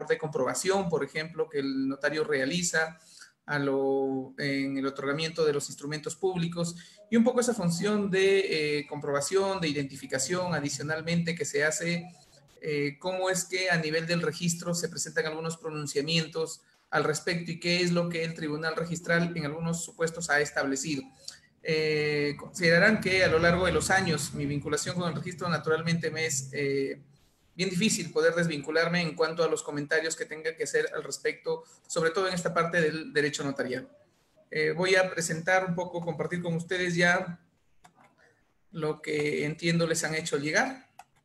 de comprobación, por ejemplo, que el notario realiza en el otorgamiento de los instrumentos públicos, y un poco esa función de comprobación, de identificación adicionalmente que se hace, cómo es que a nivel del registro se presentan algunos pronunciamientos al respecto y qué es lo que el tribunal registral en algunos supuestos ha establecido. Considerarán que a lo largo de los años mi vinculación con el registro naturalmente me es bien difícil poder desvincularme en cuanto a los comentarios que tenga que hacer al respecto, sobre todo en esta parte del derecho notarial. Voy a presentar un poco, compartir con ustedes ya lo que entiendo les han hecho llegar.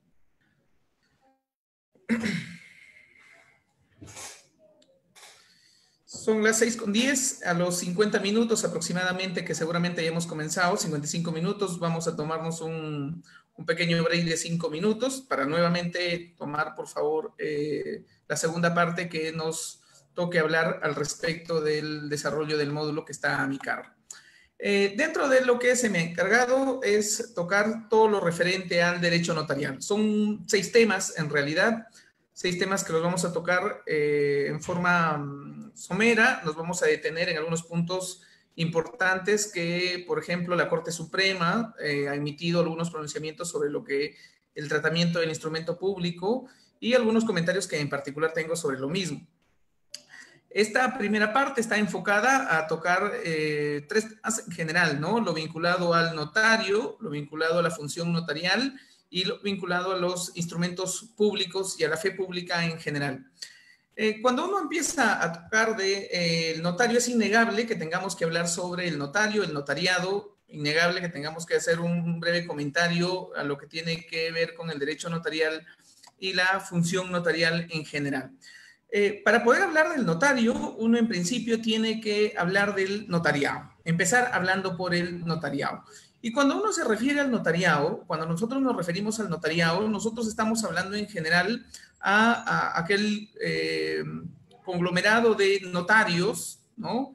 Son las 6:10, a los 50 minutos aproximadamente, que seguramente ya hemos comenzado, 55 minutos, vamos a tomarnos un pequeño break de 5 minutos para nuevamente tomar, por favor, la segunda parte que nos toque hablar al respecto del desarrollo del módulo que está a mi cargo. Dentro de lo que se me ha encargado es tocar todo lo referente al derecho notarial. Son 6 temas en realidad, 6 temas que los vamos a tocar en forma somera. Nos vamos a detener en algunos puntos importantes que, por ejemplo, la Corte Suprema ha emitido algunos pronunciamientos sobre lo que el tratamiento del instrumento público y algunos comentarios que en particular tengo sobre lo mismo. Esta primera parte está enfocada a tocar 3 temas en general, ¿no? Lo vinculado al notario, lo vinculado a la función notarial y lo vinculado a los instrumentos públicos y a la fe pública en general. Cuando uno empieza a tocar el notario, es innegable que tengamos que hablar sobre el notario, el notariado, innegable que tengamos que hacer un breve comentario a lo que tiene que ver con el derecho notarial y la función notarial en general. Para poder hablar del notario, uno en principio tiene que hablar del notariado, empezar hablando por el notariado. Y cuando uno se refiere al notariado, cuando nosotros nos referimos al notariado, nosotros estamos hablando en general a aquel conglomerado de notarios, ¿no?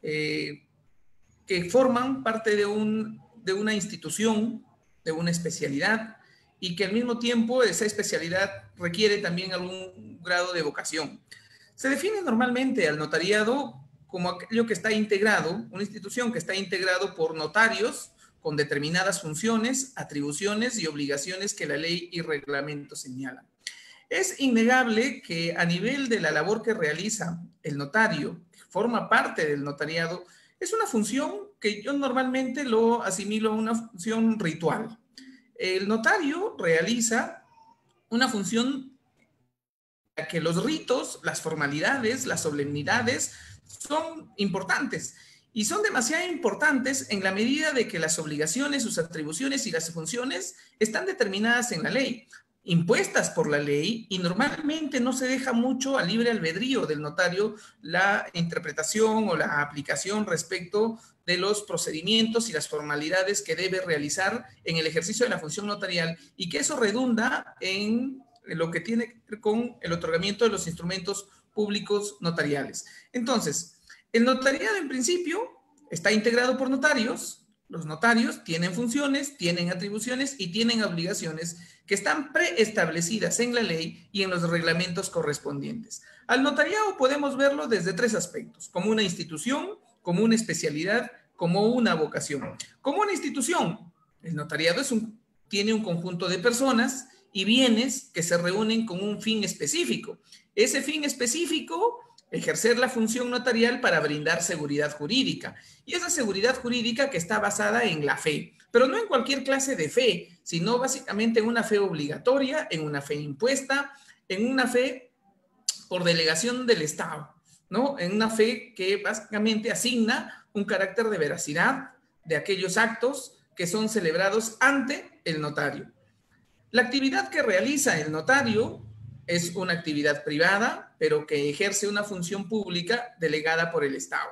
Que forman parte de una institución, de una especialidad, y que al mismo tiempo esa especialidad requiere también algún grado de vocación. Se define normalmente al notariado como aquello que está integrado, una institución que está integrado por notarios con determinadas funciones, atribuciones y obligaciones que la ley y reglamento señalan. Es innegable que a nivel de la labor que realiza el notario, que forma parte del notariado, es una función que yo normalmente lo asimilo a una función ritual. El notario realiza una función que los ritos, las formalidades, las solemnidades son importantes, y son demasiado importantes en la medida de que las obligaciones, sus atribuciones y las funciones están determinadas en la ley, impuestas por la ley, y normalmente no se deja mucho a libre albedrío del notario la interpretación o la aplicación respecto de los procedimientos y las formalidades que debe realizar en el ejercicio de la función notarial, y que eso redunda en lo que tiene que ver con el otorgamiento de los instrumentos públicos notariales. Entonces, el notariado en principio está integrado por notarios. Los notarios tienen funciones, tienen atribuciones y tienen obligaciones que están preestablecidas en la ley y en los reglamentos correspondientes. Al notariado podemos verlo desde 3 aspectos: como una institución, como una especialidad, como una vocación. Como una institución, el notariado tiene un conjunto de personas y bienes que se reúnen con un fin específico. Ese fin específico, ejercer la función notarial para brindar seguridad jurídica. Y esa seguridad jurídica que está basada en la fe, pero no en cualquier clase de fe, sino básicamente en una fe obligatoria, en una fe impuesta, en una fe por delegación del Estado, ¿no? En una fe que básicamente asigna un carácter de veracidad de aquellos actos que son celebrados ante el notario. La actividad que realiza el notario es una actividad privada, pero que ejerce una función pública delegada por el Estado.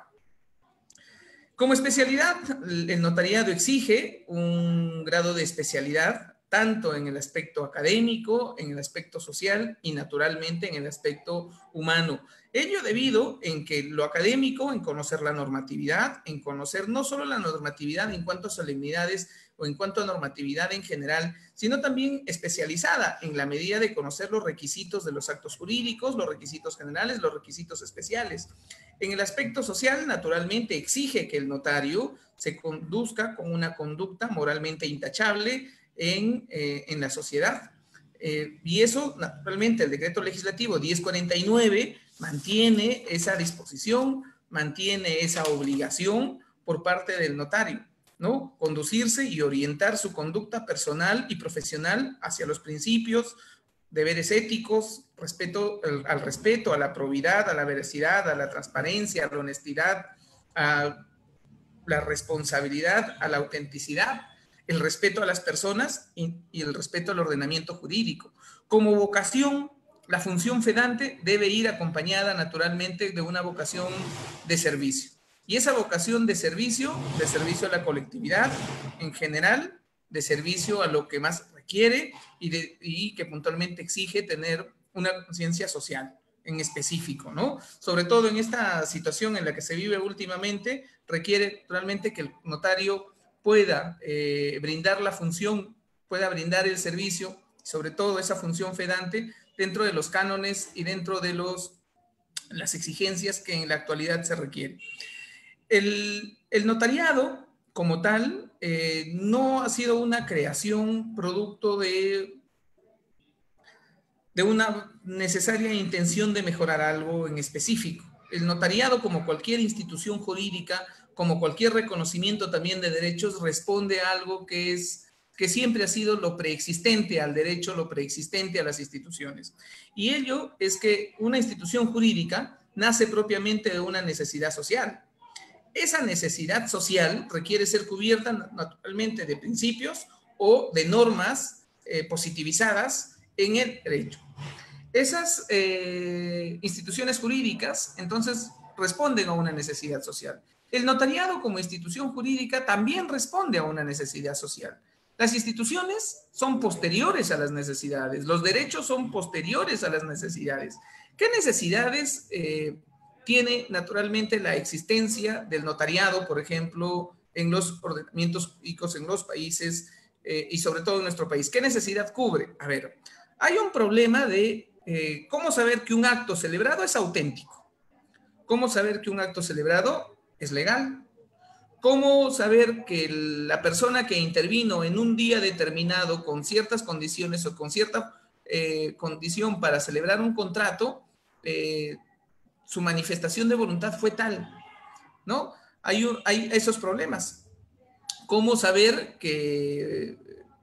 Como especialidad, el notariado exige un grado de especialidad, tanto en el aspecto académico, en el aspecto social y naturalmente en el aspecto humano. Ello debido en que lo académico, en conocer la normatividad, en conocer no solo la normatividad en cuanto a solemnidades o en cuanto a normatividad en general, sino también especializada en la medida de conocer los requisitos de los actos jurídicos, los requisitos generales, los requisitos especiales. En el aspecto social, naturalmente, exige que el notario se conduzca con una conducta moralmente intachable en la sociedad. Y eso, naturalmente, el decreto legislativo 1049 mantiene esa disposición, mantiene esa obligación por parte del notario, ¿no? Conducirse y orientar su conducta personal y profesional hacia los principios, deberes éticos, al respeto, a la probidad, a la veracidad, a la transparencia, a la honestidad, a la responsabilidad, a la autenticidad, el respeto a las personas y el respeto al ordenamiento jurídico. Como vocación, la función fedante debe ir acompañada naturalmente de una vocación de servicio. Y esa vocación de servicio a la colectividad en general, de servicio a lo que más requiere y que puntualmente exige tener una conciencia social en específico, ¿no? Sobre todo en esta situación en la que se vive últimamente, requiere realmente que el notario pueda brindar la función, pueda brindar el servicio, sobre todo esa función fedante, dentro de los cánones y dentro de las exigencias que en la actualidad se requieren. El notariado, como tal, no ha sido una creación producto de una necesaria intención de mejorar algo en específico. El notariado, como cualquier institución jurídica, como cualquier reconocimiento también de derechos, responde a algo que siempre ha sido lo preexistente al derecho, lo preexistente a las instituciones. Y ello es que una institución jurídica nace propiamente de una necesidad social. Esa necesidad social requiere ser cubierta naturalmente de principios o de normas positivizadas en el derecho. Esas instituciones jurídicas, entonces, responden a una necesidad social. El notariado como institución jurídica también responde a una necesidad social. Las instituciones son posteriores a las necesidades, los derechos son posteriores a las necesidades. ¿Qué necesidades tiene naturalmente la existencia del notariado, por ejemplo, en los ordenamientos jurídicos en los países y sobre todo en nuestro país? ¿Qué necesidad cubre? A ver, hay un problema de cómo saber que un acto celebrado es auténtico, cómo saber que un acto celebrado es legal, cómo saber que la persona que intervino en un día determinado con ciertas condiciones o con cierta condición para celebrar un contrato, su manifestación de voluntad fue tal, ¿no? Hay esos problemas. ¿Cómo saber que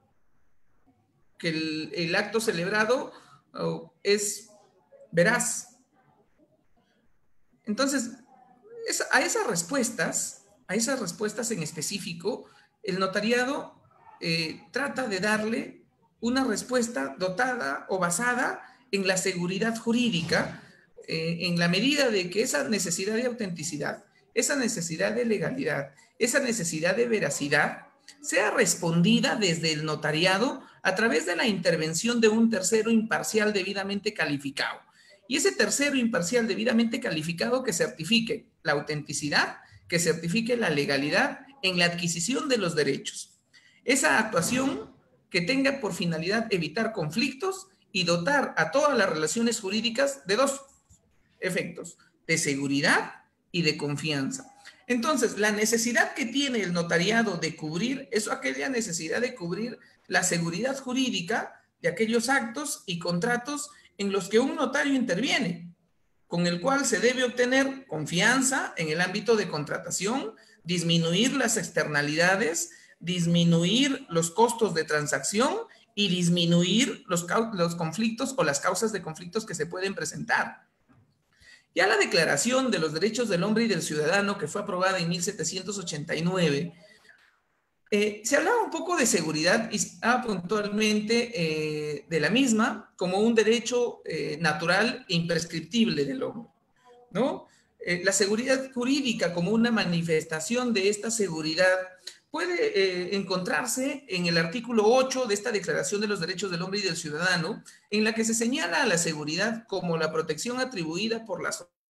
el acto celebrado es veraz? Entonces, a esas respuestas en específico, el notariado trata de darle una respuesta dotada o basada en la seguridad jurídica, en la medida de que esa necesidad de autenticidad, esa necesidad de legalidad, esa necesidad de veracidad, sea respondida desde el notariado a través de la intervención de un tercero imparcial debidamente calificado. Y ese tercero imparcial debidamente calificado que certifique la autenticidad, que certifique la legalidad en la adquisición de los derechos. Esa actuación que tenga por finalidad evitar conflictos y dotar a todas las relaciones jurídicas de dos efectos, de seguridad y de confianza. Entonces, la necesidad que tiene el notariado de cubrir es aquella necesidad de cubrir la seguridad jurídica de aquellos actos y contratos en los que un notario interviene, con el cual se debe obtener confianza en el ámbito de contratación, disminuir las externalidades, disminuir los costos de transacción y disminuir los conflictos o las causas de conflictos que se pueden presentar. Ya la Declaración de los Derechos del Hombre y del Ciudadano, que fue aprobada en 1789, se hablaba un poco de seguridad y se hablaba puntualmente de la misma como un derecho natural e imprescriptible del hombre, ¿no? La seguridad jurídica como una manifestación de esta seguridad puede encontrarse en el artículo 8 de esta Declaración de los Derechos del Hombre y del Ciudadano, en la que se señala a la seguridad como la protección atribuida por la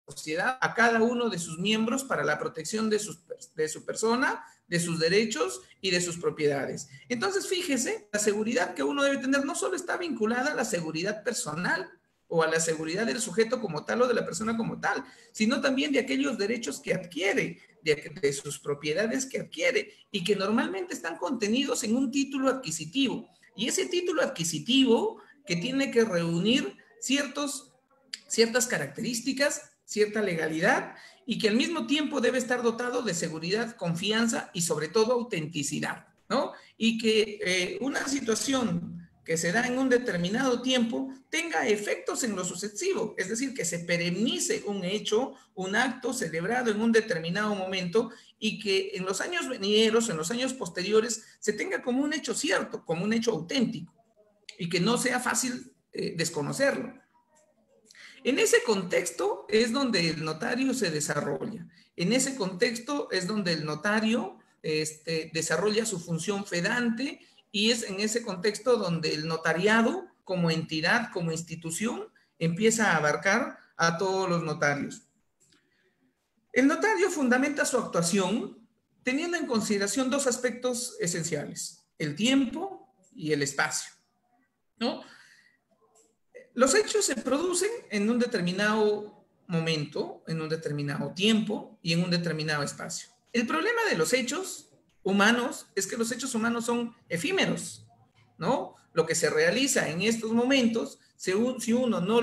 sociedad a cada uno de sus miembros para la protección de su persona, de sus derechos y de sus propiedades. Entonces, fíjese, la seguridad que uno debe tener no solo está vinculada a la seguridad personal o a la seguridad del sujeto como tal o de la persona como tal, sino también de aquellos derechos que adquiere, de sus propiedades que adquiere y que normalmente están contenidos en un título adquisitivo. Y ese título adquisitivo que tiene que reunir ciertas características, cierta legalidad y que al mismo tiempo debe estar dotado de seguridad, confianza y sobre todo autenticidad, ¿no? Y que una situación que se da en un determinado tiempo tenga efectos en lo sucesivo, es decir, que se perenice un hecho, un acto celebrado en un determinado momento y que en los años venideros, en los años posteriores, se tenga como un hecho cierto, como un hecho auténtico y que no sea fácil desconocerlo. En ese contexto es donde el notario se desarrolla. En ese contexto es donde el notario desarrolla su función fedante y es en ese contexto donde el notariado como entidad, como institución, empieza a abarcar a todos los notarios. El notario fundamenta su actuación teniendo en consideración dos aspectos esenciales, el tiempo y el espacio, ¿no? Los hechos se producen en un determinado momento, en un determinado tiempo y en un determinado espacio. El problema de los hechos humanos es que los hechos humanos son efímeros, ¿no? Lo que se realiza en estos momentos, si uno no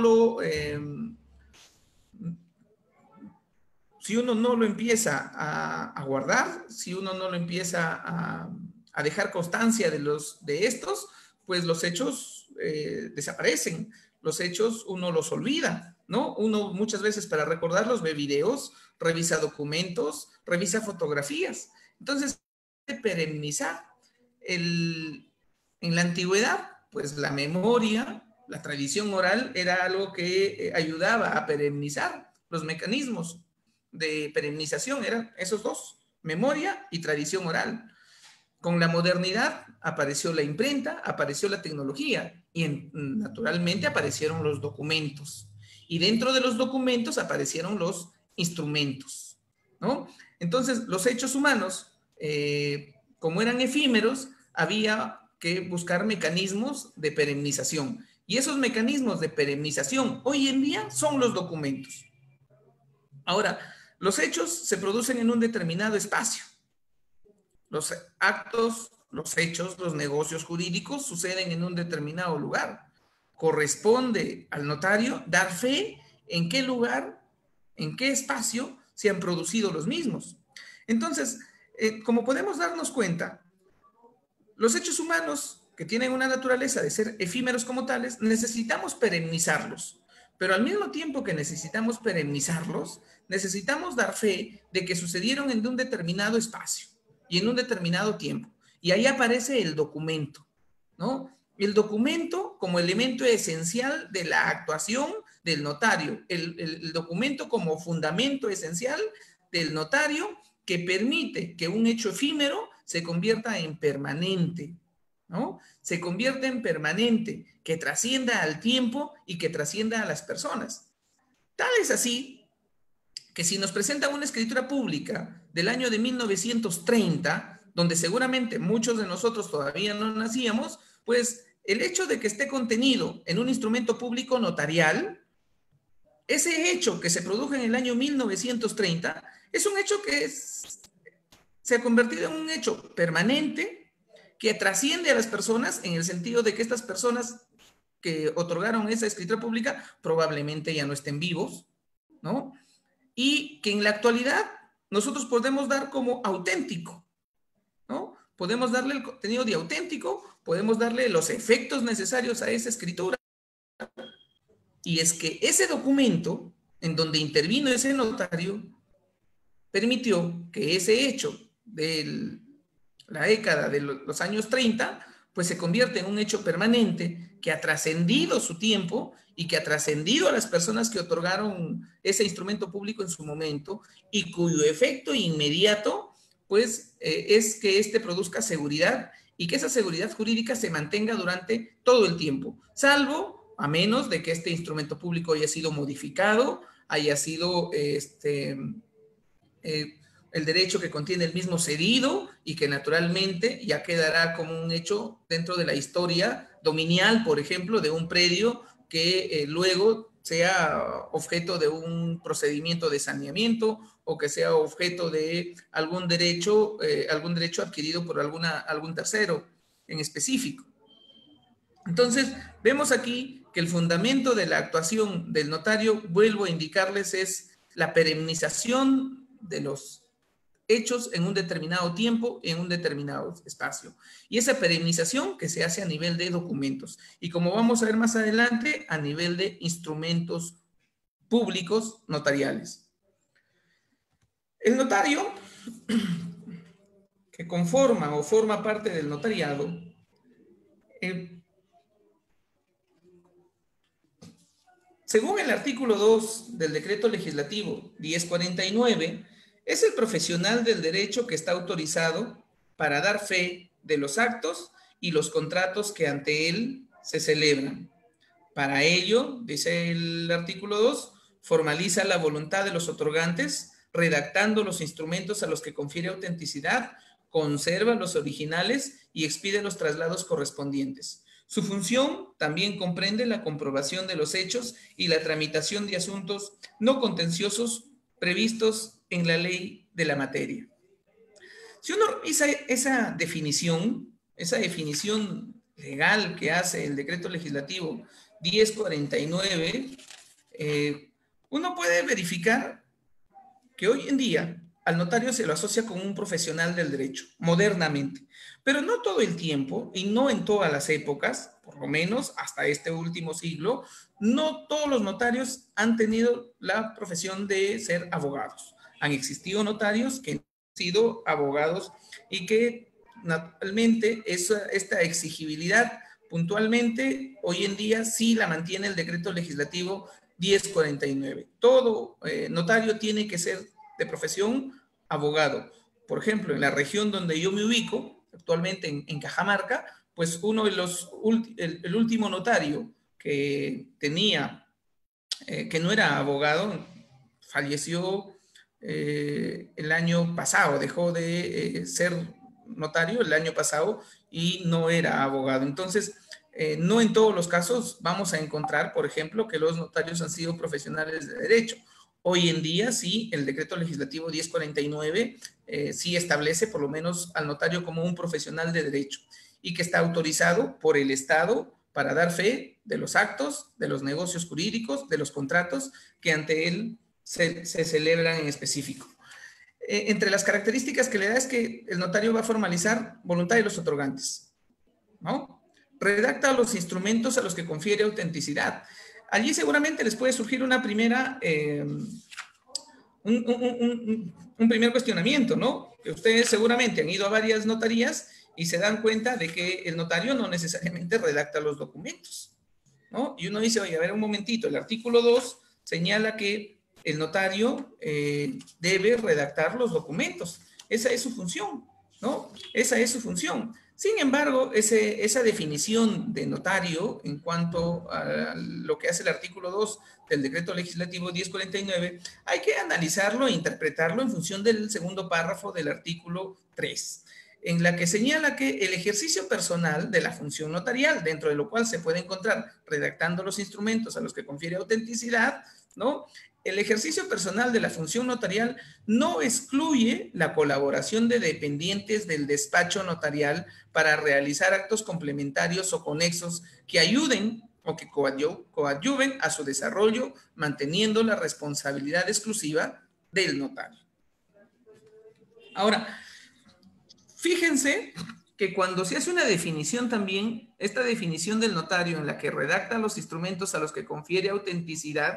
lo empieza a guardar, si uno no lo empieza a dejar constancia de estos, pues los hechos desaparecen. Los hechos uno los olvida, ¿no? Uno muchas veces para recordarlos ve videos, revisa documentos, revisa fotografías. Entonces, perennizar. En la antigüedad, pues la memoria, la tradición oral era algo que ayudaba a perennizar los mecanismos de perennización, eran esos dos, memoria y tradición oral. Con la modernidad apareció la imprenta, apareció la tecnología y naturalmente aparecieron los documentos. Y dentro de los documentos aparecieron los instrumentos, ¿no? Entonces, los hechos humanos, como eran efímeros, había que buscar mecanismos de perennización. Y esos mecanismos de perennización hoy en día son los documentos. Ahora, los hechos se producen en un determinado espacio. Los actos, los hechos, los negocios jurídicos suceden en un determinado lugar. Corresponde al notario dar fe en qué lugar, en qué espacio se han producido los mismos. Entonces, como podemos darnos cuenta, los hechos humanos que tienen una naturaleza de ser efímeros como tales, necesitamos perennizarlos. Pero al mismo tiempo que necesitamos perennizarlos, necesitamos dar fe de que sucedieron en un determinado espacio y en un determinado tiempo. Y ahí aparece el documento, ¿no? El documento como elemento esencial de la actuación del notario, el documento como fundamento esencial del notario que permite que un hecho efímero se convierta en permanente, ¿no? Se convierte en permanente, que trascienda al tiempo y que trascienda a las personas. Tal es así que si nos presentan una escritura pública del año de 1930, donde seguramente muchos de nosotros todavía no nacíamos, pues el hecho de que esté contenido en un instrumento público notarial, ese hecho que se produjo en el año 1930, es un hecho que se ha convertido en un hecho permanente que trasciende a las personas en el sentido de que estas personas que otorgaron esa escritura pública probablemente ya no estén vivos, ¿no? Y que en la actualidad nosotros podemos dar como auténtico, ¿no? Podemos darle el contenido de auténtico, podemos darle los efectos necesarios a esa escritura. Y es que ese documento en donde intervino ese notario permitió que ese hecho de la década de los años 30, pues se convierte en un hecho permanente que ha trascendido su tiempo y que ha trascendido a las personas que otorgaron ese instrumento público en su momento y cuyo efecto inmediato, pues, es que éste produzca seguridad y que esa seguridad jurídica se mantenga durante todo el tiempo, salvo a menos de que este instrumento público haya sido modificado, haya sido el derecho que contiene el mismo cedido y que naturalmente ya quedará como un hecho dentro de la historia dominial, por ejemplo, de un predio que luego sea objeto de un procedimiento de saneamiento o que sea objeto de algún derecho adquirido por algún tercero en específico. Entonces, vemos aquí que el fundamento de la actuación del notario, vuelvo a indicarles, es la perenización de los hechos en un determinado tiempo, en un determinado espacio. Y esa perenización que se hace a nivel de documentos. Y como vamos a ver más adelante, a nivel de instrumentos públicos notariales. El notario que conforma o forma parte del notariado según el artículo 2 del decreto legislativo 1049, es el profesional del derecho que está autorizado para dar fe de los actos y los contratos que ante él se celebran. Para ello, dice el artículo 2, formaliza la voluntad de los otorgantes, redactando los instrumentos a los que confiere autenticidad, conserva los originales y expide los traslados correspondientes. Su función también comprende la comprobación de los hechos y la tramitación de asuntos no contenciosos previstos en la ley de la materia. Si uno revisa esa definición legal que hace el decreto legislativo 1049, uno puede verificar que hoy en día al notario se lo asocia con un profesional del derecho, modernamente, pero no todo el tiempo y no en todas las épocas, por lo menos hasta este último siglo, no todos los notarios han tenido la profesión de ser abogados. Han existido notarios que han sido abogados y que naturalmente esta exigibilidad puntualmente hoy en día sí la mantiene el decreto legislativo 1049. Todo notario tiene que ser de profesión abogado. Por ejemplo, en la región donde yo me ubico, actualmente en Cajamarca, pues el último notario que tenía, que no era abogado, falleció el año pasado, dejó de ser notario el año pasado y no era abogado. Entonces, no en todos los casos vamos a encontrar, por ejemplo, que los notarios han sido profesionales de derecho. Hoy en día sí, el decreto legislativo 1049 sí establece por lo menos al notario como un profesional de derecho y que está autorizado por el Estado para dar fe de los actos, de los negocios jurídicos, de los contratos que ante él se celebran en específico. Entre las características que le da es que el notario va a formalizar voluntad de los otorgantes, ¿no? Redacta los instrumentos a los que confiere autenticidad. Allí seguramente les puede surgir una primera, un primer cuestionamiento, ¿no? Que ustedes seguramente han ido a varias notarías y se dan cuenta de que el notario no necesariamente redacta los documentos, ¿no? Y uno dice, oye, a ver un momentito, el artículo 2 señala que el notario debe redactar los documentos. Esa es su función, ¿no? Esa es su función. Sin embargo, esa definición de notario en cuanto a lo que hace el artículo 2 del decreto legislativo 1049, hay que analizarlo e interpretarlo en función del segundo párrafo del artículo 3, en la que señala que el ejercicio personal de la función notarial, dentro de lo cual se puede encontrar redactando los instrumentos a los que confiere autenticidad, ¿no? El ejercicio personal de la función notarial no excluye la colaboración de dependientes del despacho notarial para realizar actos complementarios o conexos que ayuden o que coadyuven a su desarrollo, manteniendo la responsabilidad exclusiva del notario. Ahora, fíjense que cuando se hace una definición también, esta definición del notario en la que redacta los instrumentos a los que confiere autenticidad,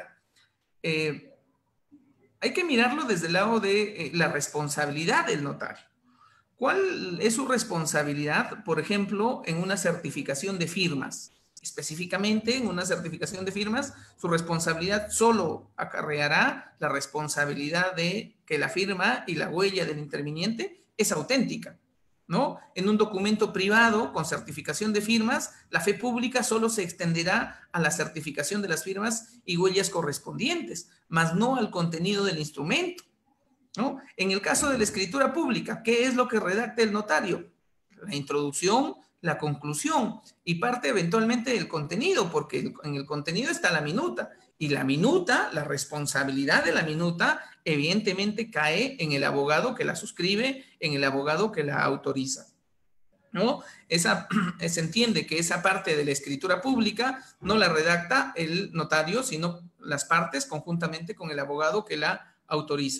hay que mirarlo desde el lado de la responsabilidad del notario. ¿Cuál es su responsabilidad, por ejemplo, en una certificación de firmas? Específicamente, en una certificación de firmas, su responsabilidad solo acarreará la responsabilidad de que la firma y la huella del interviniente es auténtica. ¿no? En un documento privado con certificación de firmas, la fe pública solo se extenderá a la certificación de las firmas y huellas correspondientes, más no al contenido del instrumento, ¿no? En el caso de la escritura pública, ¿qué es lo que redacta el notario? La introducción, la conclusión y parte eventualmente del contenido, porque en el contenido está la minuta. Y la minuta, la responsabilidad de la minuta, evidentemente cae en el abogado que la suscribe, en el abogado que la autoriza, ¿no? Se entiende que esa parte de la escritura pública no la redacta el notario, sino las partes conjuntamente con el abogado que la autoriza.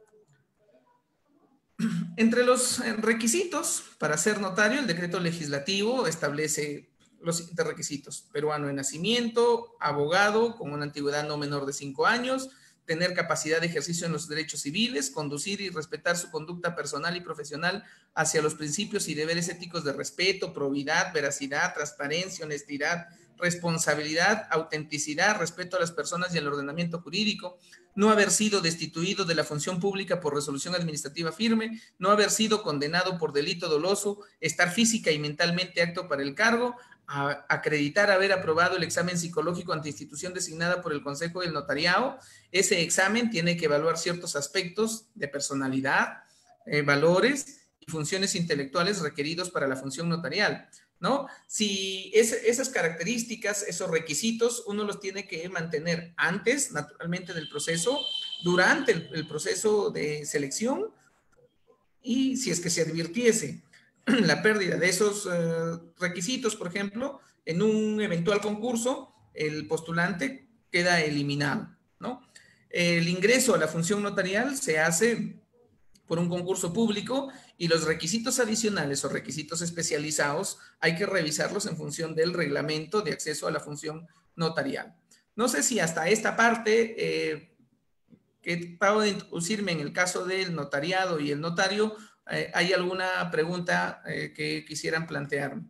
Entre los requisitos para ser notario, el decreto legislativo establece los siguientes requisitos: peruano de nacimiento, abogado con una antigüedad no menor de 5 años, tener capacidad de ejercicio en los derechos civiles, conducir y respetar su conducta personal y profesional hacia los principios y deberes éticos de respeto, probidad, veracidad, transparencia, honestidad, responsabilidad, autenticidad, respeto a las personas y al ordenamiento jurídico, no haber sido destituido de la función pública por resolución administrativa firme, no haber sido condenado por delito doloso, estar física y mentalmente apto para el cargo, acreditar haber aprobado el examen psicológico ante institución designada por el Consejo del Notariado. Ese examen tiene que evaluar ciertos aspectos de personalidad, valores y funciones intelectuales requeridos para la función notarial, ¿no? Si esas características, esos requisitos, uno los tiene que mantener antes, naturalmente, del proceso, durante el proceso de selección, y si es que se advirtiese la pérdida de esos requisitos, por ejemplo, en un eventual concurso, el postulante queda eliminado, ¿no? El ingreso a la función notarial se hace por un concurso público y los requisitos adicionales o requisitos especializados hay que revisarlos en función del reglamento de acceso a la función notarial. No sé si hasta esta parte que acabo de introducirme en el caso del notariado y el notario, hay alguna pregunta que quisieran plantearme.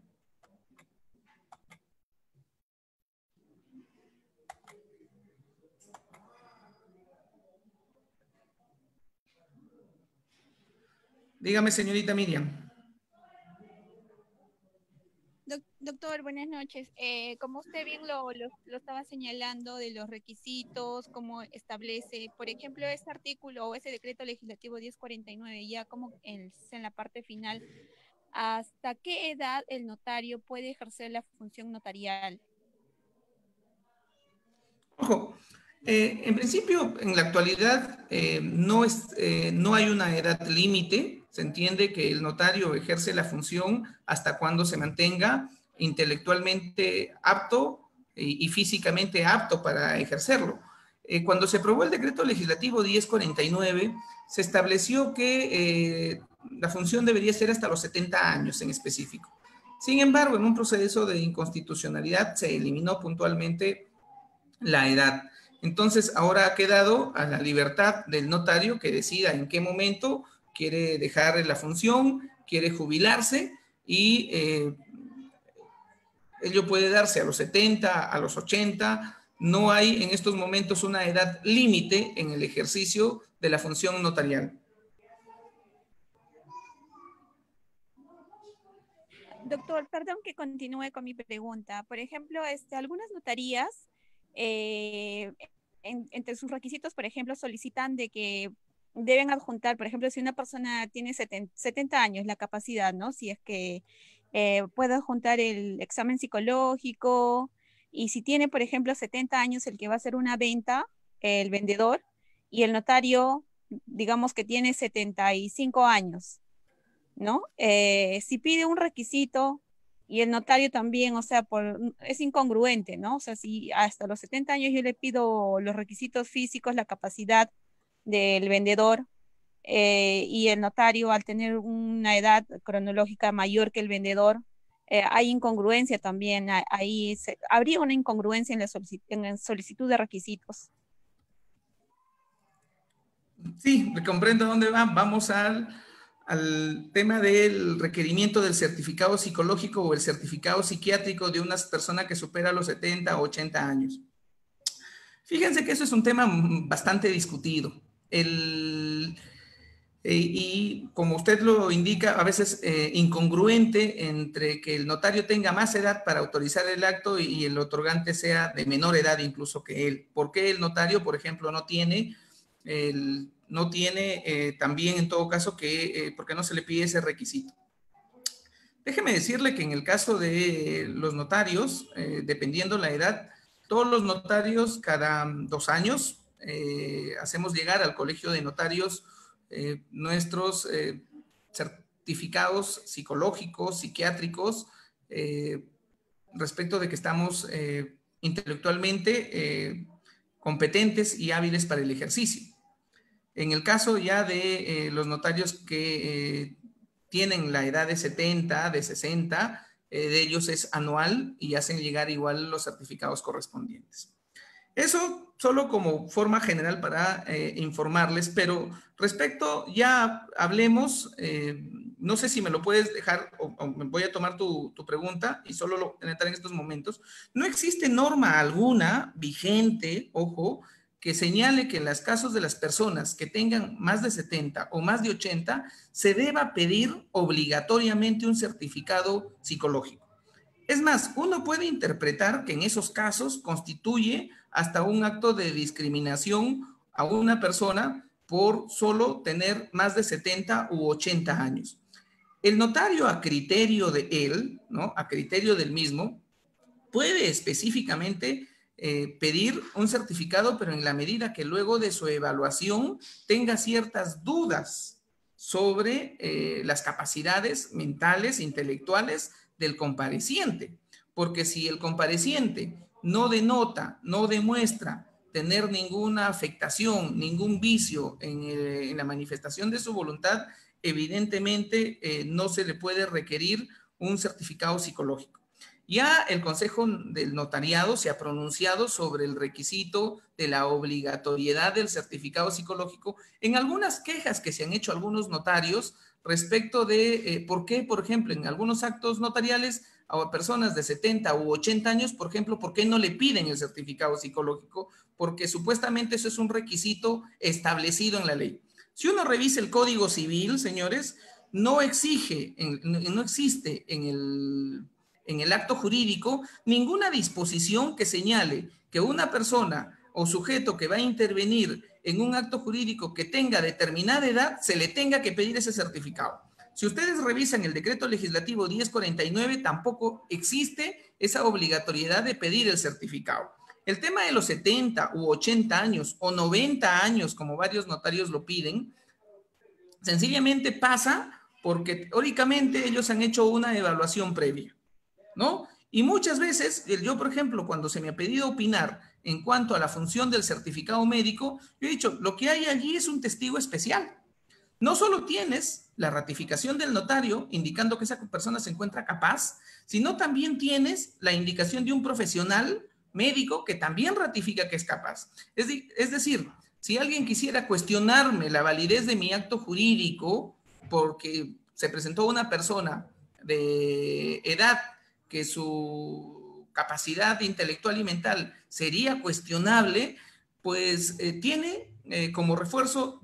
Dígame, señorita Miriam. Doctor, buenas noches. Como usted bien lo estaba señalando de los requisitos, cómo establece, por ejemplo, ese artículo o ese decreto legislativo 1049, ya como en la parte final, ¿hasta qué edad el notario puede ejercer la función notarial? Ojo, en principio, en la actualidad, no hay una edad límite. Se entiende que el notario ejerce la función hasta cuando se mantenga intelectualmente apto y físicamente apto para ejercerlo. Cuando se aprobó el decreto legislativo 1049, se estableció que la función debería ser hasta los 70 años en específico. Sin embargo, en un proceso de inconstitucionalidad se eliminó puntualmente la edad. Entonces, ahora ha quedado a la libertad del notario que decida en qué momento quiere dejar la función, quiere jubilarse y ello puede darse a los 70, a los 80. No hay en estos momentos una edad límite en el ejercicio de la función notarial. Doctor, perdón que continúe con mi pregunta. Por ejemplo, algunas notarías, eh, entre sus requisitos, por ejemplo, solicitan de que deben adjuntar, por ejemplo, si una persona tiene 70 años, la capacidad, ¿no? Si es que puede adjuntar el examen psicológico, y si tiene, por ejemplo, 70 años el que va a hacer una venta, el vendedor, y el notario, digamos que tiene 75 años. ¿No? Si pide un requisito y el notario también, o sea, es incongruente, ¿no? O sea, si hasta los 70 años yo le pido los requisitos físicos, la capacidad del vendedor, y el notario al tener una edad cronológica mayor que el vendedor, hay incongruencia también, habría una incongruencia en la solicitud de requisitos. Sí, comprendo dónde va. Vamos al tema del requerimiento del certificado psicológico o el certificado psiquiátrico de una persona que supera los 70 o 80 años. Fíjense que eso es un tema bastante discutido. Y como usted lo indica, a veces incongruente entre que el notario tenga más edad para autorizar el acto y el otorgante sea de menor edad incluso que él. ¿Por qué el notario, por ejemplo, no tiene también en todo caso por qué no se le pide ese requisito? Déjeme decirle que en el caso de los notarios, dependiendo la edad, todos los notarios cada 2 años hacemos llegar al Colegio de Notarios nuestros certificados psicológicos, psiquiátricos, respecto de que estamos intelectualmente competentes y hábiles para el ejercicio. En el caso ya de los notarios que tienen la edad de 70, de 60, de ellos es anual y hacen llegar igual los certificados correspondientes. Eso solo como forma general para informarles, pero respecto, ya hablemos, no sé si me lo puedes dejar o me voy a tomar tu pregunta y solo lo entrar en estos momentos. No existe norma alguna vigente, ojo, que señale que en los casos de las personas que tengan más de 70 o más de 80 se deba pedir obligatoriamente un certificado psicológico. Es más, uno puede interpretar que en esos casos constituye hasta un acto de discriminación a una persona por solo tener más de 70 u 80 años. El notario, a criterio de él, ¿no? A criterio del mismo, puede específicamente pedir un certificado, pero en la medida que luego de su evaluación tenga ciertas dudas sobre las capacidades mentales, intelectuales del compareciente. Porque si el compareciente no denota, no demuestra tener ninguna afectación, ningún vicio en la manifestación de su voluntad, evidentemente no se le puede requerir un certificado psicológico. Ya el Consejo del Notariado se ha pronunciado sobre el requisito de la obligatoriedad del certificado psicológico en algunas quejas que se han hecho algunos notarios respecto de por qué, por ejemplo, en algunos actos notariales a personas de 70 u 80 años, por ejemplo, ¿por qué no le piden el certificado psicológico? Porque supuestamente eso es un requisito establecido en la ley. Si uno revisa el Código Civil, señores, no existe en el acto jurídico ninguna disposición que señale que una persona o sujeto que va a intervenir en un acto jurídico que tenga determinada edad, se le tenga que pedir ese certificado. Si ustedes revisan el decreto legislativo 1049, tampoco existe esa obligatoriedad de pedir el certificado. El tema de los 70 u 80 años o 90 años, como varios notarios lo piden, sencillamente pasa porque teóricamente ellos han hecho una evaluación previa, ¿no? Y muchas veces, yo, por ejemplo, cuando se me ha pedido opinar en cuanto a la función del certificado médico, yo he dicho, lo que hay allí es un testigo especial. No solo tienes la ratificación del notario indicando que esa persona se encuentra capaz, sino también tienes la indicación de un profesional médico que también ratifica que es capaz. Es decir, si alguien quisiera cuestionarme la validez de mi acto jurídico porque se presentó una persona de edad que su capacidad intelectual y mental sería cuestionable, pues tiene como refuerzo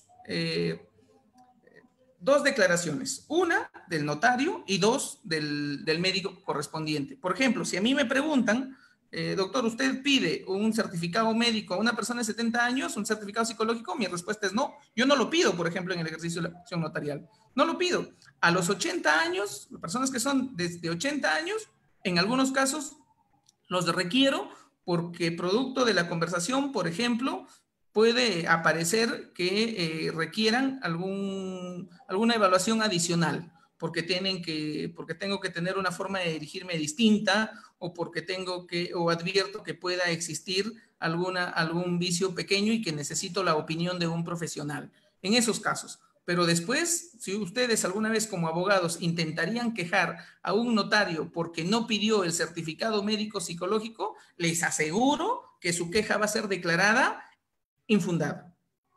dos declaraciones, una del notario y dos del médico correspondiente. Por ejemplo, si a mí me preguntan, doctor, ¿usted pide un certificado médico a una persona de 70 años, un certificado psicológico? Mi respuesta es no. Yo no lo pido, por ejemplo, en el ejercicio de la función notarial. No lo pido. A los 80 años, las personas que son desde 80 años, en algunos casos los requiero porque producto de la conversación, por ejemplo, puede aparecer que requieran alguna evaluación adicional, porque tengo que tener una forma de dirigirme distinta o porque o advierto que pueda existir algún vicio pequeño y que necesito la opinión de un profesional. En esos casos. Pero después, si ustedes alguna vez como abogados intentarían quejar a un notario porque no pidió el certificado médico psicológico, les aseguro que su queja va a ser declarada infundada.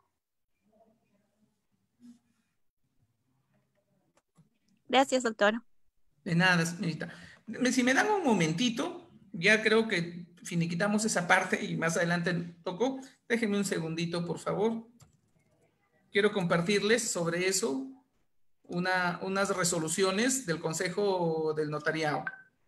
Gracias, doctor. De nada, señorita. Si me dan un momentito, ya creo que finiquitamos esa parte y más adelante toco. Déjenme un segundito, por favor. quiero compartirles sobre eso unas resoluciones del Consejo del Notariado.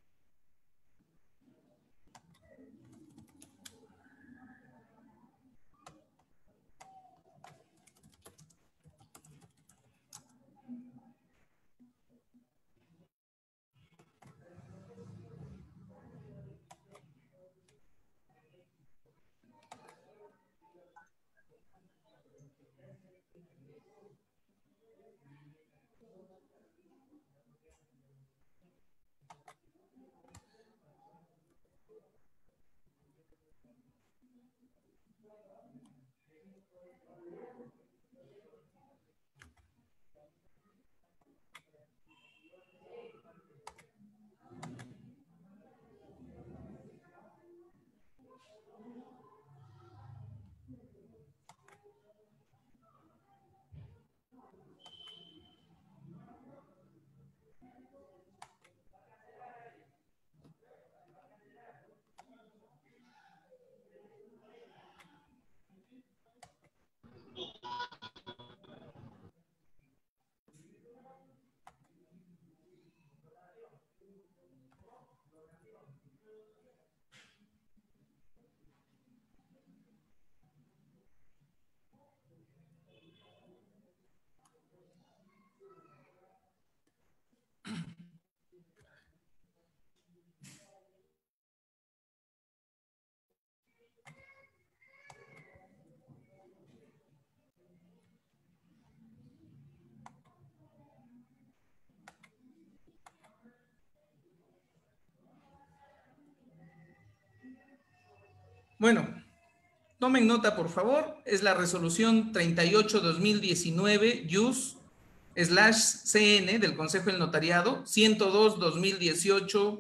Bueno, tomen nota, por favor. Es la resolución 38-2019, JUS/CN del Consejo del Notariado, 102-2018,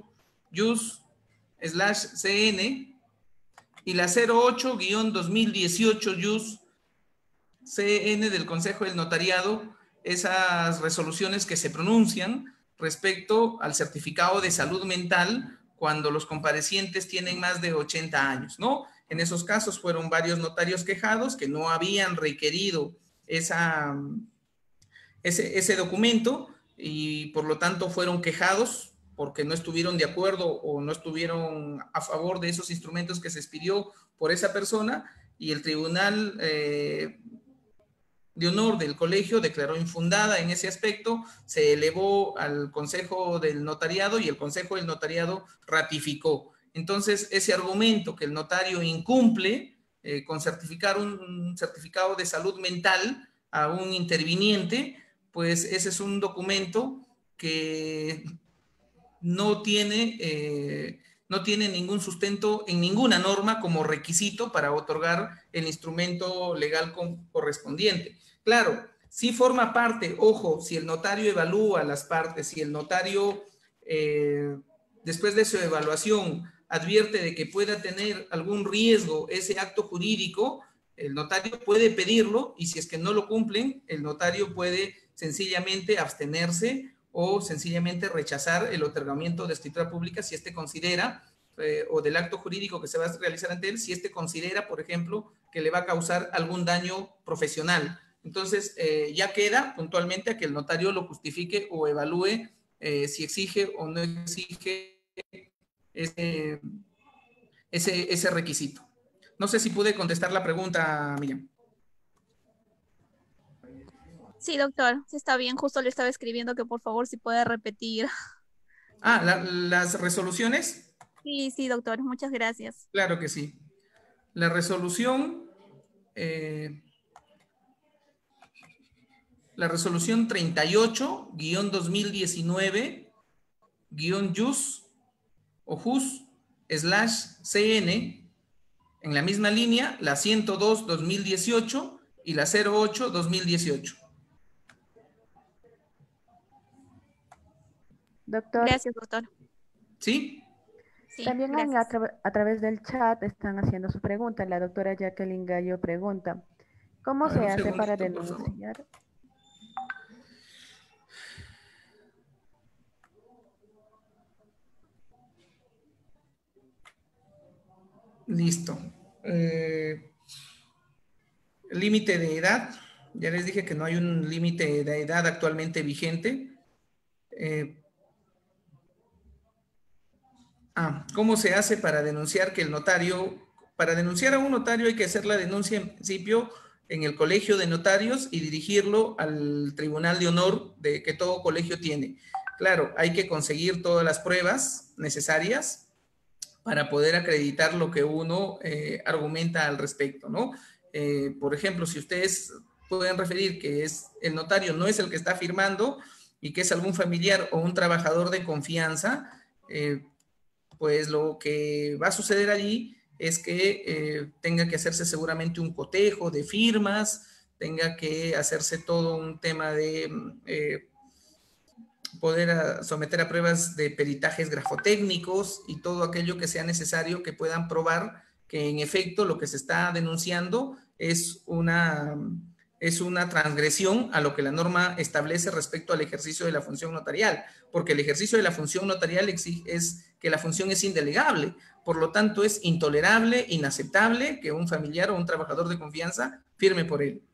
JUS/CN, y la 08-2018, JUS/CN del Consejo del Notariado, esas resoluciones que se pronuncian respecto al certificado de salud mental cuando los comparecientes tienen más de 80 años, ¿no? En esos casos fueron varios notarios quejados que no habían requerido ese documento y por lo tanto fueron quejados porque no estuvieron de acuerdo o no estuvieron a favor de esos instrumentos que se expidió por esa persona, y el Tribunal de Honor del Colegio declaró infundada en ese aspecto, se elevó al Consejo del Notariado y el Consejo del Notariado ratificó. Entonces, ese argumento que el notario incumple con certificar un certificado de salud mental a un interviniente, pues ese es un documento que no tiene ningún sustento en ninguna norma como requisito para otorgar el instrumento legal correspondiente. Claro, sí forma parte, ojo, si el notario evalúa las partes, si el notario, después de su evaluación, advierte de que pueda tener algún riesgo ese acto jurídico, el notario puede pedirlo, y si es que no lo cumplen, el notario puede sencillamente abstenerse o sencillamente rechazar el otorgamiento de escritura pública si considera, o del acto jurídico que se va a realizar ante él, si considera, por ejemplo, que le va a causar algún daño profesional. Entonces, ya queda puntualmente a que el notario lo justifique o evalúe si exige o no exige ese requisito. No sé si pude contestar la pregunta, Miriam. Sí, doctor, sí está bien. Justo le estaba escribiendo que por favor si puede repetir. Las resoluciones. Sí, sí, doctor, muchas gracias. Claro que sí. La resolución, la resolución 38-2019-JUS o JUS/CN, en la misma línea, la 102-2018 y la 08-2018. Doctor, Gracias, doctor. ¿Sí? Sí, también gracias. a través del chat están haciendo su pregunta. La doctora Jacqueline Gallo pregunta, ¿cómo A ver, se un hace para segundito, por favor. denunciar? Listo. Límite de edad, Ya les dije que no hay un límite de edad actualmente vigente. ¿Cómo se hace para denunciar que el notario, para denunciar a un notario hay que hacer la denuncia en principio en el colegio de notarios y dirigirlo al tribunal de honor que todo colegio tiene? Claro, hay que conseguir todas las pruebas necesarias para poder acreditar lo que uno argumenta al respecto, ¿no? Por ejemplo, si ustedes pueden referir que el notario no es el que está firmando y que es algún familiar o un trabajador de confianza, pues lo que va a suceder allí es que tenga que hacerse seguramente un cotejo de firmas, tenga que hacerse todo un tema de poder someter a pruebas de peritajes grafotécnicos y todo aquello que sea necesario que puedan probar que en efecto lo que se está denunciando es una transgresión a lo que la norma establece respecto al ejercicio de la función notarial, porque el ejercicio de la función notarial es que la función es indelegable, por lo tanto es intolerable, inaceptable que un familiar o un trabajador de confianza firme por él.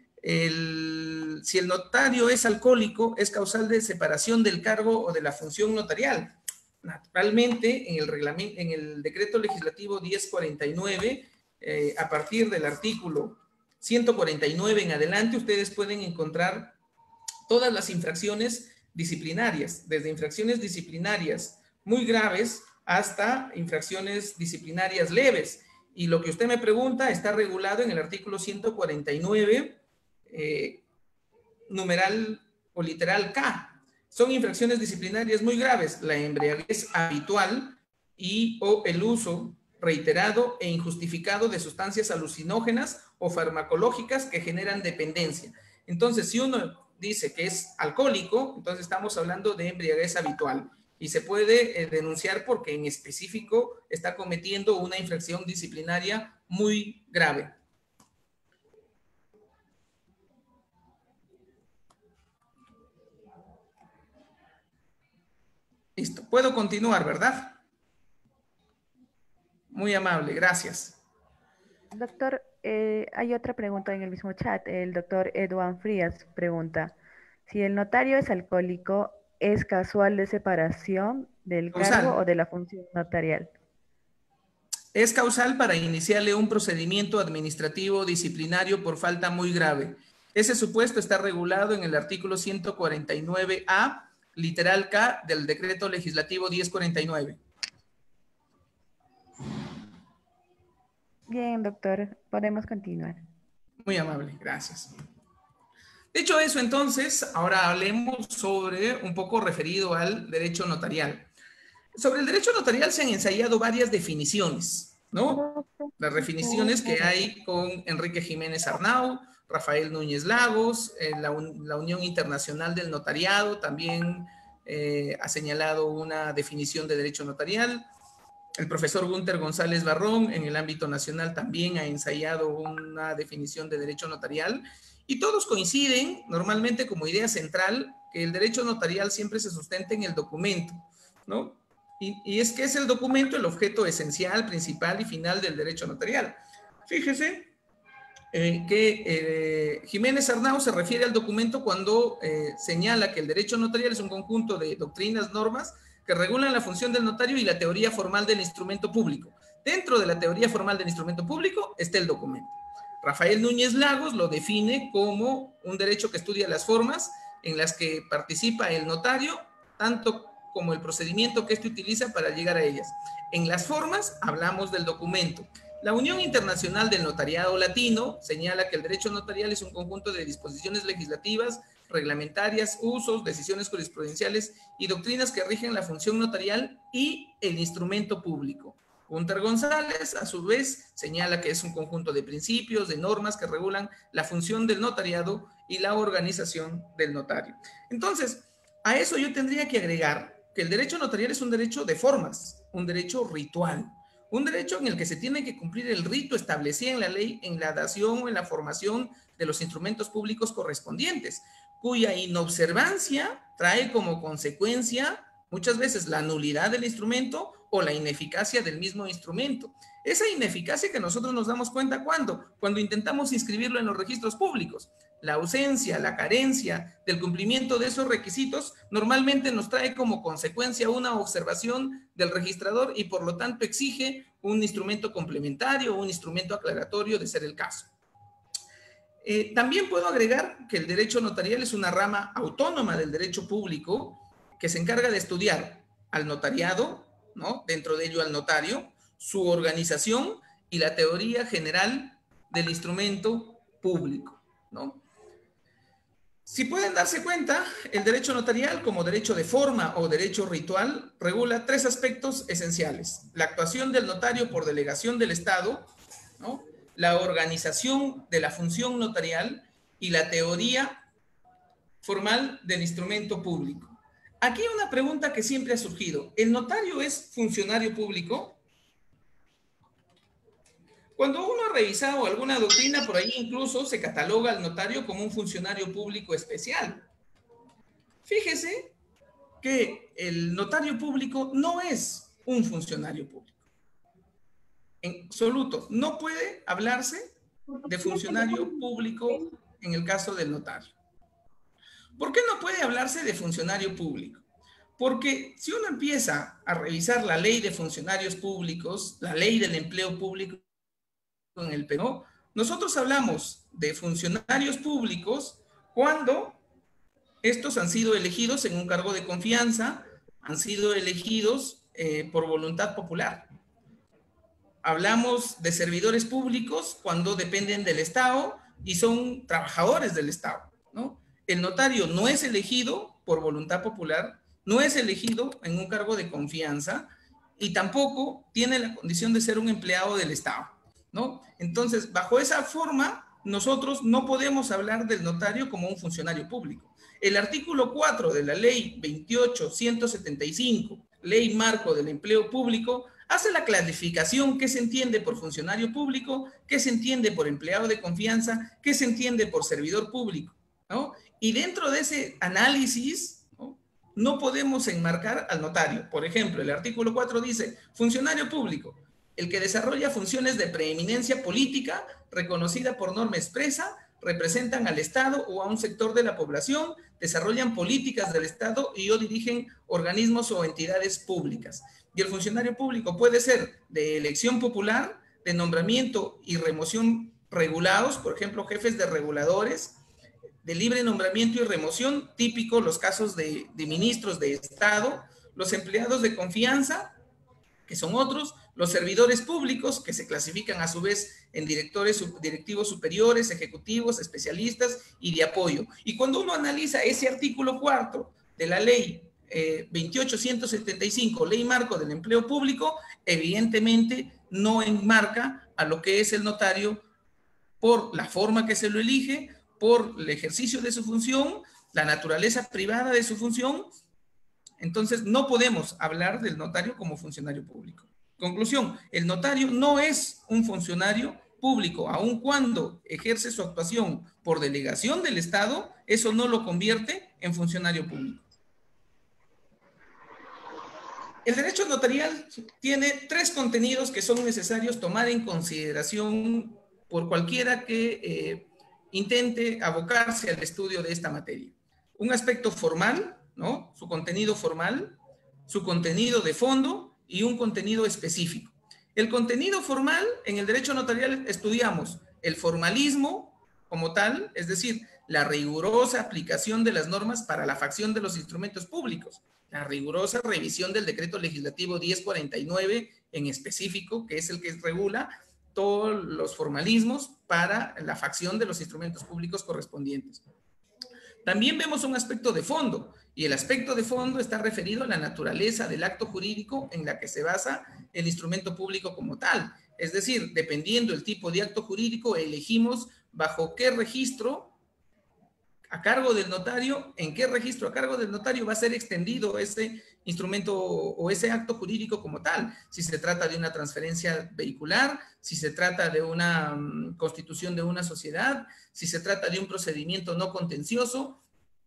Si el notario es alcohólico, es causal de separación del cargo o de la función notarial. Naturalmente, en el decreto legislativo 1049, a partir del artículo 149 en adelante, ustedes pueden encontrar todas las infracciones disciplinarias, desde infracciones disciplinarias muy graves hasta infracciones disciplinarias leves. Y lo que usted me pregunta está regulado en el artículo 149, numeral o literal K. Son infracciones disciplinarias muy graves: la embriaguez habitual o el uso reiterado e injustificado de sustancias alucinógenas o farmacológicas que generan dependencia. Entonces, si uno dice que es alcohólico, entonces estamos hablando de embriaguez habitual y se puede denunciar porque en específico está cometiendo una infracción disciplinaria muy grave. Listo, puedo continuar, ¿verdad? Muy amable, gracias. Doctor, hay otra pregunta en el mismo chat. El doctor Eduardo Frías pregunta, si el notario es alcohólico, ¿es causal de separación del cargo o de la función notarial? Es causal para iniciarle un procedimiento administrativo disciplinario por falta muy grave. Ese supuesto está regulado en el artículo 149A, literal K, del decreto legislativo 1049. Bien, doctor, podemos continuar. Muy amable, gracias. Dicho eso, entonces, ahora hablemos sobre un poco referido al derecho notarial. Sobre el derecho notarial se han ensayado varias definiciones, ¿no? Las definiciones que hay con Enrique Jiménez Arnau, Rafael Núñez Lagos, la Unión Internacional del Notariado también ha señalado una definición de derecho notarial. El profesor Gunter González Barrón en el ámbito nacional también ha ensayado una definición de derecho notarial y todos coinciden normalmente como idea central que el derecho notarial siempre se sustenta en el documento, ¿no? Y es que es el documento el objeto esencial, principal y final del derecho notarial. Fíjese que Jiménez Arnau se refiere al documento cuando señala que el derecho notarial es un conjunto de doctrinas, normas que regulan la función del notario y la teoría formal del instrumento público. Dentro de la teoría formal del instrumento público está el documento. Rafael Núñez Lagos lo define como un derecho que estudia las formas en las que participa el notario, tanto como el procedimiento que éste utiliza para llegar a ellas. En las formas hablamos del documento. La Unión Internacional del Notariado Latino señala que el derecho notarial es un conjunto de disposiciones legislativas, reglamentarias, usos, decisiones jurisprudenciales y doctrinas que rigen la función notarial y el instrumento público. Gunter González, a su vez, señala que es un conjunto de principios, de normas que regulan la función del notariado y la organización del notario. Entonces, a eso yo tendría que agregar que el derecho notarial es un derecho de formas, un derecho ritual, un derecho en el que se tiene que cumplir el rito establecido en la ley en la dación o en la formación de los instrumentos públicos correspondientes, cuya inobservancia trae como consecuencia muchas veces la nulidad del instrumento o la ineficacia del mismo instrumento. Esa ineficacia que nosotros nos damos cuenta cuando intentamos inscribirlo en los registros públicos. la ausencia, la carencia del cumplimiento de esos requisitos normalmente nos trae como consecuencia una observación del registrador y por lo tanto exige un instrumento complementario, un instrumento aclaratorio de ser el caso. También puedo agregar que el derecho notarial es una rama autónoma del derecho público que se encarga de estudiar al notariado, ¿no? Dentro de ello al notario, su organización y la teoría general del instrumento público, ¿no? Si pueden darse cuenta, el derecho notarial como derecho de forma o derecho ritual regula tres aspectos esenciales: la actuación del notario por delegación del Estado, ¿no? La organización de la función notarial y la teoría formal del instrumento público. Aquí una pregunta que siempre ha surgido: ¿el notario es funcionario público? Cuando uno ha revisado alguna doctrina, por ahí incluso se cataloga al notario como un funcionario público especial. Fíjese que el notario público no es un funcionario público. En absoluto, no puede hablarse de funcionario público en el caso del notario. ¿Por qué no puede hablarse de funcionario público? Porque si uno empieza a revisar la ley de funcionarios públicos, la ley del empleo público en el Perú, nosotros hablamos de funcionarios públicos cuando estos han sido elegidos en un cargo de confianza, han sido elegidos por voluntad popular. Hablamos de servidores públicos cuando dependen del Estado y son trabajadores del Estado, ¿no? El notario no es elegido por voluntad popular, no es elegido en un cargo de confianza y tampoco tiene la condición de ser un empleado del Estado, ¿no? Entonces, bajo esa forma, nosotros no podemos hablar del notario como un funcionario público. El artículo 4 de la ley 28.175, ley marco del empleo público, hace la clarificación qué se entiende por funcionario público, qué se entiende por empleado de confianza, qué se entiende por servidor público, ¿no? Y dentro de ese análisis, no podemos enmarcar al notario. Por ejemplo, el artículo 4 dice, funcionario público, el que desarrolla funciones de preeminencia política reconocida por norma expresa, representan al Estado o a un sector de la población, desarrollan políticas del Estado y o dirigen organismos o entidades públicas. Y el funcionario público puede ser de elección popular, de nombramiento y remoción regulados, por ejemplo, jefes de reguladores, de libre nombramiento y remoción, típico los casos de ministros de Estado, los empleados de confianza, que son otros, los servidores públicos, que se clasifican a su vez en directivos superiores, ejecutivos, especialistas y de apoyo. Y cuando uno analiza ese artículo 4 de la ley 28.175, ley marco del empleo público, evidentemente no enmarca a lo que es el notario por la forma que se lo elige, por el ejercicio de su función, la naturaleza privada de su función. Entonces, no podemos hablar del notario como funcionario público. Conclusión, el notario no es un funcionario público, aun cuando ejerce su actuación por delegación del Estado, eso no lo convierte en funcionario público. El derecho notarial tiene tres contenidos que son necesarios tomar en consideración por cualquiera que intente abocarse al estudio de esta materia. Un aspecto formal, ¿no? Su contenido formal, su contenido de fondo y un contenido específico. El contenido formal, en el derecho notarial estudiamos el formalismo como tal, es decir, la rigurosa aplicación de las normas para la facción de los instrumentos públicos, la rigurosa revisión del decreto legislativo 1049 en específico, que es el que regula todos los formalismos para la facción de los instrumentos públicos correspondientes. También vemos un aspecto de fondo, y el aspecto de fondo está referido a la naturaleza del acto jurídico en la que se basa el instrumento público como tal. Es decir, dependiendo del tipo de acto jurídico, elegimos bajo qué registro a cargo del notario, en qué registro a cargo del notario va a ser extendido ese instrumento o ese acto jurídico como tal. Si se trata de una transferencia vehicular, si se trata de una constitución de una sociedad, si se trata de un procedimiento no contencioso,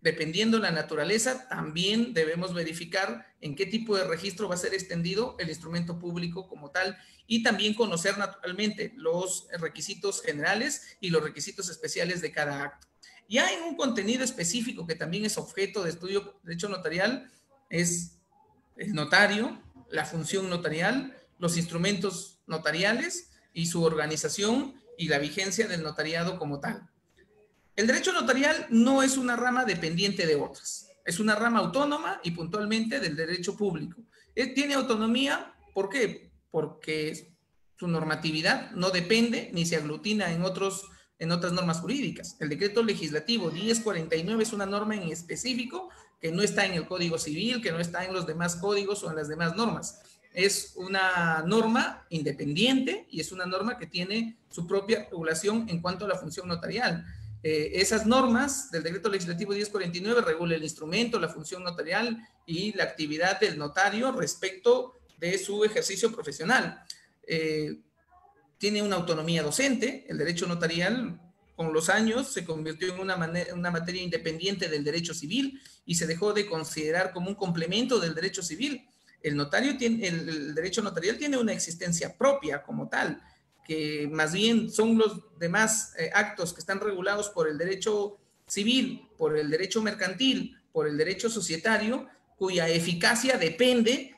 dependiendo la naturaleza, también debemos verificar en qué tipo de registro va a ser extendido el instrumento público como tal y también conocer naturalmente los requisitos generales y los requisitos especiales de cada acto. Ya en un contenido específico que también es objeto de estudio de derecho notarial es el notario, la función notarial, los instrumentos notariales y su organización y la vigencia del notariado como tal. El derecho notarial no es una rama dependiente de otras, es una rama autónoma y puntualmente del derecho público. Tiene autonomía, ¿por qué? Porque su normatividad no depende ni se aglutina en otras normas jurídicas. El decreto legislativo 1049 es una norma en específico que no está en el Código Civil, que no está en los demás códigos o en las demás normas. Es una norma independiente y es una norma que tiene su propia regulación en cuanto a la función notarial. Esas normas del decreto legislativo 1049 regulan el instrumento, la función notarial y la actividad del notario respecto de su ejercicio profesional. Tiene una autonomía docente. El derecho notarial con los años se convirtió en una materia independiente del derecho civil y se dejó de considerar como un complemento del derecho civil. El derecho notarial tiene una existencia propia como tal, que más bien son los demás actos que están regulados por el derecho civil, por el derecho mercantil, por el derecho societario, cuya eficacia depende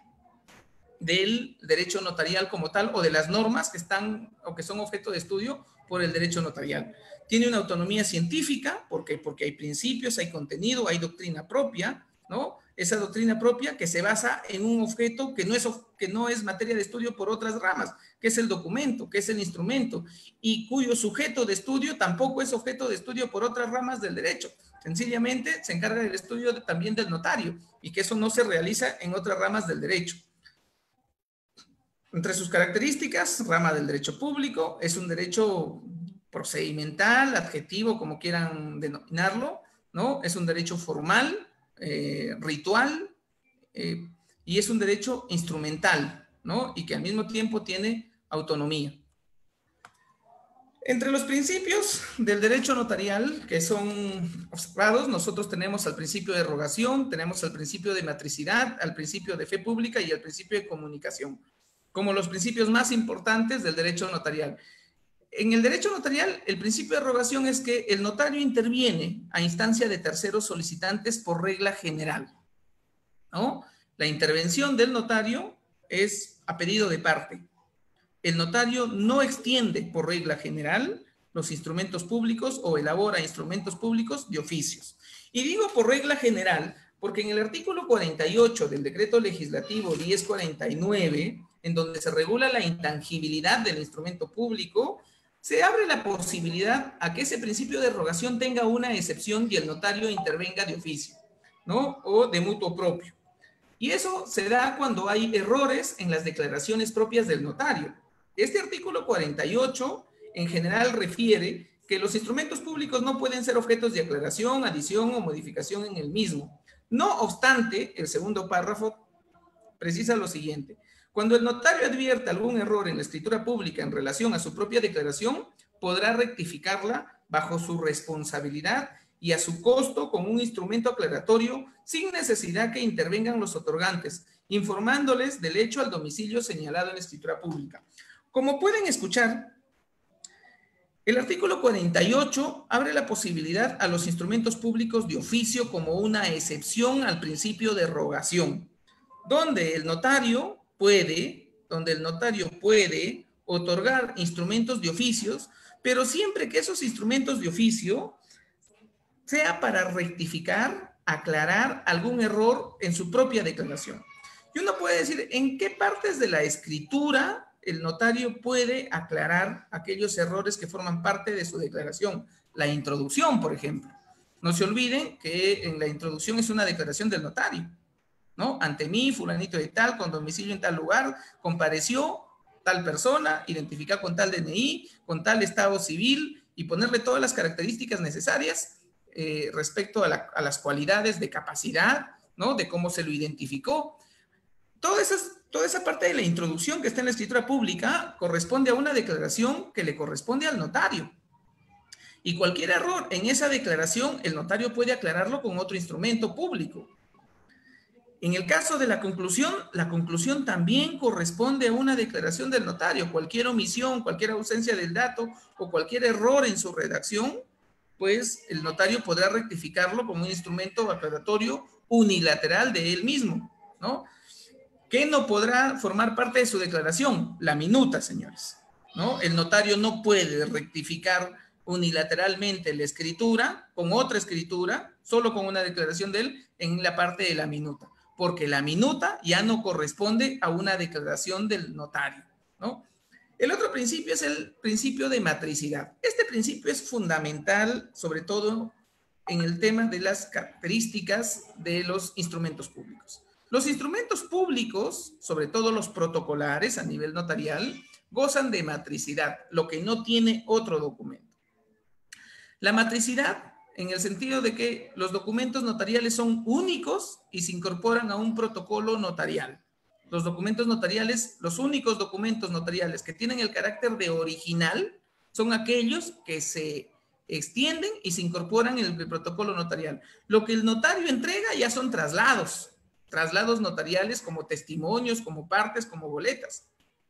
del derecho notarial como tal o de las normas que están o que son objeto de estudio por el derecho notarial. Tiene una autonomía científica porque hay principios, hay contenido, hay doctrina propia, ¿no? Esa doctrina propia que se basa en un objeto que no es materia de estudio por otras ramas, que es el documento, que es el instrumento, y cuyo sujeto de estudio tampoco es objeto de estudio por otras ramas del derecho. Sencillamente se encarga del estudio también del notario, y que eso no se realiza en otras ramas del derecho. Entre sus características, rama del derecho público, es un derecho procedimental, adjetivo, como quieran denominarlo, ¿no? Es un derecho formal, ritual, y es un derecho instrumental, ¿no? Y que al mismo tiempo tiene autonomía. Entre los principios del derecho notarial que son observados, nosotros tenemos al principio de rogación, tenemos al principio de matricidad, al principio de fe pública y al principio de comunicación, como los principios más importantes del derecho notarial. En el derecho notarial, el principio de rogación es que el notario interviene a instancia de terceros solicitantes por regla general, ¿no? La intervención del notario es a pedido de parte. El notario no extiende por regla general los instrumentos públicos o elabora instrumentos públicos de oficios. Y digo por regla general porque en el artículo 48 del decreto legislativo 1049, en donde se regula la intangibilidad del instrumento público, se abre la posibilidad a que ese principio de rogación tenga una excepción y el notario intervenga de oficio, ¿no? O de mutuo propio. Y eso se da cuando hay errores en las declaraciones propias del notario. Este artículo 48 en general refiere que los instrumentos públicos no pueden ser objetos de aclaración, adición o modificación en el mismo. No obstante, el segundo párrafo precisa lo siguiente: cuando el notario advierte algún error en la escritura pública en relación a su propia declaración, podrá rectificarla bajo su responsabilidad y a su costo con un instrumento aclaratorio sin necesidad que intervengan los otorgantes, informándoles del hecho al domicilio señalado en la escritura pública. Como pueden escuchar, el artículo 48 abre la posibilidad a los instrumentos públicos de oficio como una excepción al principio de rogación, donde el notario puede otorgar instrumentos de oficios, pero siempre que esos instrumentos de oficio sea para rectificar, aclarar algún error en su propia declaración. Y uno puede decir, ¿en qué partes de la escritura el notario puede aclarar aquellos errores que forman parte de su declaración? La introducción, por ejemplo. No se olviden que en la introducción es una declaración del notario, ¿no? Ante mí, fulanito de tal, con domicilio en tal lugar, compareció tal persona, identificada con tal DNI, con tal estado civil, y ponerle todas las características necesarias respecto a las cualidades de capacidad, ¿no? De cómo se lo identificó. Toda esa parte de la introducción que está en la escritura pública corresponde a una declaración que le corresponde al notario. Y cualquier error en esa declaración, el notario puede aclararlo con otro instrumento público. En el caso de la conclusión también corresponde a una declaración del notario. Cualquier omisión, cualquier ausencia del dato o cualquier error en su redacción, pues el notario podrá rectificarlo con un instrumento aclaratorio unilateral de él mismo, ¿no? ¿Qué no podrá formar parte de su declaración? La minuta, señores, ¿no? El notario no puede rectificar unilateralmente la escritura con otra escritura, solo con una declaración de él en la parte de la minuta, porque la minuta ya no corresponde a una declaración del notario, ¿no? El otro principio es el principio de matricidad. Este principio es fundamental, sobre todo en el tema de las características de los instrumentos públicos. Los instrumentos públicos, sobre todo los protocolares a nivel notarial, gozan de matricidad, lo que no tiene otro documento. La matricidad, en el sentido de que los documentos notariales son únicos y se incorporan a un protocolo notarial. Los documentos notariales, los únicos documentos notariales que tienen el carácter de original son aquellos que se extienden y se incorporan en el protocolo notarial. Lo que el notario entrega ya son traslados notariales como testimonios, como partes, como boletas.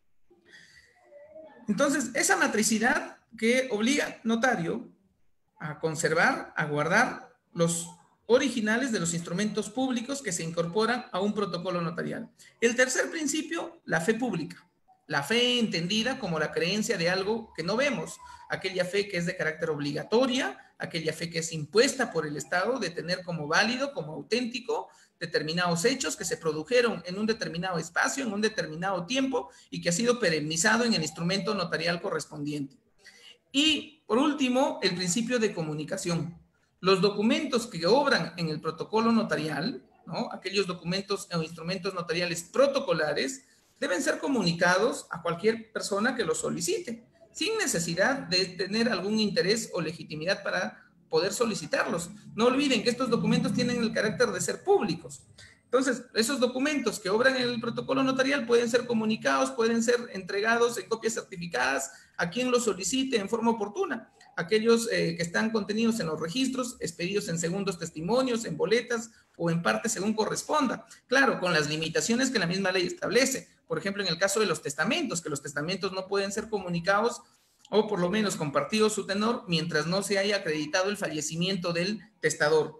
Entonces, esa matricidad que obliga al notario a conservar, a guardar los originales de los instrumentos públicos que se incorporan a un protocolo notarial. El tercer principio, la fe pública. La fe entendida como la creencia de algo que no vemos, aquella fe que es de carácter obligatoria, aquella fe que es impuesta por el Estado de tener como válido, como auténtico, determinados hechos que se produjeron en un determinado espacio, en un determinado tiempo y que ha sido perennizado en el instrumento notarial correspondiente. Y por último, el principio de comunicación. Los documentos que obran en el protocolo notarial, ¿no? Aquellos documentos o instrumentos notariales protocolares, deben ser comunicados a cualquier persona que los solicite, sin necesidad de tener algún interés o legitimidad para poder solicitarlos. No olviden que estos documentos tienen el carácter de ser públicos. Entonces, esos documentos que obran en el protocolo notarial pueden ser comunicados, pueden ser entregados en copias certificadas a quien los solicite en forma oportuna. Aquellos que están contenidos en los registros, expedidos en segundos testimonios, en boletas o en parte según corresponda. Claro, con las limitaciones que la misma ley establece. Por ejemplo, en el caso de los testamentos, que los testamentos no pueden ser comunicados o por lo menos compartido su tenor mientras no se haya acreditado el fallecimiento del testador.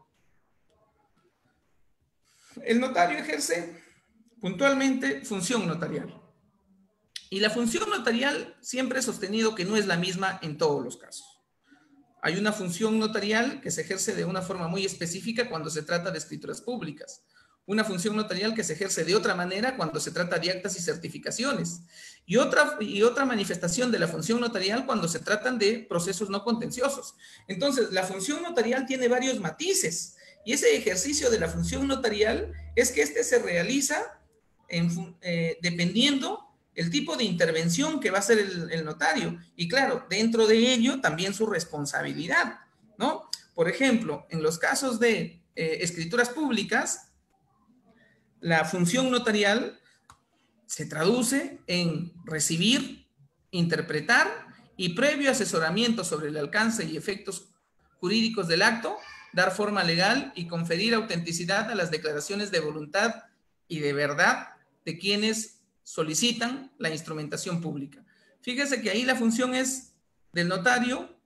El notario ejerce puntualmente función notarial. Y la función notarial siempre he sostenido que no es la misma en todos los casos. Hay una función notarial que se ejerce de una forma muy específica cuando se trata de escrituras públicas. Una función notarial que se ejerce de otra manera cuando se trata de actas y certificaciones. Y otra manifestación de la función notarial cuando se tratan de procesos no contenciosos. Entonces, la función notarial tiene varios matices. Y ese ejercicio de la función notarial es que este se realiza dependiendo el tipo de intervención que va a hacer el notario. Y claro, dentro de ello también su responsabilidad, ¿no? Por ejemplo, en los casos de escrituras públicas, la función notarial se traduce en recibir, interpretar y previo asesoramiento sobre el alcance y efectos jurídicos del acto, dar forma legal y conferir autenticidad a las declaraciones de voluntad y de verdad de quienes solicitan la instrumentación pública. Fíjese que ahí la función es del notario,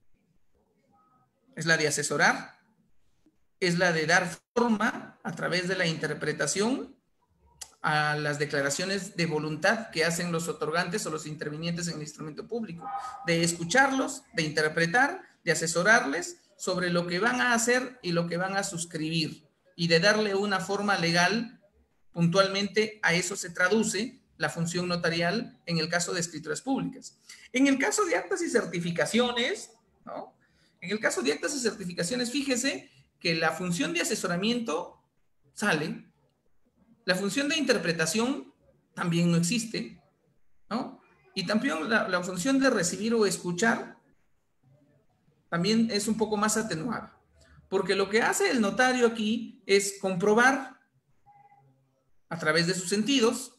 es la de asesorar, es la de dar forma a través de la interpretación a las declaraciones de voluntad que hacen los otorgantes o los intervinientes en el instrumento público, de escucharlos, de interpretar, de asesorarles sobre lo que van a hacer y lo que van a suscribir y de darle una forma legal. Puntualmente a eso se traduce la función notarial en el caso de escrituras públicas. En el caso de actas y certificaciones, ¿no? En el caso de actas y certificaciones, fíjese que la función de asesoramiento sale, la función de interpretación también no existe, ¿no? Y también la función de recibir o escuchar también es un poco más atenuada, porque lo que hace el notario aquí es comprobar a través de sus sentidos,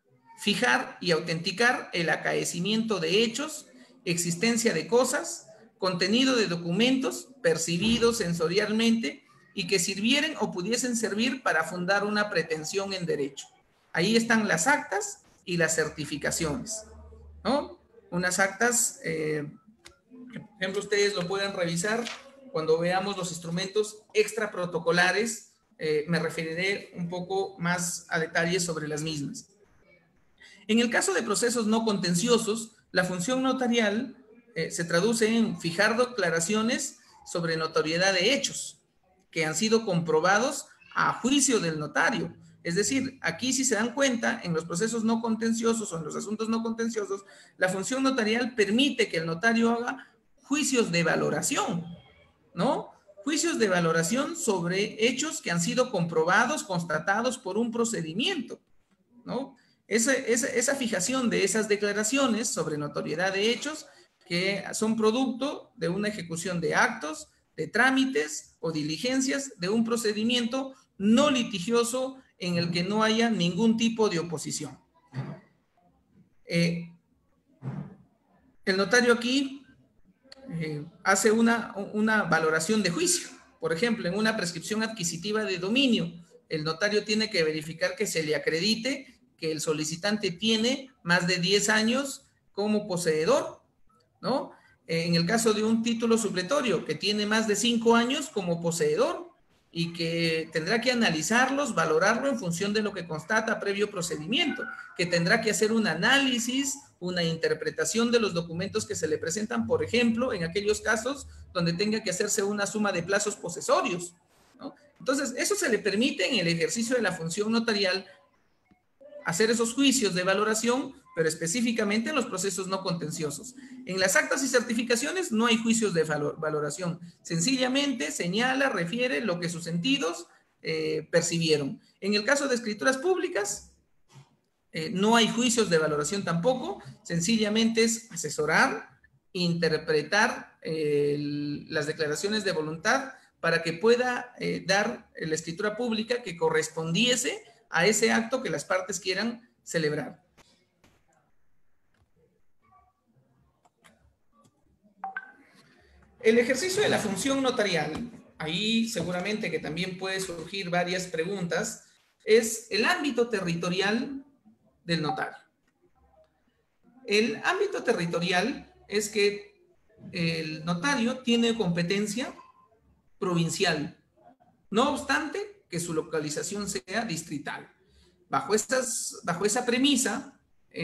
fijar y autenticar el acaecimiento de hechos, existencia de cosas, contenido de documentos percibidos sensorialmente y que sirvieren o pudiesen servir para fundar una pretensión en derecho. Ahí están las actas y las certificaciones, ¿no? Unas actas, por ejemplo, ustedes lo pueden revisar cuando veamos los instrumentos extraprotocolares. Me referiré un poco más a detalle sobre las mismas. En el caso de procesos no contenciosos, la función notarial se traduce en fijar declaraciones sobre notoriedad de hechos que han sido comprobados a juicio del notario. Es decir, aquí si se dan cuenta, en los procesos no contenciosos o en los asuntos no contenciosos, la función notarial permite que el notario haga juicios de valoración, ¿no? Juicios de valoración sobre hechos que han sido comprobados, constatados por un procedimiento, ¿no? Esa fijación de esas declaraciones sobre notoriedad de hechos que son producto de una ejecución de actos, de trámites o diligencias de un procedimiento no litigioso en el que no haya ningún tipo de oposición. El notario aquí hace una valoración de juicio. Por ejemplo, en una prescripción adquisitiva de dominio, el notario tiene que verificar que se le acredite que el solicitante tiene más de 10 años como poseedor, ¿no? En el caso de un título supletorio, que tiene más de 5 años como poseedor y que tendrá que analizarlos, valorarlo en función de lo que constata previo procedimiento, que tendrá que hacer un análisis, una interpretación de los documentos que se le presentan, por ejemplo, en aquellos casos donde tenga que hacerse una suma de plazos posesorios, ¿no? Entonces, eso se le permite en el ejercicio de la función notarial hacer esos juicios de valoración, pero específicamente en los procesos no contenciosos. En las actas y certificaciones no hay juicios de valoración. Sencillamente señala, refiere lo que sus sentidos percibieron. En el caso de escrituras públicas, no hay juicios de valoración tampoco. Sencillamente es asesorar, interpretar las declaraciones de voluntad para que pueda dar la escritura pública que correspondiese a ese acto que las partes quieran celebrar. El ejercicio de la función notarial, ahí seguramente que también puede surgir varias preguntas, es el ámbito territorial del notario. El ámbito territorial es que el notario tiene competencia provincial, no obstante que su localización sea distrital. Bajo esa premisa,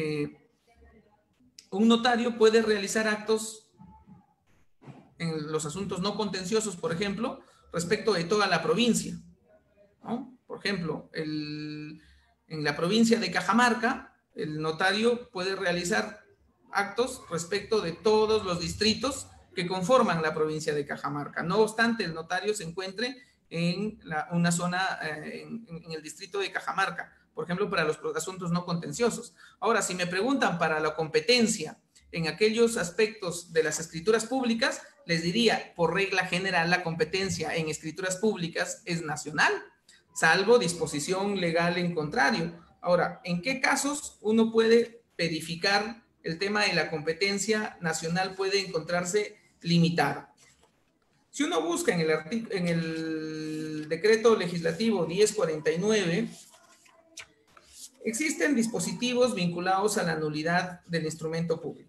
un notario puede realizar actos en los asuntos no contenciosos, por ejemplo, respecto de toda la provincia, ¿no? Por ejemplo, en la provincia de Cajamarca, el notario puede realizar actos respecto de todos los distritos que conforman la provincia de Cajamarca. No obstante, el notario se encuentre en una zona, en el distrito de Cajamarca, por ejemplo, para los asuntos no contenciosos. Ahora, si me preguntan para la competencia en aquellos aspectos de las escrituras públicas, les diría, por regla general, la competencia en escrituras públicas es nacional, salvo disposición legal en contrario. Ahora, ¿en qué casos uno puede verificar el tema de la competencia nacional puede encontrarse limitada? Si uno busca en el decreto legislativo 1049, existen dispositivos vinculados a la nulidad del instrumento público.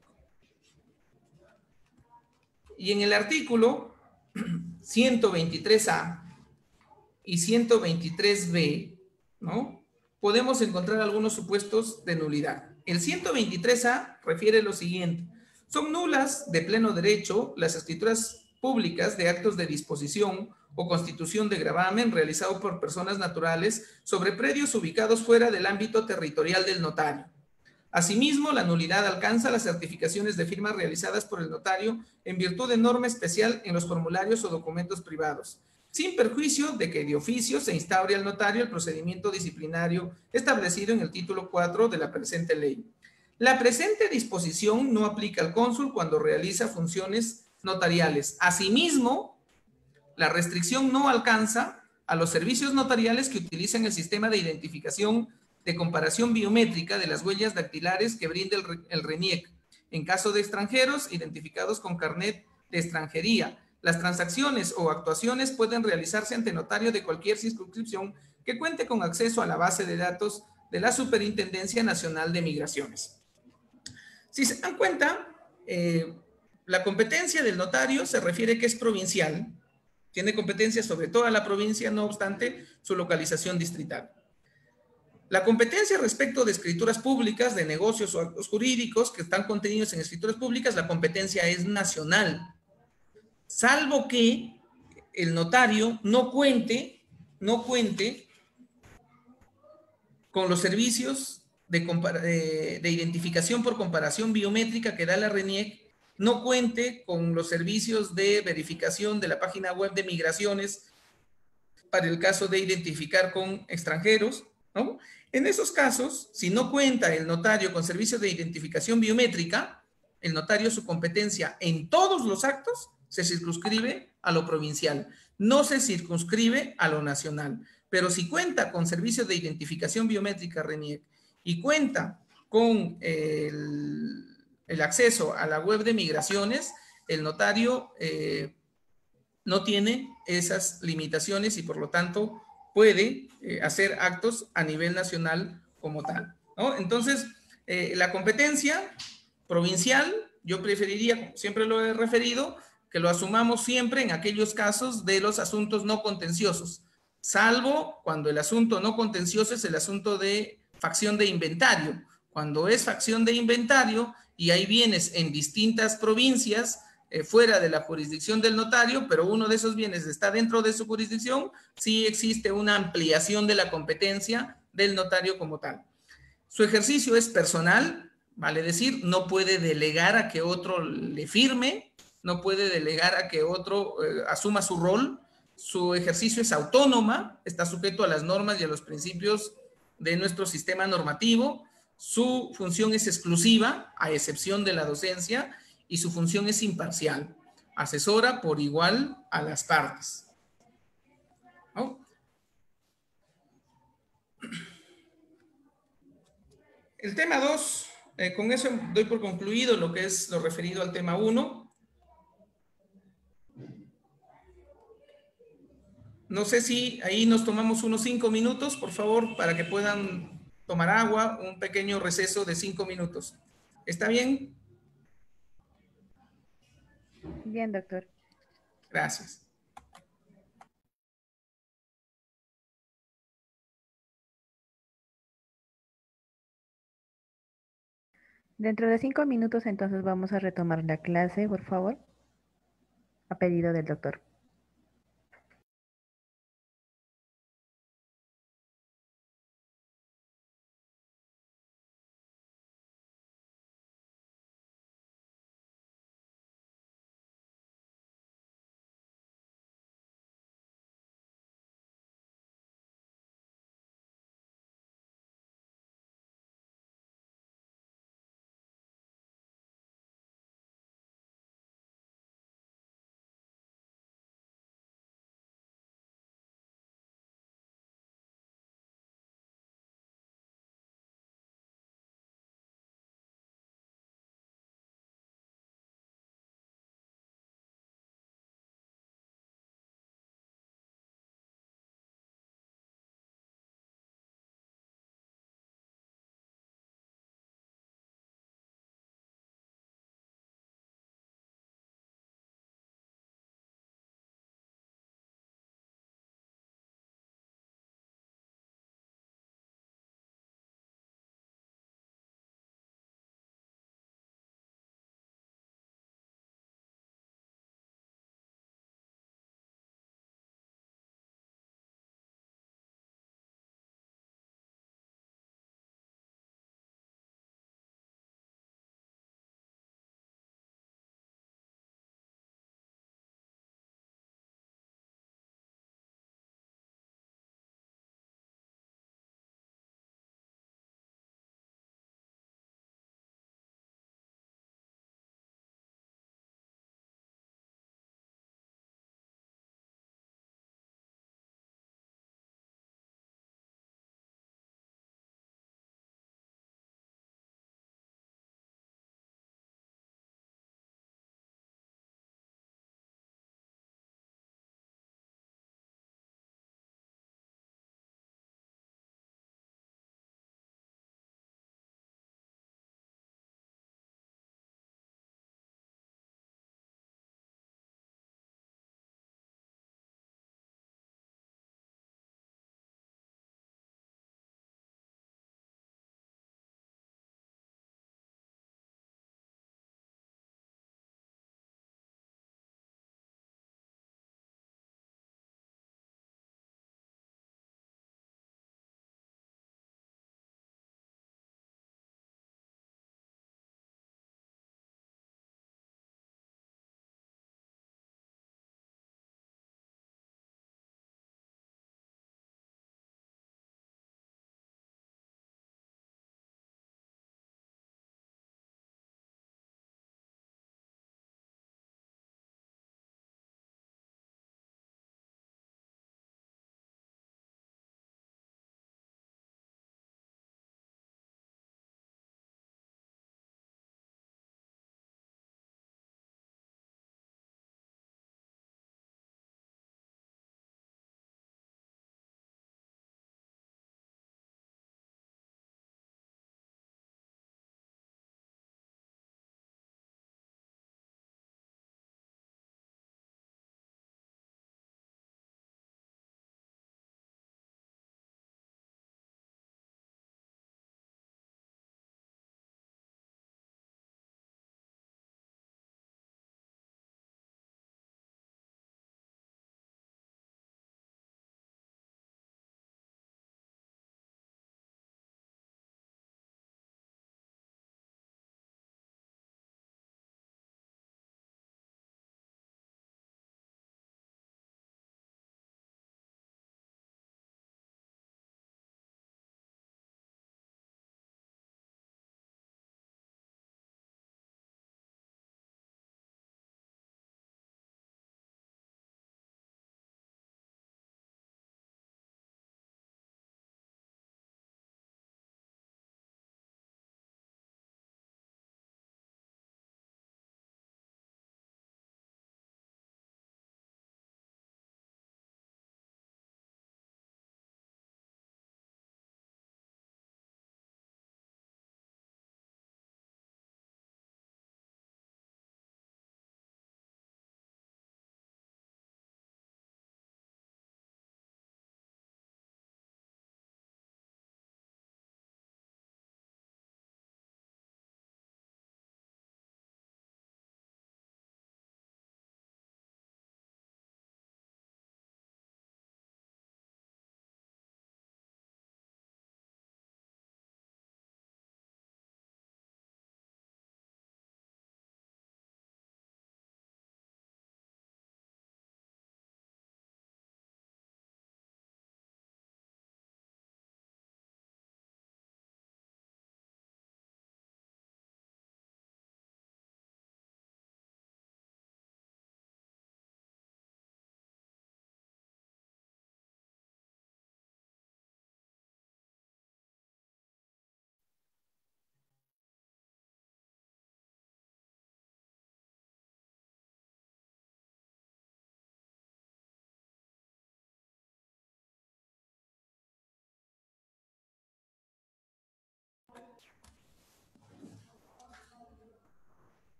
Y en el artículo 123A y 123B, ¿no?, podemos encontrar algunos supuestos de nulidad. El 123A refiere lo siguiente: son nulas de pleno derecho las escrituras públicas de actos de disposición o constitución de gravamen realizado por personas naturales sobre predios ubicados fuera del ámbito territorial del notario. Asimismo, la nulidad alcanza las certificaciones de firma realizadas por el notario en virtud de norma especial en los formularios o documentos privados, sin perjuicio de que de oficio se instaure al notario el procedimiento disciplinario establecido en el título 4 de la presente ley. La presente disposición no aplica al cónsul cuando realiza funciones notariales. Asimismo, la restricción no alcanza a los servicios notariales que utilizan el sistema de identificación de comparación biométrica de las huellas dactilares que brinda el RENIEC, en caso de extranjeros identificados con carnet de extranjería. Las transacciones o actuaciones pueden realizarse ante notario de cualquier circunscripción que cuente con acceso a la base de datos de la Superintendencia Nacional de Migraciones. Si se dan cuenta, la competencia del notario se refiere que es provincial, tiene competencia sobre toda la provincia, no obstante su localización distrital. La competencia respecto de escrituras públicas, de negocios o actos jurídicos que están contenidos en escrituras públicas, la competencia es nacional, salvo que el notario no cuente con los servicios de identificación por comparación biométrica que da la RENIEC, no cuente con los servicios de verificación de la página web de migraciones para el caso de identificar con extranjeros, ¿no? En esos casos, si no cuenta el notario con servicios de identificación biométrica, el notario, su competencia en todos los actos se circunscribe a lo provincial, no se circunscribe a lo nacional. Pero si cuenta con servicios de identificación biométrica RENIEC y cuenta con el acceso a la web de migraciones, el notario no tiene esas limitaciones y por lo tanto puede hacer actos a nivel nacional como tal, ¿no? Entonces, la competencia provincial, yo preferiría, como siempre lo he referido, que lo asumamos siempre en aquellos casos de los asuntos no contenciosos, salvo cuando el asunto no contencioso es el asunto de facción de inventario. Cuando es facción de inventario y hay bienes en distintas provincias, fuera de la jurisdicción del notario, pero uno de esos bienes está dentro de su jurisdicción, sí existe una ampliación de la competencia del notario como tal. Su ejercicio es personal, vale decir, no puede delegar a que otro le firme, no puede delegar a que otro asuma su rol. Su ejercicio es autónoma, está sujeto a las normas y a los principios de nuestro sistema normativo. Su función es exclusiva, a excepción de la docencia, y su función es imparcial. Asesora por igual a las partes, ¿no? El tema 2, con eso doy por concluido lo que es lo referido al tema 1. No sé si ahí nos tomamos unos 5 minutos, por favor, para que puedan tomar agua, un pequeño receso de 5 minutos. ¿Está bien? Bien, doctor. Gracias. Dentro de 5 minutos entonces vamos a retomar la clase, por favor, a pedido del doctor.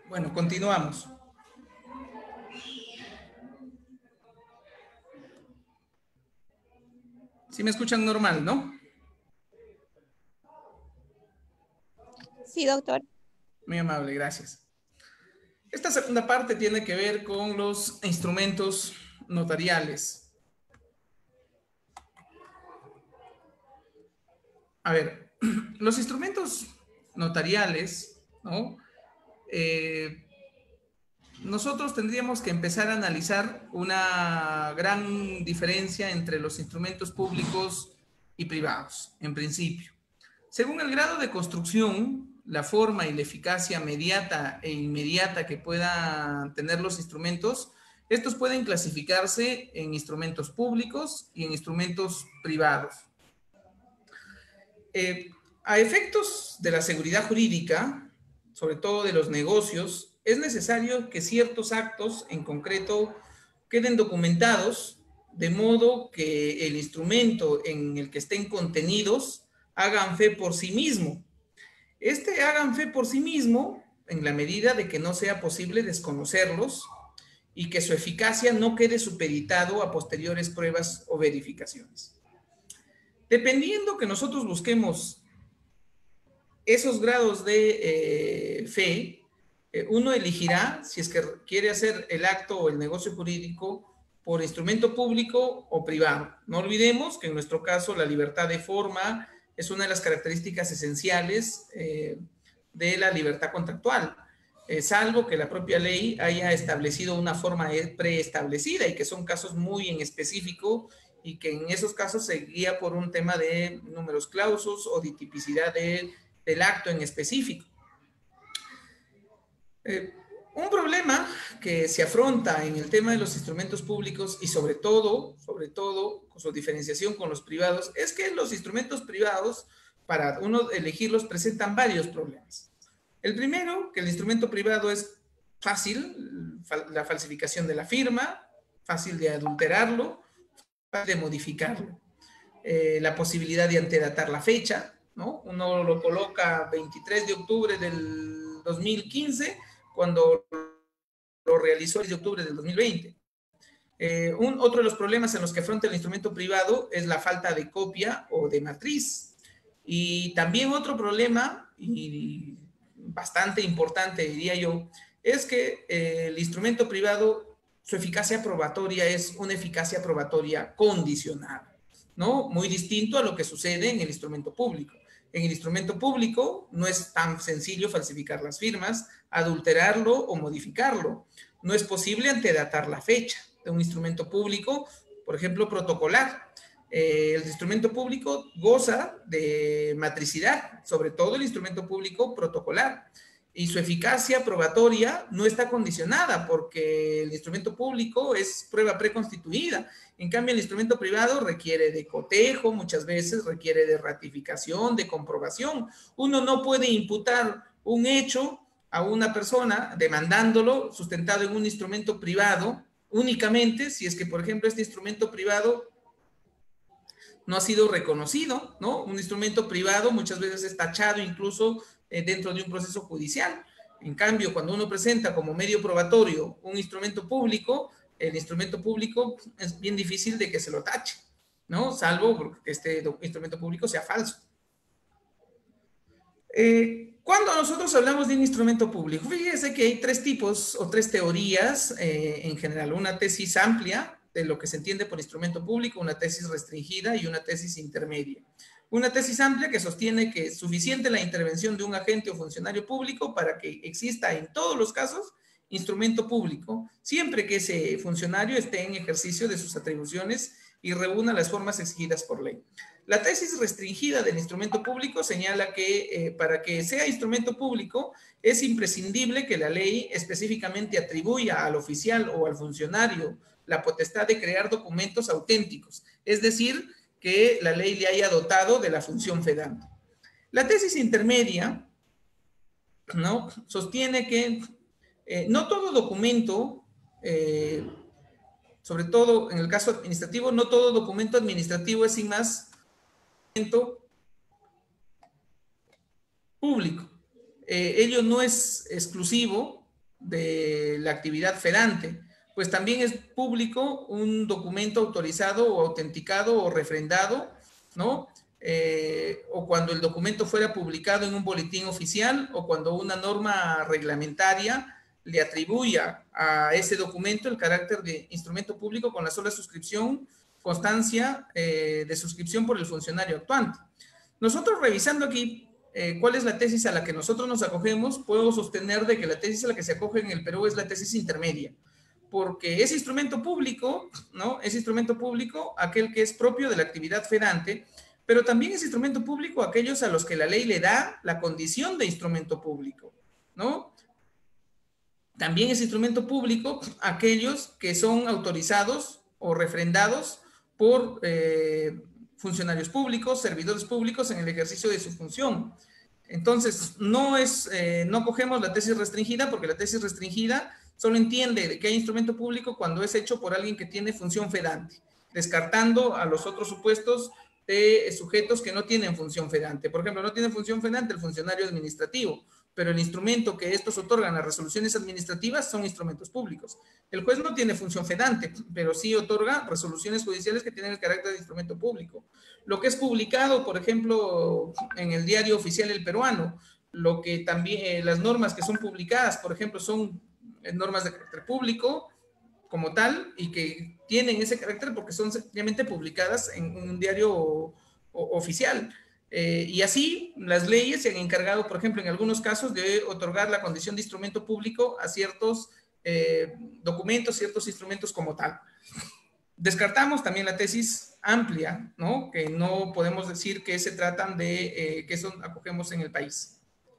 Bueno, continuamos. Sí me escuchan normal, ¿no? Sí, doctor. Muy amable, gracias. Esta segunda parte tiene que ver con los instrumentos notariales. A ver, los instrumentos notariales, ¿no? Nosotros tendríamos que empezar a analizar una gran diferencia entre los instrumentos públicos y privados, en principio. Según el grado de construcción, la forma y la eficacia mediata e inmediata que puedan tener los instrumentos, estos pueden clasificarse en instrumentos públicos y en instrumentos privados. A efectos de la seguridad jurídica, sobre todo de los negocios, es necesario que ciertos actos en concreto queden documentados de modo que el instrumento en el que estén contenidos hagan fe por sí mismo. Hagan fe por sí mismo en la medida de que no sea posible desconocerlos y que su eficacia no quede supeditado a posteriores pruebas o verificaciones. Dependiendo que nosotros busquemos esos grados de fe, uno elegirá si es que quiere hacer el acto o el negocio jurídico por instrumento público o privado. No olvidemos que en nuestro caso la libertad de forma es una de las características esenciales de la libertad contractual, salvo que la propia ley haya establecido una forma preestablecida y que son casos muy en específico y que en esos casos se guía por un tema de números clausus o de tipicidad del acto en específico. Un problema que se afronta en el tema de los instrumentos públicos y sobre todo, con su diferenciación con los privados, es que los instrumentos privados, para uno elegirlos, presentan varios problemas. El primero, que el instrumento privado es fácil, la falsificación de la firma, fácil de adulterarlo, fácil de modificarlo. La posibilidad de antedatar la fecha, ¿no? Uno lo coloca 23 de octubre del 2015 cuando lo realizó el de octubre del 2020. Otro de los problemas en los que afronta el instrumento privado es la falta de copia o de matriz. Y también otro problema, y bastante importante diría yo, es que el instrumento privado, su eficacia probatoria es una eficacia probatoria condicionada, ¿no? Muy distinto a lo que sucede en el instrumento público. En el instrumento público no es tan sencillo falsificar las firmas, adulterarlo o modificarlo. No es posible antedatar la fecha de un instrumento público, por ejemplo, protocolar. El instrumento público goza de matricidad, sobre todo el instrumento público protocolar. Y su eficacia probatoria no está condicionada porque el instrumento público es prueba preconstituida. En cambio, el instrumento privado requiere de cotejo, muchas veces requiere de ratificación, de comprobación. Uno no puede imputar un hecho a una persona demandándolo sustentado en un instrumento privado únicamente si es que, por ejemplo, este instrumento privado no ha sido reconocido, ¿no? Un instrumento privado muchas veces es tachado incluso dentro de un proceso judicial. En cambio, cuando uno presenta como medio probatorio un instrumento público, el instrumento público es bien difícil de que se lo tache, ¿no? Salvo que este instrumento público sea falso. Cuando nosotros hablamos de un instrumento público, fíjese que hay tres tipos o tres teorías en general. Una tesis amplia de lo que se entiende por instrumento público, una tesis restringida y una tesis intermedia. Una tesis amplia que sostiene que es suficiente la intervención de un agente o funcionario público para que exista en todos los casos instrumento público, siempre que ese funcionario esté en ejercicio de sus atribuciones y reúna las formas exigidas por ley. La tesis restringida del instrumento público señala que para que sea instrumento público es imprescindible que la ley específicamente atribuya al oficial o al funcionario la potestad de crear documentos auténticos, es decir, que la ley le haya dotado de la función fedante. La tesis intermedia, ¿no?, sostiene que no todo documento, sobre todo en el caso administrativo, no todo documento administrativo es sin más documento público. Ello no es exclusivo de la actividad fedante, pues también es público un documento autorizado o autenticado o refrendado, ¿no? O cuando el documento fuera publicado en un boletín oficial o cuando una norma reglamentaria le atribuya a ese documento el carácter de instrumento público con la sola suscripción, constancia de suscripción por el funcionario actuante. Nosotros revisando aquí cuál es la tesis a la que nosotros nos acogemos, puedo sostener de que la tesis a la que se acoge en el Perú es la tesis intermedia, porque es instrumento público, ¿no? Es instrumento público aquel que es propio de la actividad fedante, pero también es instrumento público aquellos a los que la ley le da la condición de instrumento público, ¿no? También es instrumento público aquellos que son autorizados o refrendados por funcionarios públicos, servidores públicos en el ejercicio de su función. Entonces, no cogemos la tesis restringida, porque la tesis restringida solo entiende que hay instrumento público cuando es hecho por alguien que tiene función fedante, descartando a los otros supuestos de sujetos que no tienen función fedante. Por ejemplo, no tiene función fedante el funcionario administrativo, pero el instrumento que estos otorgan las resoluciones administrativas son instrumentos públicos. El juez no tiene función fedante, pero sí otorga resoluciones judiciales que tienen el carácter de instrumento público. Lo que es publicado, por ejemplo, en el Diario Oficial El Peruano, lo que también, las normas que son publicadas, por ejemplo, son normas de carácter público como tal y que tienen ese carácter porque son simplemente publicadas en un diario oficial. Y así las leyes se han encargado, por ejemplo, en algunos casos de otorgar la condición de instrumento público a ciertos documentos, ciertos instrumentos como tal. Descartamos también la tesis amplia, ¿no? Que no podemos decir que se tratan de que eso acogemos en el país.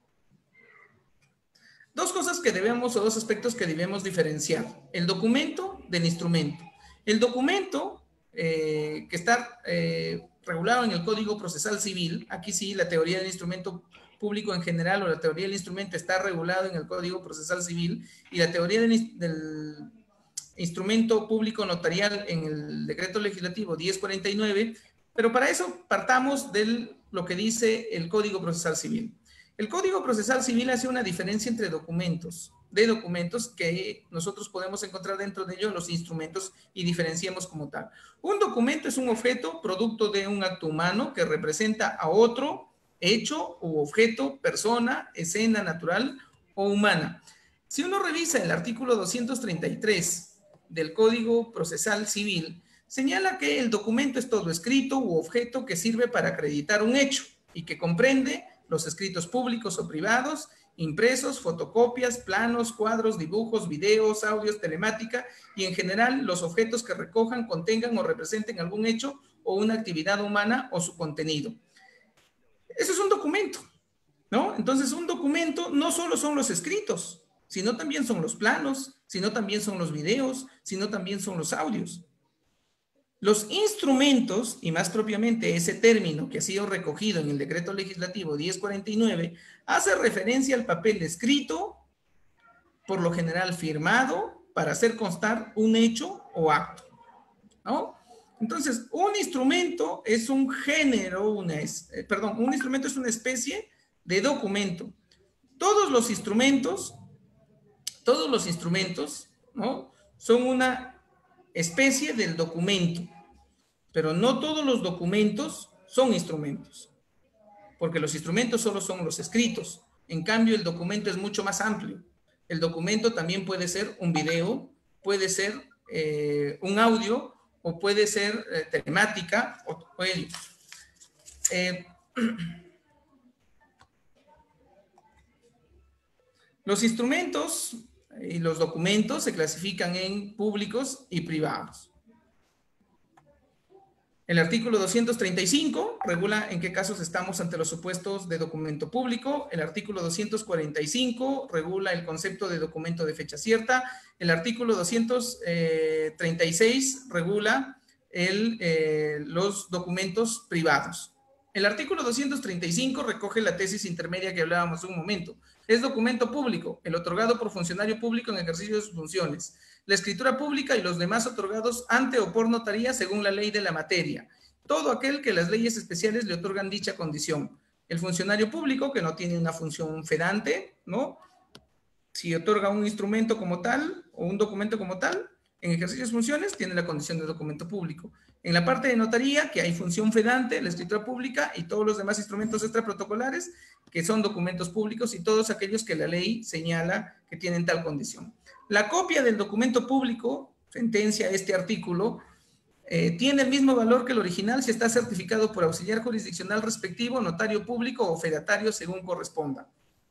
Dos cosas que debemos, o dos aspectos que debemos diferenciar. El documento del instrumento. El documento que está regulado en el Código Procesal Civil, aquí sí la teoría del instrumento público en general o la teoría del instrumento está regulado en el Código Procesal Civil y la teoría del instrumento público notarial en el Decreto Legislativo 1049, pero para eso partamos de lo que dice el Código Procesal Civil. El Código Procesal Civil hace una diferencia entre documentos que nosotros podemos encontrar dentro de ellos los instrumentos y diferenciamos como tal. Un documento es un objeto producto de un acto humano que representa a otro hecho u objeto, persona, escena natural o humana. Si uno revisa el artículo 233 del Código Procesal Civil, señala que el documento es todo escrito u objeto que sirve para acreditar un hecho y que comprende los escritos públicos o privados, impresos, fotocopias, planos, cuadros, dibujos, videos, audios, telemática y en general los objetos que recojan, contengan o representen algún hecho o una actividad humana o su contenido. Eso es un documento, ¿no? Entonces un documento no solo son los escritos, sino también son los planos, sino también son los videos, sino también son los audios. Los instrumentos, y más propiamente ese término que ha sido recogido en el Decreto Legislativo 1049, hace referencia al papel escrito, por lo general firmado, para hacer constar un hecho o acto, ¿no? Entonces, un instrumento es un género, un instrumento es una especie de documento. Todos los instrumentos, ¿no? Son una especie del documento, pero no todos los documentos son instrumentos, porque los instrumentos solo son los escritos. En cambio, el documento es mucho más amplio. El documento también puede ser un video, puede ser un audio, o puede ser telemática, o ello. Los instrumentos y los documentos se clasifican en públicos y privados. El artículo 235 regula en qué casos estamos ante los supuestos de documento público. El artículo 245 regula el concepto de documento de fecha cierta. El artículo 236 regula los documentos privados. El artículo 235 recoge la tesis intermedia que hablábamos hace un momento. Es documento público, el otorgado por funcionario público en ejercicio de sus funciones. La escritura pública y los demás otorgados ante o por notaría según la ley de la materia. Todo aquel que las leyes especiales le otorgan dicha condición. El funcionario público que no tiene una función fedante, ¿no? Si otorga un instrumento como tal o un documento como tal, en ejercicio de funciones tiene la condición de documento público. En la parte de notaría, que hay función fedante, la escritura pública y todos los demás instrumentos extraprotocolares, que son documentos públicos y todos aquellos que la ley señala que tienen tal condición. La copia del documento público, sentencia este artículo, tiene el mismo valor que el original si está certificado por auxiliar jurisdiccional respectivo, notario público o fedatario según corresponda.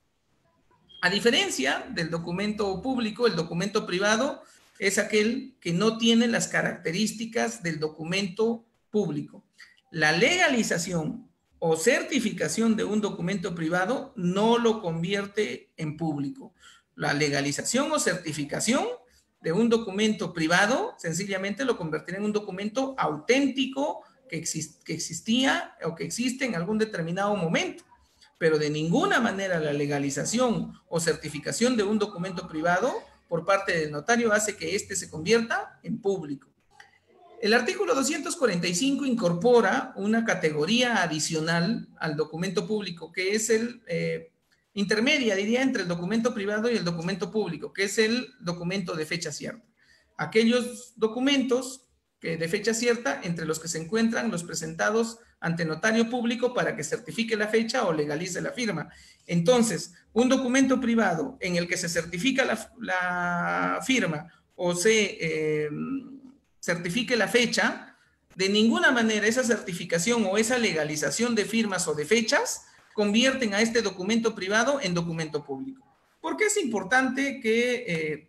A diferencia del documento público, el documento privado es aquel que no tiene las características del documento público. La legalización o certificación de un documento privado no lo convierte en público. La legalización o certificación de un documento privado sencillamente lo convertirá en un documento auténtico que existía o que existe en algún determinado momento. Pero de ninguna manera la legalización o certificación de un documento privado por parte del notario hace que éste se convierta en público. El artículo 245 incorpora una categoría adicional al documento público, que es el intermedia, diría, entre el documento privado y el documento público, que es el documento de fecha cierta. Aquellos documentos de fecha cierta entre los que se encuentran los presentados ante notario público para que certifique la fecha o legalice la firma. Entonces, un documento privado en el que se certifica la firma o se certifique la fecha, de ninguna manera esa certificación o esa legalización de firmas o de fechas convierten a este documento privado en documento público. ¿Por qué es importante que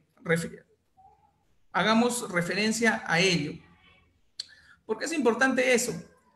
hagamos referencia a ello? ¿Por qué es importante eso?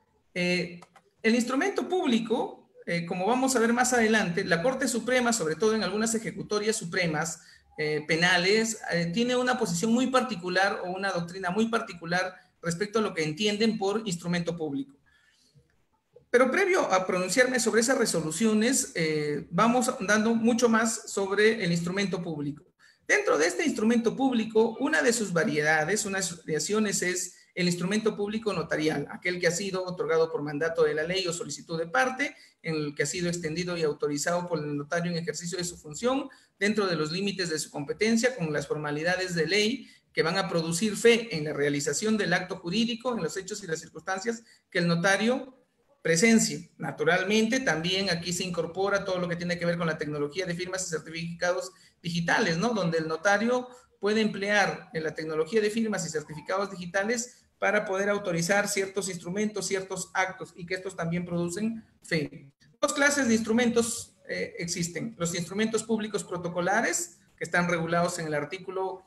El instrumento público, como vamos a ver más adelante, la Corte Suprema, sobre todo en algunas ejecutorias supremas penales, tiene una posición muy particular o una doctrina muy particular respecto a lo que entienden por instrumento público. Pero previo a pronunciarme sobre esas resoluciones, vamos dando mucho más sobre el instrumento público. Dentro de este instrumento público, una de sus variedades, una de sus variaciones es el instrumento público notarial, aquel que ha sido otorgado por mandato de la ley o solicitud de parte, en el que ha sido extendido y autorizado por el notario en ejercicio de su función, dentro de los límites de su competencia, con las formalidades de ley que van a producir fe en la realización del acto jurídico, en los hechos y las circunstancias que el notario presencie. Naturalmente, también aquí se incorpora todo lo que tiene que ver con la tecnología de firmas y certificados digitales, ¿no? Donde el notario puede emplear en la tecnología de firmas y certificados digitales para poder autorizar ciertos instrumentos, ciertos actos, y que estos también producen fe. Dos clases de instrumentos existen. Los instrumentos públicos protocolares, que están regulados en el artículo,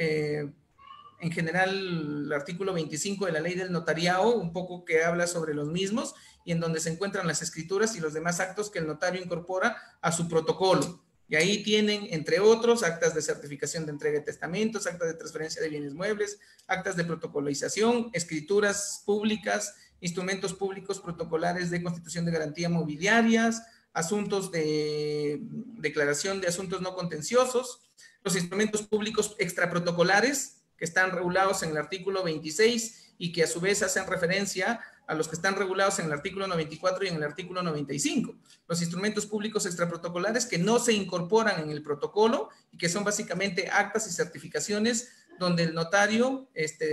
en general, el artículo 25 de la Ley del Notariado, un poco que habla sobre los mismos, y en donde se encuentran las escrituras y los demás actos que el notario incorpora a su protocolo. Y ahí tienen, entre otros, actas de certificación de entrega de testamentos, actas de transferencia de bienes muebles, actas de protocolización, escrituras públicas, instrumentos públicos protocolares de constitución de garantía mobiliarias, asuntos de declaración de asuntos no contenciosos, los instrumentos públicos extraprotocolares que están regulados en el artículo 26 y que a su vez hacen referencia a los que están regulados en el artículo 94 y en el artículo 95. Los instrumentos públicos extraprotocolares que no se incorporan en el protocolo y que son básicamente actas y certificaciones donde el notario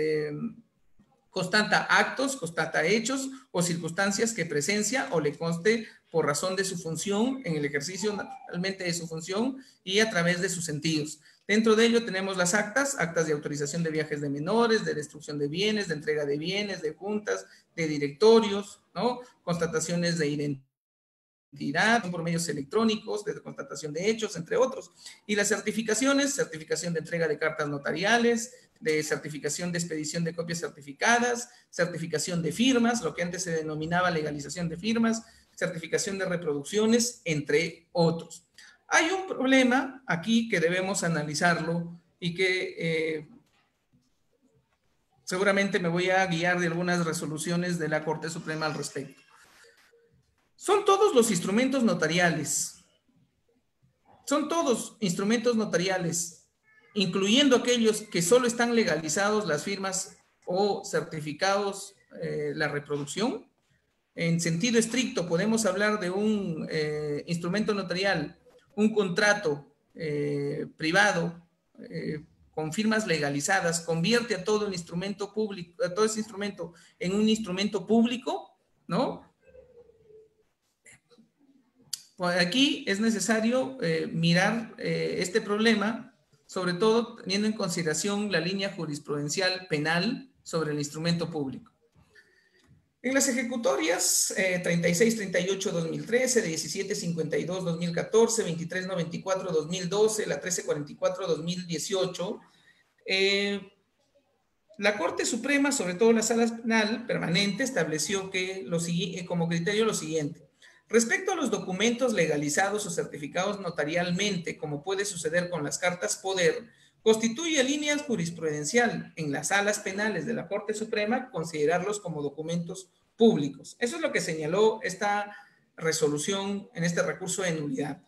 constata actos, constata hechos o circunstancias que presencia o le conste por razón de su función, en el ejercicio naturalmente de su función y a través de sus sentidos. Dentro de ello tenemos las actas de autorización de viajes de menores, de destrucción de bienes, de entrega de bienes, de juntas, de directorios, ¿no? Constataciones de identidad por medios electrónicos, de constatación de hechos, entre otros. Y las certificaciones, certificación de entrega de cartas notariales, de certificación de expedición de copias certificadas, certificación de firmas, lo que antes se denominaba legalización de firmas, certificación de reproducciones, entre otros. Hay un problema aquí que debemos analizarlo y que seguramente me voy a guiar de algunas resoluciones de la Corte Suprema al respecto. Son todos los instrumentos notariales. Son todos instrumentos notariales, incluyendo aquellos que solo están legalizados las firmas o certificados la reproducción. En sentido estricto, podemos hablar de un instrumento notarial, un contrato privado con firmas legalizadas convierte a todo el instrumento público, a todo ese instrumento en un instrumento público, ¿no? Pues aquí es necesario mirar este problema, sobre todo teniendo en consideración la línea jurisprudencial penal sobre el instrumento público. En las ejecutorias 3638-2013, 1752-2014, 2394-2012, la 1344-2018, la Corte Suprema, sobre todo la Sala Penal Permanente, estableció que como criterio lo siguiente. Respecto a los documentos legalizados o certificados notarialmente, como puede suceder con las cartas poder, constituye línea jurisprudencial en las salas penales de la Corte Suprema considerarlos como documentos públicos. Eso es lo que señaló esta resolución en este recurso de nulidad.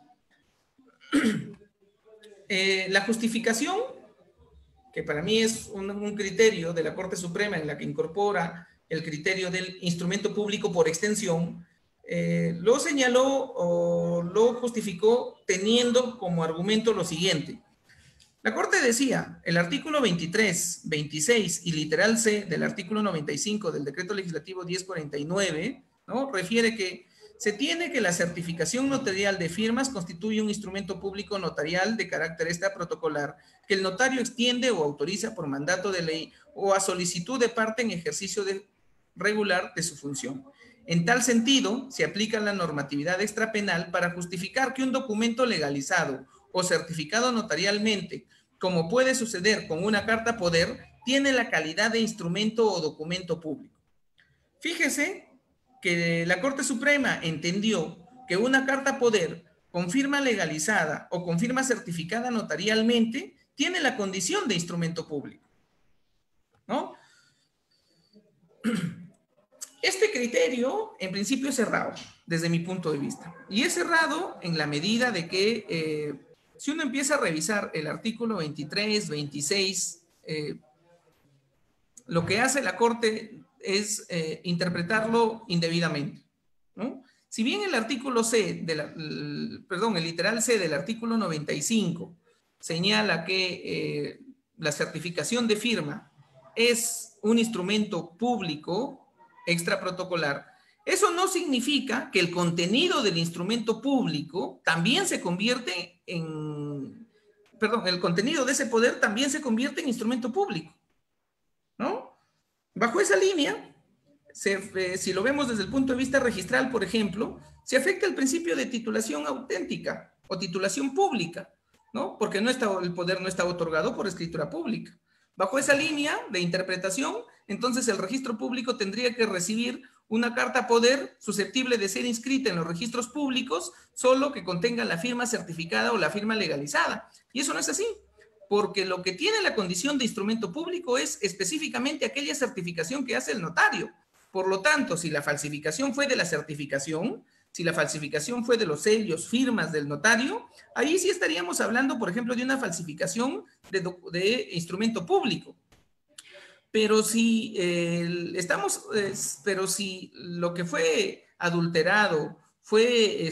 La justificación, que para mí es un criterio de la Corte Suprema en la que incorpora el criterio del instrumento público por extensión, lo señaló o lo justificó teniendo como argumento lo siguiente. La Corte decía, el artículo 23, 26 y literal C del artículo 95 del Decreto Legislativo 1049, ¿no? Refiere que se tiene que la certificación notarial de firmas constituye un instrumento público notarial de carácter extraprotocolar que el notario extiende o autoriza por mandato de ley o a solicitud de parte en ejercicio regular de su función. En tal sentido, se aplica la normatividad extrapenal para justificar que un documento legalizado o certificado notarialmente, como puede suceder con una carta poder, tiene la calidad de instrumento o documento público. Fíjese que la Corte Suprema entendió que una carta poder con firma legalizada o con firma certificada notarialmente tiene la condición de instrumento público, ¿no? Este criterio, en principio, es cerrado, desde mi punto de vista. Y es cerrado en la medida de que, si uno empieza a revisar el artículo 23, 26, lo que hace la Corte es interpretarlo indebidamente, ¿no? Si bien el artículo C, el literal C del artículo 95 señala que la certificación de firma es un instrumento público extraprotocolar, eso no significa que el contenido del instrumento público también se convierte en, el contenido de ese poder también se convierte en instrumento público, ¿no? Bajo esa línea, si lo vemos desde el punto de vista registral, por ejemplo, se afecta el principio de titulación auténtica o titulación pública, ¿no? Porque el poder no está otorgado por escritura pública. Bajo esa línea de interpretación, entonces el registro público tendría que recibir una carta poder susceptible de ser inscrita en los registros públicos solo que contenga la firma certificada o la firma legalizada. Y eso no es así, porque lo que tiene la condición de instrumento público es específicamente aquella certificación que hace el notario. Por lo tanto, si la falsificación fue de la certificación, si la falsificación fue de los sellos, firmas del notario, ahí sí estaríamos hablando, por ejemplo, de una falsificación de instrumento público. Pero si si lo que fue adulterado, fue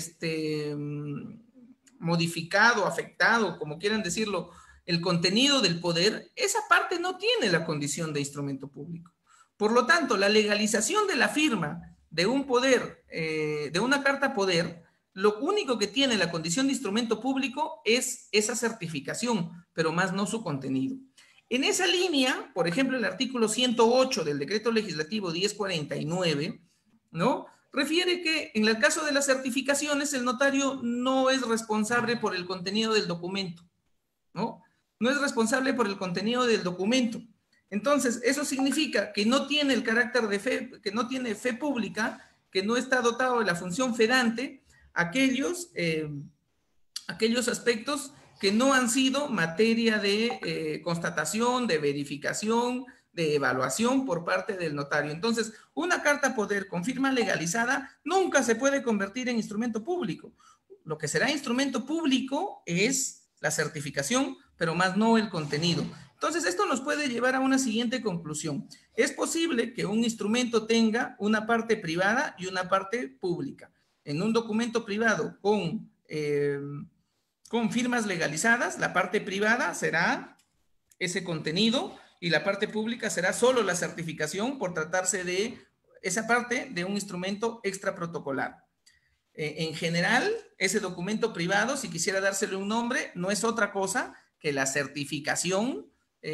modificado, afectado, como quieran decirlo, el contenido del poder, esa parte no tiene la condición de instrumento público. Por lo tanto, la legalización de la firma de un poder, de una carta poder, lo único que tiene la condición de instrumento público es esa certificación, pero más no su contenido. En esa línea, por ejemplo, el artículo 108 del Decreto Legislativo 1049, ¿no? Refiere que en el caso de las certificaciones, el notario no es responsable por el contenido del documento, ¿no? No es responsable por el contenido del documento. Entonces, eso significa que no tiene el carácter de fe, que no tiene fe pública, que no está dotado de la función fedante, aquellos aspectos que no han sido materia de constatación, de verificación, de evaluación por parte del notario. Entonces, una carta poder con firma legalizada nunca se puede convertir en instrumento público. Lo que será instrumento público es la certificación, pero más no el contenido. Entonces, esto nos puede llevar a una siguiente conclusión. Es posible que un instrumento tenga una parte privada y una parte pública. En un documento privado con con firmas legalizadas, la parte privada será ese contenido y la parte pública será solo la certificación por tratarse de esa parte de un instrumento extraprotocolar. En general, ese documento privado, si quisiera dársele un nombre, no es otra cosa que la certificación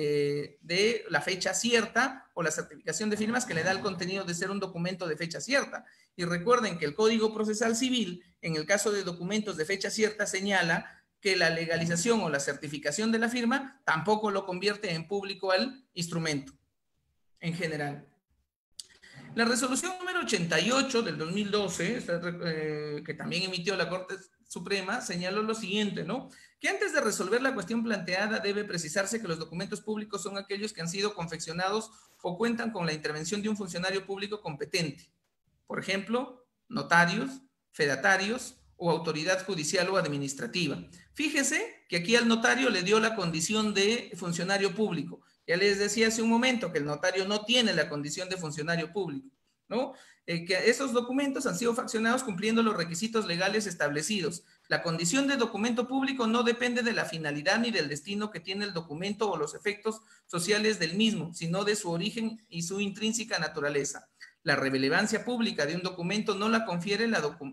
de la fecha cierta o la certificación de firmas que le da el contenido de ser un documento de fecha cierta. Y recuerden que el Código Procesal Civil, en el caso de documentos de fecha cierta, señala que la legalización o la certificación de la firma tampoco lo convierte en público al instrumento, en general. La resolución número 88 del 2012, que también emitió la Corte Suprema, señaló lo siguiente, ¿no? Que antes de resolver la cuestión planteada debe precisarse que los documentos públicos son aquellos que han sido confeccionados o cuentan con la intervención de un funcionario público competente. Por ejemplo, notarios, fedatarios o autoridad judicial o administrativa. Fíjese que aquí al notario le dio la condición de funcionario público. Ya les decía hace un momento que el notario no tiene la condición de funcionario público, ¿no? Que esos documentos han sido faccionados cumpliendo los requisitos legales establecidos. La condición de documento público no depende de la finalidad ni del destino que tiene el documento o los efectos sociales del mismo, sino de su origen y su intrínseca naturaleza. La relevancia pública de un documento no le confiere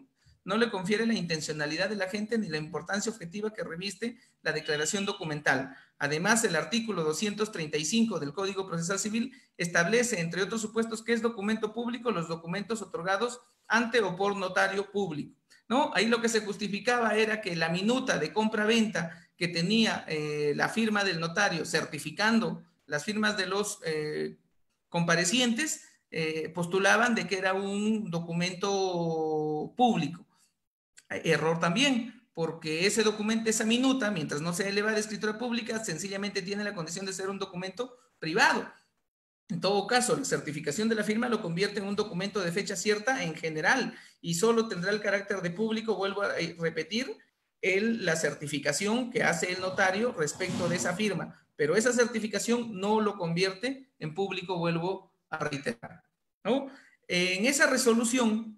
la intencionalidad de la gente ni la importancia objetiva que reviste la declaración documental. Además, el artículo 235 del Código Procesal Civil establece, entre otros supuestos, que es documento público los documentos otorgados ante o por notario público, ¿no? Ahí lo que se justificaba era que la minuta de compra-venta que tenía la firma del notario certificando las firmas de los comparecientes, postulaban de que era un documento público. Error también, porque ese documento, esa minuta, mientras no sea elevada a escritura pública, sencillamente tiene la condición de ser un documento privado. En todo caso, la certificación de la firma lo convierte en un documento de fecha cierta en general y solo tendrá el carácter de público, vuelvo a repetir, la certificación que hace el notario respecto de esa firma, pero esa certificación no lo convierte en público, vuelvo a reiterar, ¿no? En esa resolución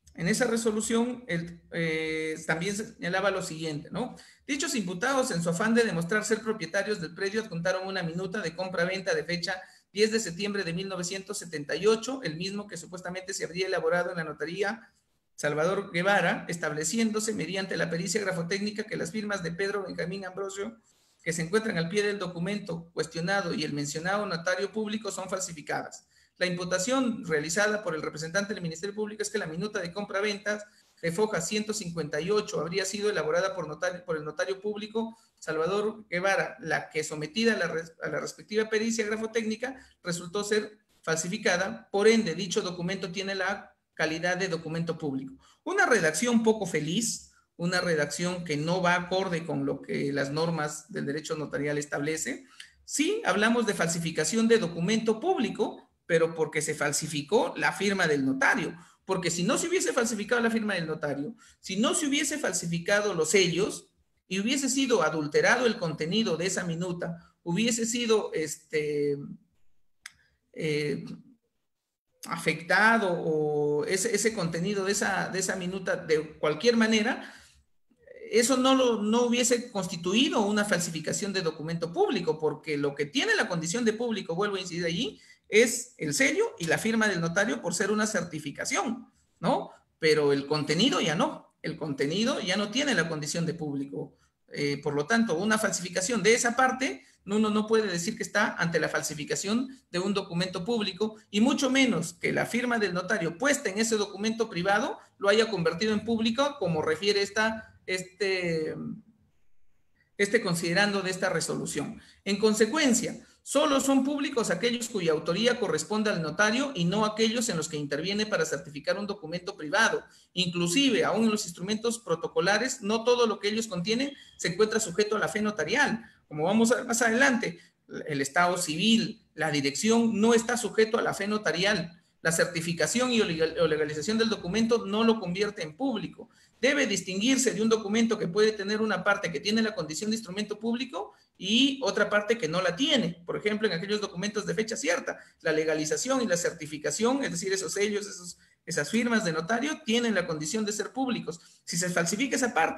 también señalaba lo siguiente, ¿no? Dichos imputados, en su afán de demostrar ser propietarios del predio, adjuntaron una minuta de compra-venta de fecha 10 de septiembre de 1978, el mismo que supuestamente se habría elaborado en la notaría Salvador Guevara, estableciéndose mediante la pericia grafotécnica que las firmas de Pedro Benjamín Ambrosio, que se encuentran al pie del documento cuestionado y el mencionado notario público son falsificadas. La imputación realizada por el representante del Ministerio Público es que la minuta de compra-ventas de foja 158 habría sido elaborada por el notario público Salvador Guevara, la que sometida a la respectiva pericia grafotécnica resultó ser falsificada, por ende dicho documento tiene la calidad de documento público. Una redacción poco feliz, una redacción que no va acorde con lo que las normas del derecho notarial establece. Sí, hablamos de falsificación de documento público, pero porque se falsificó la firma del notario, porque si no se hubiese falsificado la firma del notario, si no se hubiese falsificado los sellos y hubiese sido adulterado el contenido de esa minuta, hubiese sido afectado o ese contenido de esa minuta de cualquier manera, eso no hubiese constituido una falsificación de documento público, porque lo que tiene la condición de público, vuelvo a incidir allí, es el sello y la firma del notario por ser una certificación, ¿no? Pero el contenido ya no, el contenido ya no tiene la condición de público. Por lo tanto, una falsificación de esa parte, uno no puede decir que está ante la falsificación de un documento público y mucho menos que la firma del notario puesta en ese documento privado lo haya convertido en público, como refiere considerando de esta resolución. En consecuencia, solo son públicos aquellos cuya autoría corresponde al notario y no aquellos en los que interviene para certificar un documento privado. Inclusive, aún en los instrumentos protocolares, no todo lo que ellos contienen se encuentra sujeto a la fe notarial. Como vamos a ver más adelante, el estado civil, la dirección no está sujeto a la fe notarial. La certificación o legalización del documento no lo convierte en público. Debe distinguirse de un documento que puede tener una parte que tiene la condición de instrumento público y otra parte que no la tiene. Por ejemplo, en aquellos documentos de fecha cierta, la legalización y la certificación, es decir, esos sellos, esas firmas de notario, tienen la condición de ser públicos. Si se falsifica esa parte,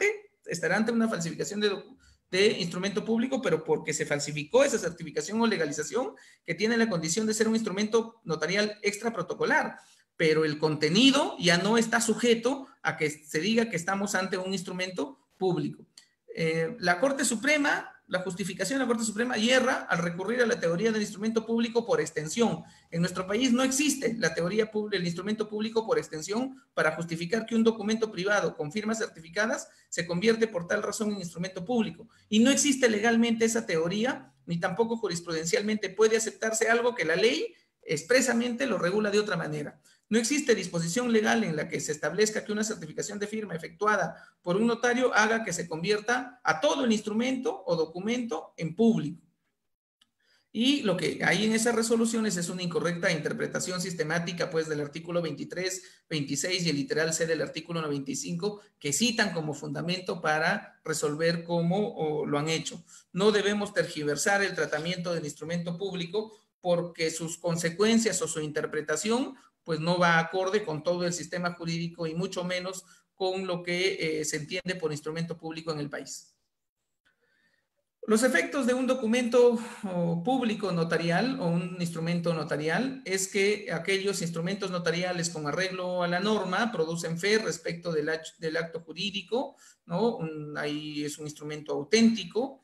estará ante una falsificación de instrumento público, pero porque se falsificó esa certificación o legalización que tiene la condición de ser un instrumento notarial extra protocolar, pero el contenido ya no está sujeto a que se diga que estamos ante un instrumento público. La Corte Suprema, la justificación de la Corte Suprema hierra al recurrir a la teoría del instrumento público por extensión. En nuestro país no existe la teoría del instrumento público por extensión para justificar que un documento privado con firmas certificadas se convierte por tal razón en instrumento público. Y no existe legalmente esa teoría, ni tampoco jurisprudencialmente puede aceptarse algo que la ley expresamente lo regula de otra manera. No existe disposición legal en la que se establezca que una certificación de firma efectuada por un notario haga que se convierta a todo el instrumento o documento en público. Y lo que hay en esas resoluciones es una incorrecta interpretación sistemática, pues, del artículo 23, 26 y el literal C del artículo 95, que citan como fundamento para resolver cómo lo han hecho. No debemos tergiversar el tratamiento del instrumento público porque sus consecuencias o su interpretación pues no va acorde con todo el sistema jurídico y mucho menos con lo que se entiende por instrumento público en el país. Los efectos de un documento público notarial o un instrumento notarial es que aquellos instrumentos notariales con arreglo a la norma producen fe respecto del acto jurídico, ¿no? Ahí es un instrumento auténtico,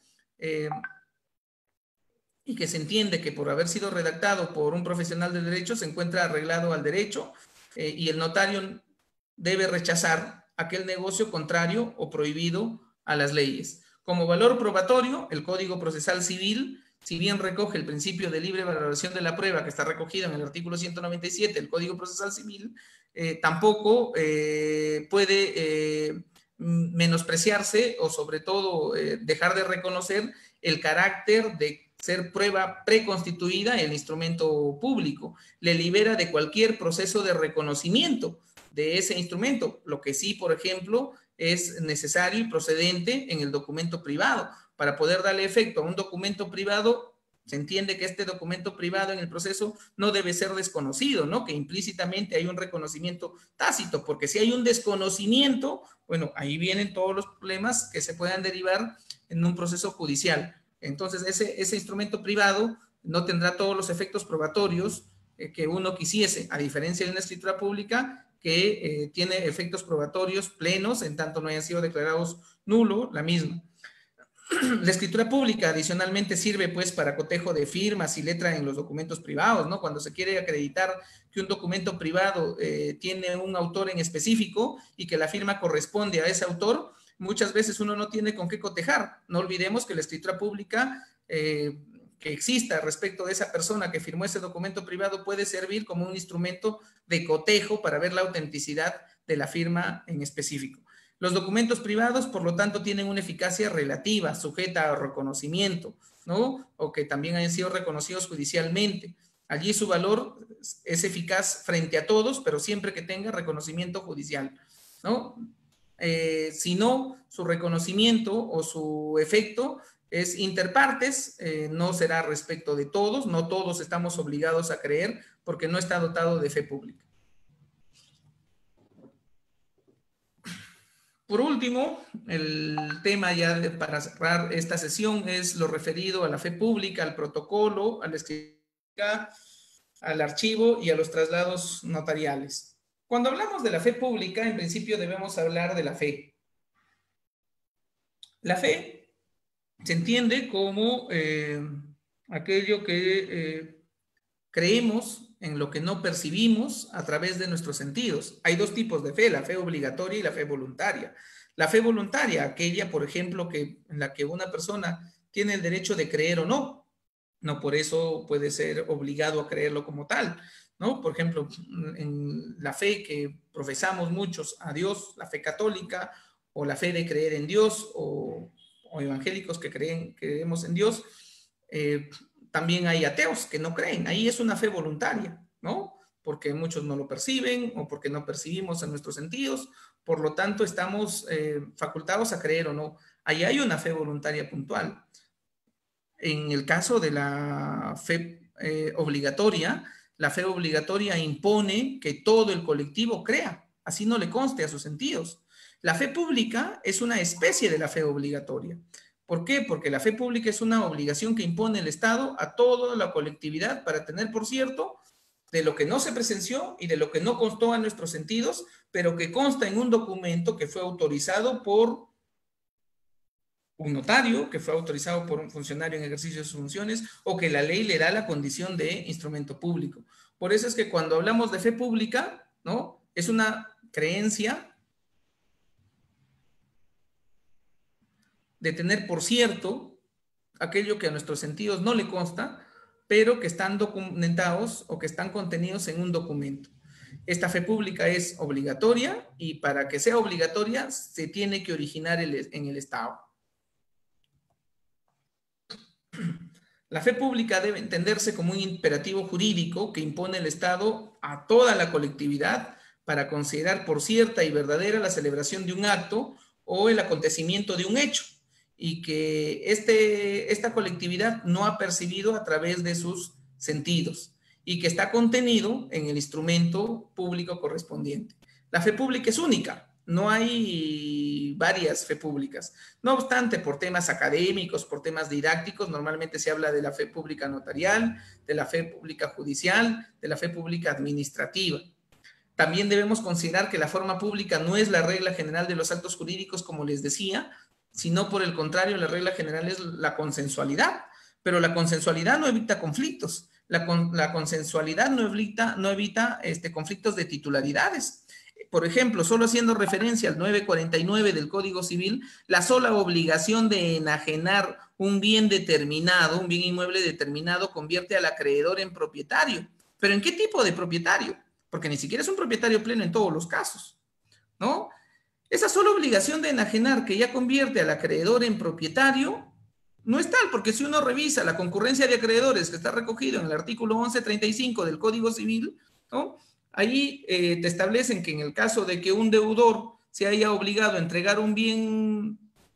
y que se entiende que por haber sido redactado por un profesional del derecho se encuentra arreglado al derecho, y el notario debe rechazar aquel negocio contrario o prohibido a las leyes. Como valor probatorio, el Código Procesal Civil, si bien recoge el principio de libre valoración de la prueba que está recogido en el artículo 197 del Código Procesal Civil, tampoco puede menospreciarse o sobre todo dejar de reconocer el carácter de ser prueba preconstituida el instrumento público. Le libera de cualquier proceso de reconocimiento de ese instrumento, lo que sí, por ejemplo, es necesario y procedente en el documento privado. Para poder darle efecto a un documento privado, se entiende que este documento privado en el proceso no debe ser desconocido, ¿no? Que implícitamente hay un reconocimiento tácito, porque si hay un desconocimiento, bueno, ahí vienen todos los problemas que se puedan derivar en un proceso judicial. Entonces, ese instrumento privado no tendrá todos los efectos probatorios que uno quisiese, a diferencia de una escritura pública que tiene efectos probatorios plenos, en tanto no hayan sido declarados nulo la misma. La escritura pública adicionalmente sirve pues para cotejo de firmas y letra en los documentos privados, ¿no? Cuando se quiere acreditar que un documento privado tiene un autor en específico y que la firma corresponde a ese autor, muchas veces uno no tiene con qué cotejar. No olvidemos que la escritura pública que exista respecto de esa persona que firmó ese documento privado puede servir como un instrumento de cotejo para ver la autenticidad de la firma en específico. Los documentos privados, por lo tanto, tienen una eficacia relativa, sujeta a reconocimiento, ¿no? O que también hayan sido reconocidos judicialmente. Allí su valor es eficaz frente a todos, pero siempre que tenga reconocimiento judicial, ¿no? Si no, su reconocimiento o su efecto es interpartes, no será respecto de todos, no todos estamos obligados a creer porque no está dotado de fe pública. Por último, el tema ya para cerrar esta sesión es lo referido a la fe pública, al protocolo, a la escritura, al archivo y a los traslados notariales. Cuando hablamos de la fe pública, en principio debemos hablar de la fe. La fe se entiende como aquello que creemos en lo que no percibimos a través de nuestros sentidos. Hay dos tipos de fe, la fe obligatoria y la fe voluntaria. La fe voluntaria, aquella, por ejemplo, en la que una persona tiene el derecho de creer o no. No por eso puede ser obligado a creerlo como tal, ¿no? Por ejemplo, en la fe que profesamos muchos a Dios, la fe católica, o la fe de creer en Dios, o evangélicos que creemos en Dios, también hay ateos que no creen. Ahí es una fe voluntaria, ¿no? Porque muchos no lo perciben o porque no percibimos en nuestros sentidos. Por lo tanto, estamos facultados a creer o no. Ahí hay una fe voluntaria puntual. En el caso de la fe obligatoria, la fe obligatoria impone que todo el colectivo crea, así no le conste a sus sentidos. La fe pública es una especie de la fe obligatoria. ¿Por qué? Porque la fe pública es una obligación que impone el Estado a toda la colectividad para tener por cierto de lo que no se presenció y de lo que no constó a nuestros sentidos, pero que consta en un documento que fue autorizado por un notario, que fue autorizado por un funcionario en ejercicio de sus funciones, o que la ley le da la condición de instrumento público. Por eso es que cuando hablamos de fe pública, ¿no? Es una creencia de tener por cierto aquello que a nuestros sentidos no le consta, pero que están documentados o que están contenidos en un documento. Esta fe pública es obligatoria y para que sea obligatoria se tiene que originar en el Estado. La fe pública debe entenderse como un imperativo jurídico que impone el Estado a toda la colectividad para considerar por cierta y verdadera la celebración de un acto o el acontecimiento de un hecho, y que esta colectividad no ha percibido a través de sus sentidos y que está contenido en el instrumento público correspondiente. La fe pública es única, no hay varias fe públicas. No obstante, por temas académicos, por temas didácticos, normalmente se habla de la fe pública notarial, de la fe pública judicial, de la fe pública administrativa. También debemos considerar que la forma pública no es la regla general de los actos jurídicos, como les decía, sino por el contrario, la regla general es la consensualidad, pero la consensualidad no evita conflictos, la consensualidad no evita conflictos de titularidades. Por ejemplo, solo haciendo referencia al 949 del Código Civil, la sola obligación de enajenar un bien determinado, un bien inmueble determinado, convierte al acreedor en propietario. ¿Pero en qué tipo de propietario? Porque ni siquiera es un propietario pleno en todos los casos, ¿no? Esa sola obligación de enajenar que ya convierte al acreedor en propietario no es tal, porque si uno revisa la concurrencia de acreedores que está recogido en el artículo 1135 del Código Civil, ¿no? Ahí te establecen que en el caso de que un deudor se haya obligado a entregar un bien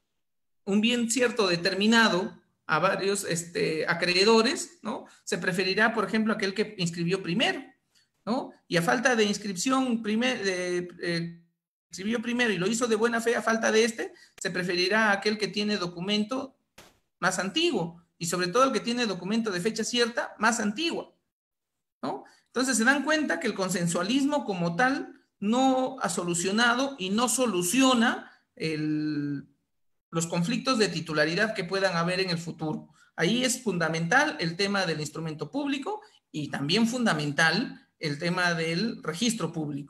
cierto determinado a varios acreedores, ¿no? Se preferirá, por ejemplo, aquel que inscribió primero, ¿no? Y a falta de inscripción inscribió primero y lo hizo de buena fe, a falta de se preferirá a aquel que tiene documento más antiguo y sobre todo el que tiene documento de fecha cierta más antigua, ¿no? Entonces se dan cuenta que el consensualismo como tal no ha solucionado y no soluciona los conflictos de titularidad que puedan haber en el futuro. Ahí es fundamental el tema del instrumento público y también fundamental el tema del registro público.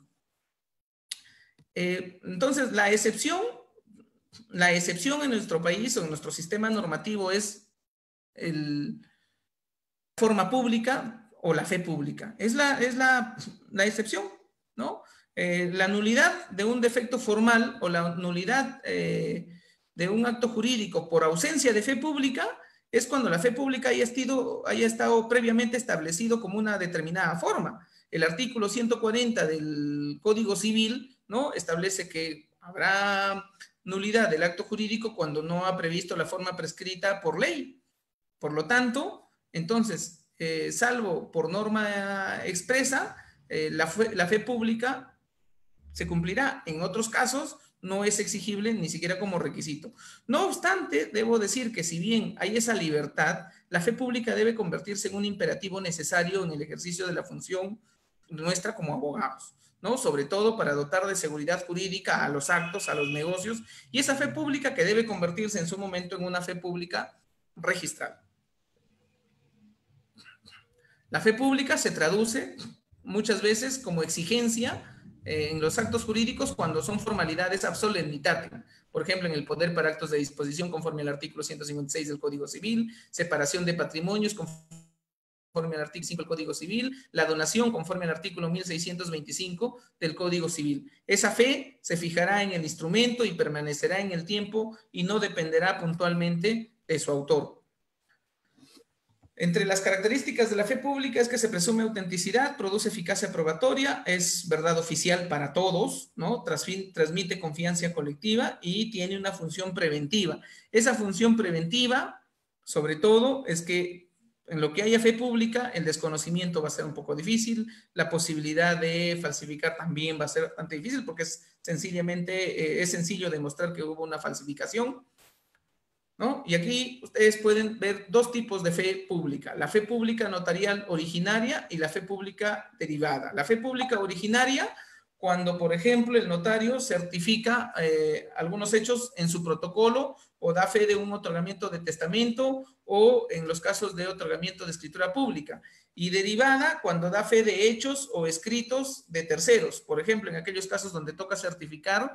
Entonces, la excepción en nuestro país o en nuestro sistema normativo es la forma pública o la fe pública. Es la excepción, ¿no? La nulidad de un defecto formal o la nulidad de un acto jurídico por ausencia de fe pública es cuando la fe pública haya estado previamente establecido como una determinada forma. El artículo 140 del Código Civil, ¿no? Establece que habrá nulidad del acto jurídico cuando no ha previsto la forma prescrita por ley. Por lo tanto, entonces, salvo por norma expresa, la fe pública se cumplirá. En otros casos, no es exigible ni siquiera como requisito. No obstante, debo decir que si bien hay esa libertad, la fe pública debe convertirse en un imperativo necesario en el ejercicio de la función nuestra como abogados, ¿no? Sobre todo para dotar de seguridad jurídica a los actos, a los negocios, y esa fe pública que debe convertirse en su momento en una fe pública registrada. La fe pública se traduce muchas veces como exigencia en los actos jurídicos cuando son formalidades ab solemnitatem. Por ejemplo, en el poder para actos de disposición conforme al artículo 156 del Código Civil, separación de patrimonios conforme al artículo 5 del Código Civil, la donación conforme al artículo 1625 del Código Civil. Esa fe se fijará en el instrumento y permanecerá en el tiempo y no dependerá puntualmente de su autor. Entre las características de la fe pública es que se presume autenticidad, produce eficacia probatoria, es verdad oficial para todos, ¿no? Transmite confianza colectiva y tiene una función preventiva. Esa función preventiva, sobre todo, es que En lo que haya fe pública, el desconocimiento va a ser un poco difícil, la posibilidad de falsificar también va a ser bastante difícil porque es sencillamente, es sencillo demostrar que hubo una falsificación, ¿no? Y aquí ustedes pueden ver dos tipos de fe pública, la fe pública notarial originaria y la fe pública derivada. La fe pública originaria, cuando, por ejemplo, el notario certifica algunos hechos en su protocolo o da fe de un otorgamiento de testamento o en los casos de otorgamiento de escritura pública. Y derivada, cuando da fe de hechos o escritos de terceros. Por ejemplo, en aquellos casos donde toca certificar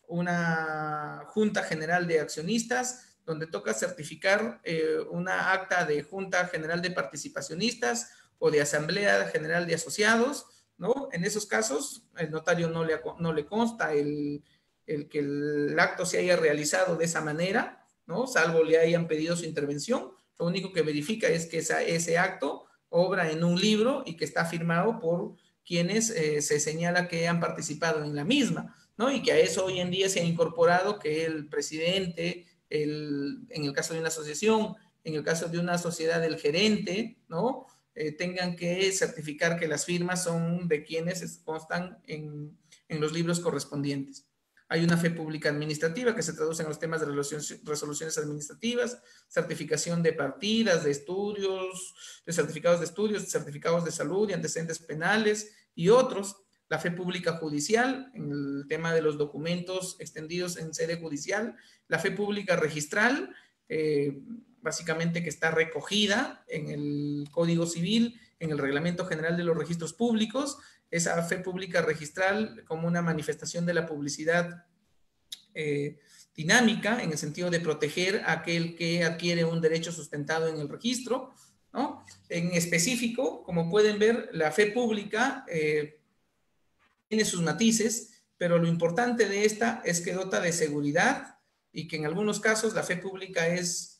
una Junta General de Accionistas, donde toca certificar una acta de Junta General de Participacionistas o de Asamblea General de Asociados, ¿no? En esos casos, el notario no le consta el que el acto se haya realizado de esa manera, ¿no? Salvo le hayan pedido su intervención. Lo único que verifica es que ese acto obra en un libro y que está firmado por quienes se señala que han participado en la misma, ¿no? Y que a eso hoy en día se ha incorporado que el presidente, en el caso de una asociación, en el caso de una sociedad, el gerente, ¿no? Tengan que certificar que las firmas son de quienes constan en los libros correspondientes. Hay una fe pública administrativa que se traduce en los temas de resoluciones administrativas, certificación de partidas, de estudios, de certificados de estudios, certificados de salud y antecedentes penales y otros. La fe pública judicial, en el tema de los documentos extendidos en sede judicial. La fe pública registral, básicamente que está recogida en el Código Civil, en el Reglamento General de los Registros Públicos. Esa fe pública registral como una manifestación de la publicidad dinámica, en el sentido de proteger a aquel que adquiere un derecho sustentado en el registro, ¿no? En específico, como pueden ver, la fe pública tiene sus matices, pero lo importante de esta es que dota de seguridad y que en algunos casos la fe pública es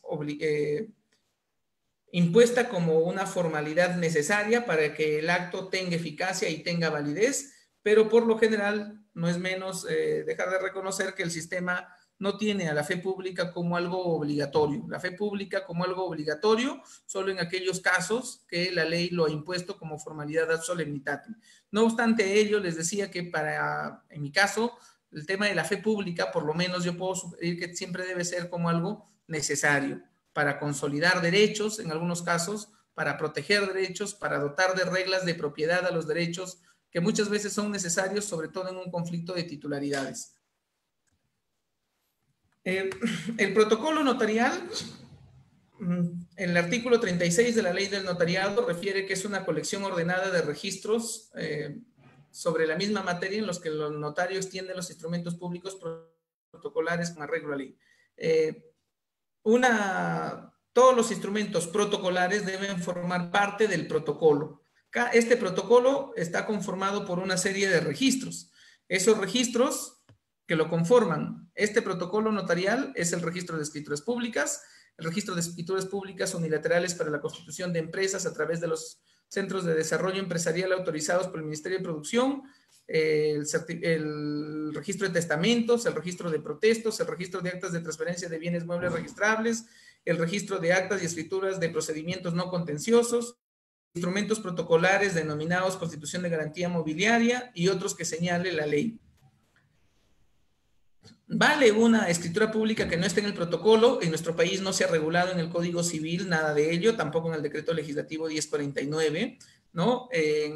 impuesta como una formalidad necesaria para que el acto tenga eficacia y tenga validez, pero por lo general no es menos dejar de reconocer que el sistema no tiene a la fe pública como algo obligatorio. La fe pública como algo obligatorio solo en aquellos casos que la ley lo ha impuesto como formalidad ad solemnitatem. No obstante ello, les decía que en mi caso, el tema de la fe pública, por lo menos yo puedo sugerir que siempre debe ser como algo necesario para consolidar derechos, en algunos casos, para proteger derechos, para dotar de reglas de propiedad a los derechos, que muchas veces son necesarios, sobre todo en un conflicto de titularidades. El protocolo notarial, el artículo 36 de la Ley del Notariado refiere que es una colección ordenada de registros sobre la misma materia en los que los notarios extienden los instrumentos públicos protocolares con arreglo a ley. Todos los instrumentos protocolares deben formar parte del protocolo. Este protocolo está conformado por una serie de registros. Esos registros que lo conforman, este protocolo notarial es el registro de escrituras públicas, el registro de escrituras públicas unilaterales para la constitución de empresas a través de los centros de desarrollo empresarial autorizados por el Ministerio de Producción, el registro de testamentos, el registro de protestos, el registro de actas de transferencia de bienes muebles registrables, el registro de actas y escrituras de procedimientos no contenciosos, instrumentos protocolares denominados Constitución de Garantía Mobiliaria y otros que señale la ley. Vale una escritura pública que no esté en el protocolo. En nuestro país no se ha regulado en el Código Civil nada de ello, tampoco en el Decreto Legislativo 1049, ¿no? En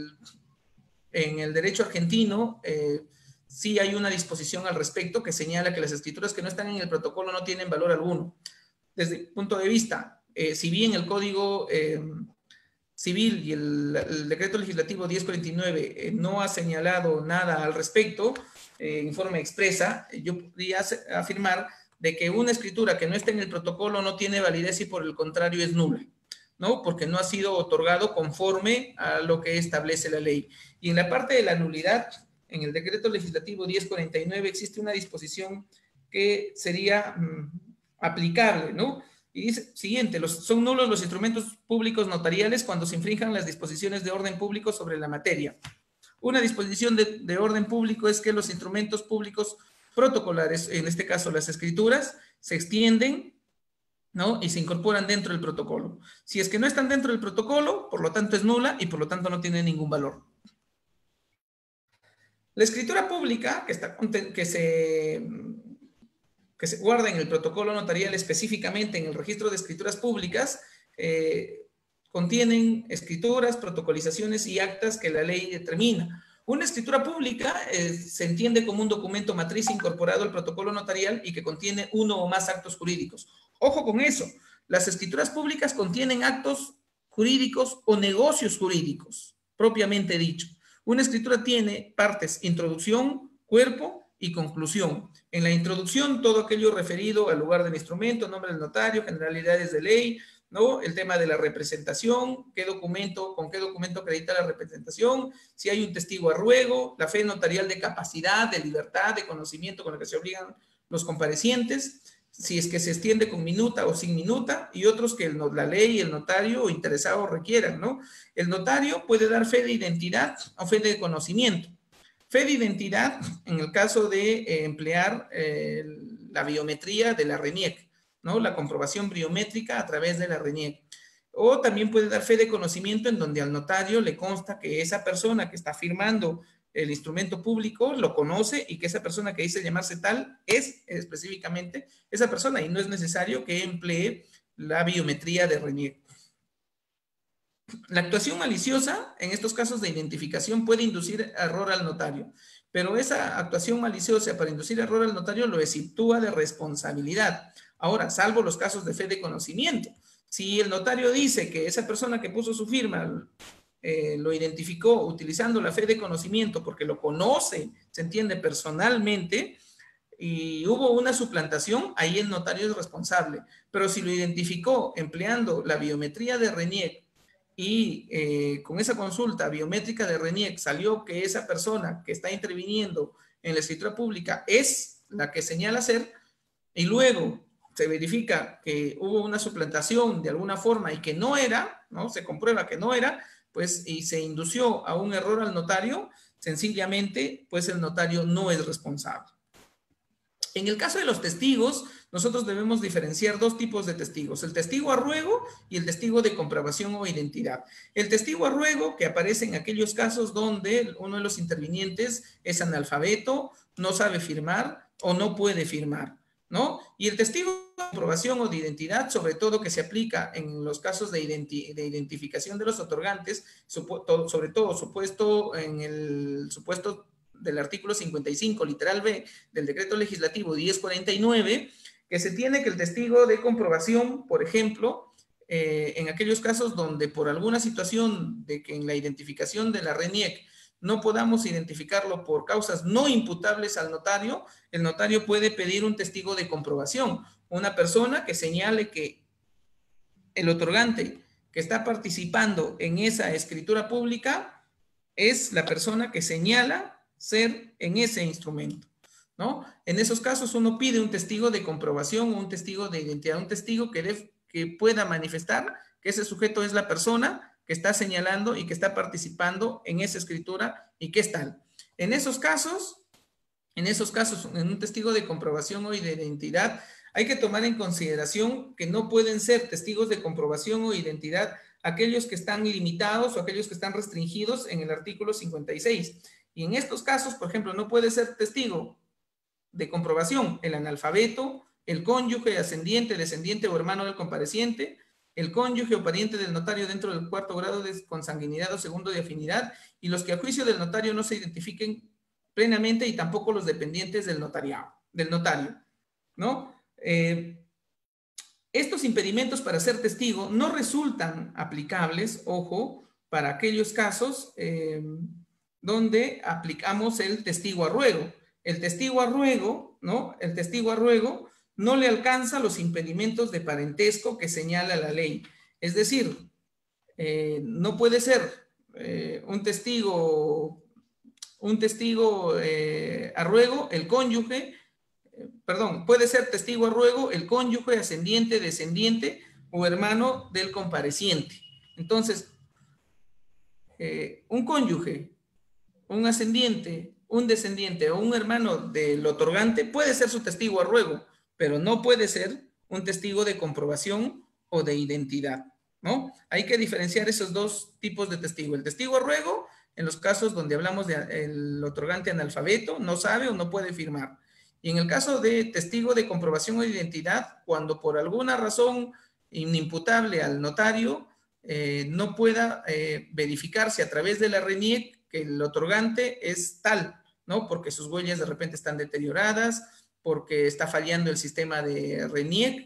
el derecho argentino sí hay una disposición al respecto que señala que las escrituras que no están en el protocolo no tienen valor alguno. Desde el punto de vista, si bien el Código Civil y el Decreto Legislativo 1049 no ha señalado nada al respecto, en forma expresa, yo podría afirmar de que una escritura que no esté en el protocolo no tiene validez y por el contrario es nula, ¿no? Porque no ha sido otorgado conforme a lo que establece la ley. Y en la parte de la nulidad, en el Decreto Legislativo 1049 existe una disposición que sería aplicable, ¿no? Y dice, siguiente, son nulos los instrumentos públicos notariales cuando se infrinjan las disposiciones de orden público sobre la materia. Una disposición de orden público es que los instrumentos públicos protocolares, en este caso las escrituras, se extienden ¿no? Y se incorporan dentro del protocolo. Si es que no están dentro del protocolo, por lo tanto es nula y por lo tanto no tiene ningún valor. La escritura pública que se guarda en el protocolo notarial, específicamente en el registro de escrituras públicas, contienen escrituras, protocolizaciones y actas que la ley determina. Una escritura pública se entiende como un documento matriz incorporado al protocolo notarial y que contiene uno o más actos jurídicos. Ojo con eso, las escrituras públicas contienen actos jurídicos o negocios jurídicos, propiamente dicho. Una escritura tiene partes: introducción, cuerpo y conclusión. En la introducción, todo aquello referido al lugar del instrumento, nombre del notario, generalidades de ley, ¿no? El tema de la representación, con qué documento acredita la representación, si hay un testigo a ruego, la fe notarial de capacidad, de libertad, de conocimiento con la que se obligan los comparecientes, si es que se extiende con minuta o sin minuta, y otros que la ley, el notario o interesado requieran, ¿no? El notario puede dar fe de identidad o fe de conocimiento. Fe de identidad en el caso de emplear la biometría de la RENIEC, ¿no? La comprobación biométrica a través de la RENIEC. O también puede dar fe de conocimiento en donde al notario le consta que esa persona que está firmando el instrumento público lo conoce y que esa persona que dice llamarse tal es específicamente esa persona y no es necesario que emplee la biometría de RENIEC. La actuación maliciosa en estos casos de identificación puede inducir error al notario, pero esa actuación maliciosa para inducir error al notario lo exceptúa de responsabilidad. Ahora, salvo los casos de fe de conocimiento. Si el notario dice que esa persona que puso su firma lo identificó utilizando la fe de conocimiento porque lo conoce, se entiende personalmente, y hubo una suplantación, ahí el notario es responsable. Pero si lo identificó empleando la biometría de RENIEC y con esa consulta biométrica de RENIEC salió que esa persona que está interviniendo en la escritura pública es la que señala ser, y luego se verifica que hubo una suplantación de alguna forma y que no era, ¿no? Se comprueba que no era, pues, y se indució a un error al notario, sencillamente, pues el notario no es responsable. En el caso de los testigos, nosotros debemos diferenciar dos tipos de testigos: el testigo a ruego y el testigo de comprobación o identidad. El testigo a ruego, que aparece en aquellos casos donde uno de los intervinientes es analfabeto, no sabe firmar o no puede firmar, ¿no? Y el testigo de comprobación o de identidad, sobre todo que se aplica en los casos de identificación de los otorgantes, sobre todo supuesto en el supuesto del artículo 55, literal B, del decreto legislativo 1049, que se tiene que el testigo de comprobación, por ejemplo, en aquellos casos donde por alguna situación de que en la identificación de la RENIEC no podamos identificarlo por causas no imputables al notario, el notario puede pedir un testigo de comprobación, una persona que señale que el otorgante que está participando en esa escritura pública es la persona que señala ser en ese instrumento, ¿no? En esos casos uno pide un testigo de comprobación o un testigo de identidad, un testigo que pueda manifestar que ese sujeto es la persona que está señalando y que está participando en esa escritura y que es tal. En esos casos, en un testigo de comprobación o de identidad, hay que tomar en consideración que no pueden ser testigos de comprobación o identidad aquellos que están limitados o aquellos que están restringidos en el artículo 56. Y en estos casos, por ejemplo, no puede ser testigo de comprobación el analfabeto, el cónyuge, ascendiente, descendiente o hermano del compareciente, el cónyuge o pariente del notario dentro del cuarto grado de consanguinidad o segundo de afinidad, y los que a juicio del notario no se identifiquen plenamente, y tampoco los dependientes del notario, ¿no? Estos impedimentos para ser testigo no resultan aplicables, ojo, para aquellos casos donde aplicamos el testigo a ruego. El testigo a ruego, ¿no? El testigo a ruego no le alcanza los impedimentos de parentesco que señala la ley. Es decir, no puede ser un testigo a ruego el cónyuge, puede ser testigo a ruego el cónyuge, ascendiente, descendiente o hermano del compareciente. Entonces, un cónyuge, un ascendiente, un descendiente o un hermano del otorgante puede ser su testigo a ruego, pero no puede ser un testigo de comprobación o de identidad, ¿no? Hay que diferenciar esos dos tipos de testigo. El testigo a ruego, en los casos donde hablamos del otorgante analfabeto, no sabe o no puede firmar. Y en el caso de testigo de comprobación o de identidad, cuando por alguna razón inimputable al notario no pueda verificarse a través de la RENIEC que el otorgante es tal, ¿no? Porque sus huellas de repente están deterioradas, porque está fallando el sistema de RENIEC.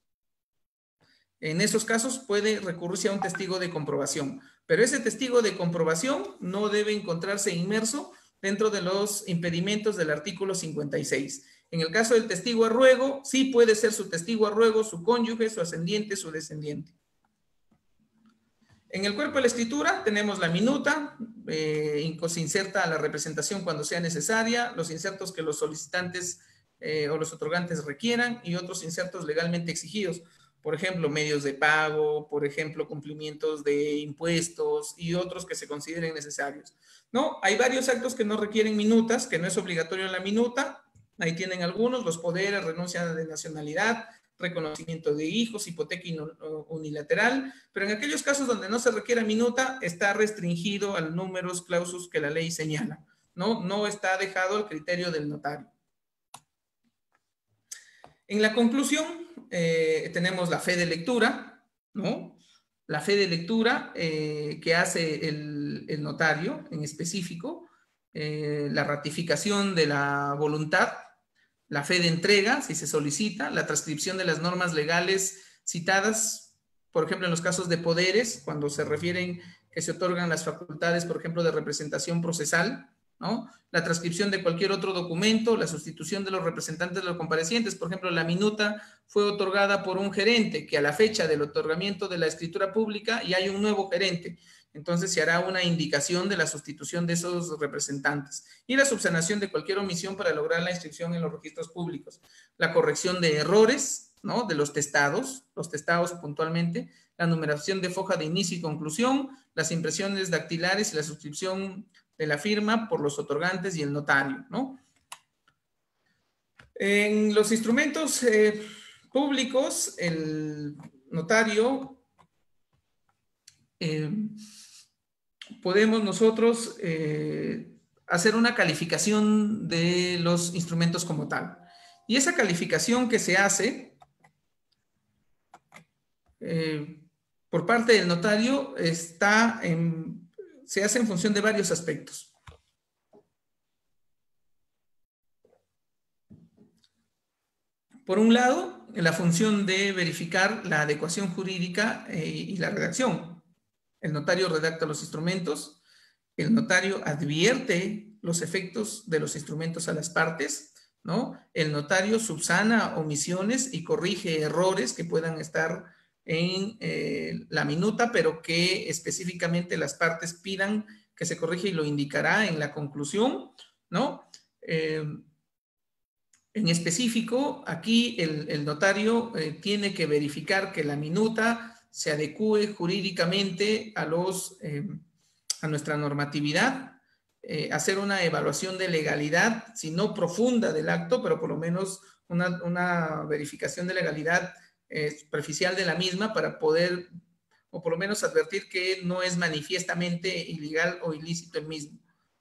En esos casos puede recurrirse a un testigo de comprobación, pero ese testigo de comprobación no debe encontrarse inmerso dentro de los impedimentos del artículo 56. En el caso del testigo a ruego, sí puede ser su testigo a ruego, su cónyuge, su ascendiente, su descendiente. En el cuerpo de la escritura tenemos la minuta, se inserta la representación cuando sea necesaria, los insertos que los solicitantes o los otorgantes requieran y otros insertos legalmente exigidos. Por ejemplo, medios de pago, por ejemplo, cumplimientos de impuestos y otros que se consideren necesarios. ¿No? Hay varios actos que no requieren minutas, que no es obligatorio la minuta. Ahí tienen algunos, los poderes, renuncia de nacionalidad, reconocimiento de hijos, hipoteca unilateral, pero en aquellos casos donde no se requiera minuta, está restringido al números clausus que la ley señala. No está dejado al criterio del notario. En la conclusión, tenemos la fe de lectura, ¿no? La fe de lectura que hace el notario en específico, la ratificación de la voluntad, la fe de entrega, si se solicita, la transcripción de las normas legales citadas, por ejemplo, en los casos de poderes, cuando se refieren que se otorgan las facultades, por ejemplo, de representación procesal, ¿no? La transcripción de cualquier otro documento, la sustitución de los representantes de los comparecientes. Por ejemplo, la minuta fue otorgada por un gerente que a la fecha del otorgamiento de la escritura pública y hay un nuevo gerente. Entonces se hará una indicación de la sustitución de esos representantes y la subsanación de cualquier omisión para lograr la inscripción en los registros públicos. La corrección de errores, ¿no? De los testados puntualmente, la numeración de foja de inicio y conclusión, las impresiones dactilares y la suscripción de la firma por los otorgantes y el notario, ¿no? En los instrumentos públicos, el notario podemos nosotros hacer una calificación de los instrumentos como tal. Y esa calificación que se hace por parte del notario se hace en función de varios aspectos. Por un lado, la función de verificar la adecuación jurídica y la redacción. El notario redacta los instrumentos, el notario advierte los efectos de los instrumentos a las partes, ¿no? El notario subsana omisiones y corrige errores que puedan estar en la minuta, pero que específicamente las partes pidan que se corrija y lo indicará en la conclusión, ¿no? En específico, aquí el notario tiene que verificar que la minuta se adecue jurídicamente a nuestra normatividad, hacer una evaluación de legalidad, si no profunda del acto, pero por lo menos una verificación de legalidad superficial de la misma para poder, o por lo menos advertir que no es manifiestamente ilegal o ilícito el mismo.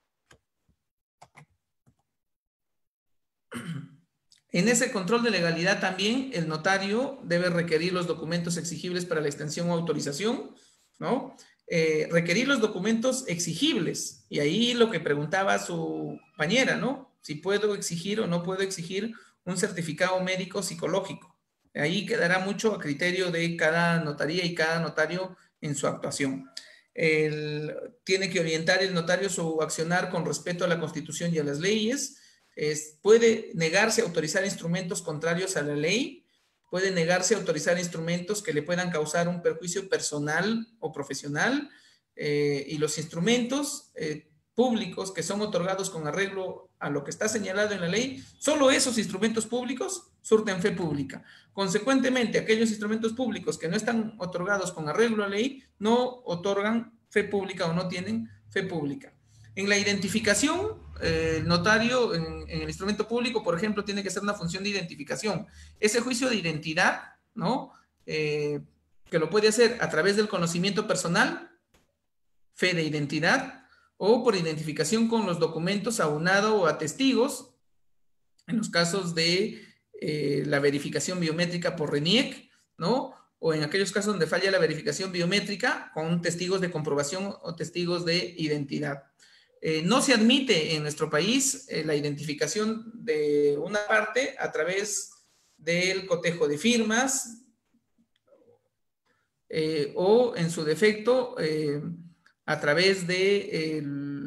En ese control de legalidad también el notario debe requerir los documentos exigibles para la extensión o autorización, ¿no? Requerir los documentos exigibles. Y ahí lo que preguntaba su compañera, ¿no? Si puedo exigir o no puedo exigir un certificado médico psicológico. Ahí quedará mucho a criterio de cada notaría y cada notario en su actuación. Tiene que orientar el notario su accionar con respeto a la Constitución y a las leyes. Puede negarse a autorizar instrumentos contrarios a la ley, puede negarse a autorizar instrumentos que le puedan causar un perjuicio personal o profesional, y los instrumentos públicos que son otorgados con arreglo a lo que está señalado en la ley, solo esos instrumentos públicos surten fe pública. Consecuentemente, aquellos instrumentos públicos que no están otorgados con arreglo a la ley no otorgan fe pública o no tienen fe pública. En la identificación, el notario en el instrumento público, por ejemplo, tiene que ser una función de identificación. Ese juicio de identidad, ¿no? Que lo puede hacer a través del conocimiento personal, fe de identidad, o por identificación con los documentos aunado o a testigos, en los casos de la verificación biométrica por RENIEC, ¿no? O en aquellos casos donde falla la verificación biométrica con testigos de comprobación o testigos de identidad. No se admite en nuestro país la identificación de una parte a través del cotejo de firmas o, en su defecto, a través de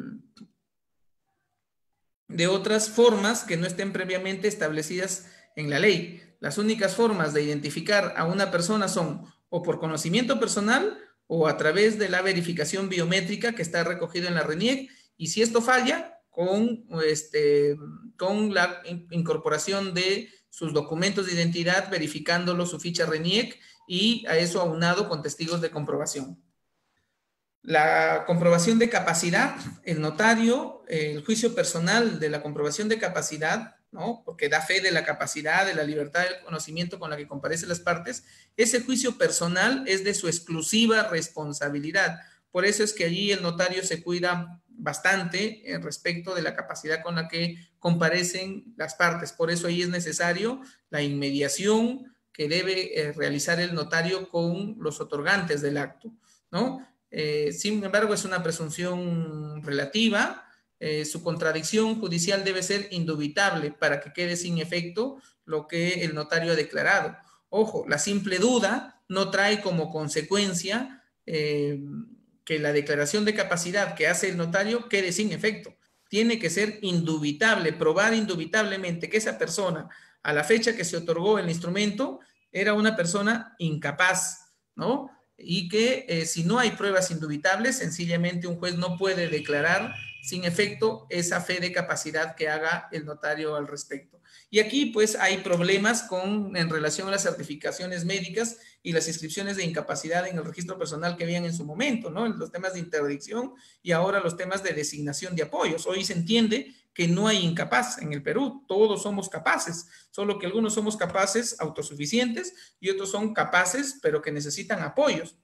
otras formas que no estén previamente establecidas en la ley. Las únicas formas de identificar a una persona son o por conocimiento personal o a través de la verificación biométrica que está recogido en la RENIEC, y si esto falla, con la incorporación de sus documentos de identidad, verificándolo su ficha RENIEC, y a eso aunado con testigos de comprobación. La comprobación de capacidad, el notario, el juicio personal de la comprobación de capacidad, ¿no? Porque da fe de la capacidad, de la libertad del conocimiento con la que comparecen las partes, ese juicio personal es de su exclusiva responsabilidad. Por eso es que allí el notario se cuida bastante respecto de la capacidad con la que comparecen las partes. Por eso ahí es necesario la inmediación que debe realizar el notario con los otorgantes del acto, ¿no? Sin embargo, es una presunción relativa. Su contradicción judicial debe ser indubitable para que quede sin efecto lo que el notario ha declarado. Ojo, la simple duda no trae como consecuencia que la declaración de capacidad que hace el notario quede sin efecto. Tiene que ser indubitable, probar indubitablemente que esa persona, a la fecha que se otorgó el instrumento, era una persona incapaz, ¿no? Y que si no hay pruebas indubitables, sencillamente un juez no puede declarar sin efecto esa fe de capacidad que haga el notario al respecto. Y aquí pues hay problemas en relación a las certificaciones médicas y las inscripciones de incapacidad en el registro personal que habían en su momento, ¿no? Los temas de interdicción y ahora los temas de designación de apoyos. Hoy se entiende que no hay incapaz en el Perú, todos somos capaces, solo que algunos somos capaces autosuficientes y otros son capaces pero que necesitan apoyos.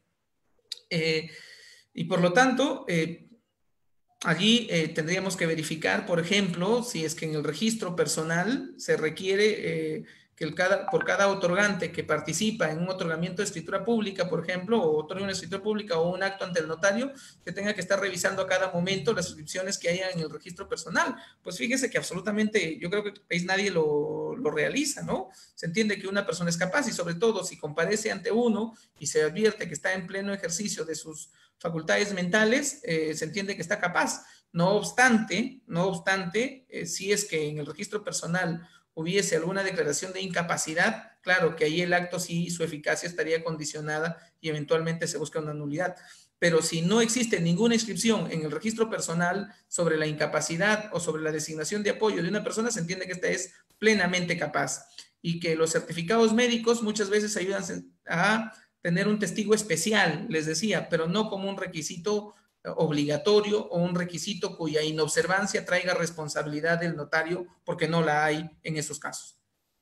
Y por lo tanto, allí tendríamos que verificar, por ejemplo, si es que en el registro personal se requiere que por cada otorgante que participa en un otorgamiento de escritura pública, por ejemplo, o otorga una escritura pública o un acto ante el notario, que tenga que estar revisando a cada momento las inscripciones que haya en el registro personal. Pues fíjese que absolutamente, yo creo que el país nadie lo realiza, ¿no? Se entiende que una persona es capaz y sobre todo si comparece ante uno y se advierte que está en pleno ejercicio de sus facultades mentales, se entiende que está capaz. No obstante, si es que en el registro personal hubiese alguna declaración de incapacidad, claro que ahí el acto sí, su eficacia estaría condicionada y eventualmente se busca una nulidad. Pero si no existe ninguna inscripción en el registro personal sobre la incapacidad o sobre la designación de apoyo de una persona, se entiende que esta es plenamente capaz y que los certificados médicos muchas veces ayudan a tener un testigo especial, les decía, pero no como un requisito obligatorio o un requisito cuya inobservancia traiga responsabilidad del notario, porque no la hay en esos casos.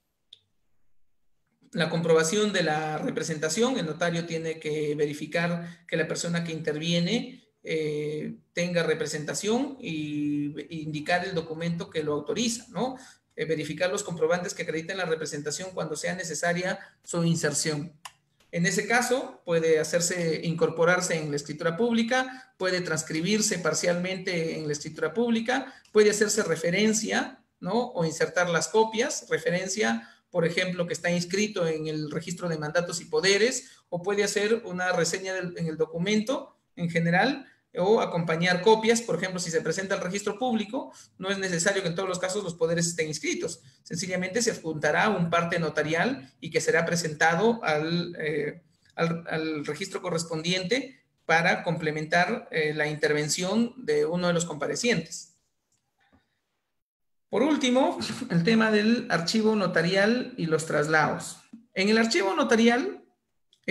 La comprobación de la representación, el notario tiene que verificar que la persona que interviene tenga representación y indicar el documento que lo autoriza, ¿no? Verificar los comprobantes que acrediten la representación cuando sea necesaria su inserción. En ese caso, puede incorporarse en la escritura pública, puede transcribirse parcialmente en la escritura pública, puede hacerse referencia, ¿no? O insertar las copias, referencia, por ejemplo, que está inscrito en el registro de mandatos y poderes, o puede hacer una reseña en el documento en general, o acompañar copias. Por ejemplo, si se presenta al registro público, no es necesario que en todos los casos los poderes estén inscritos. Sencillamente se adjuntará un parte notarial y que será presentado al registro correspondiente para complementar la intervención de uno de los comparecientes. Por último, el tema del archivo notarial y los traslados. En el archivo notarial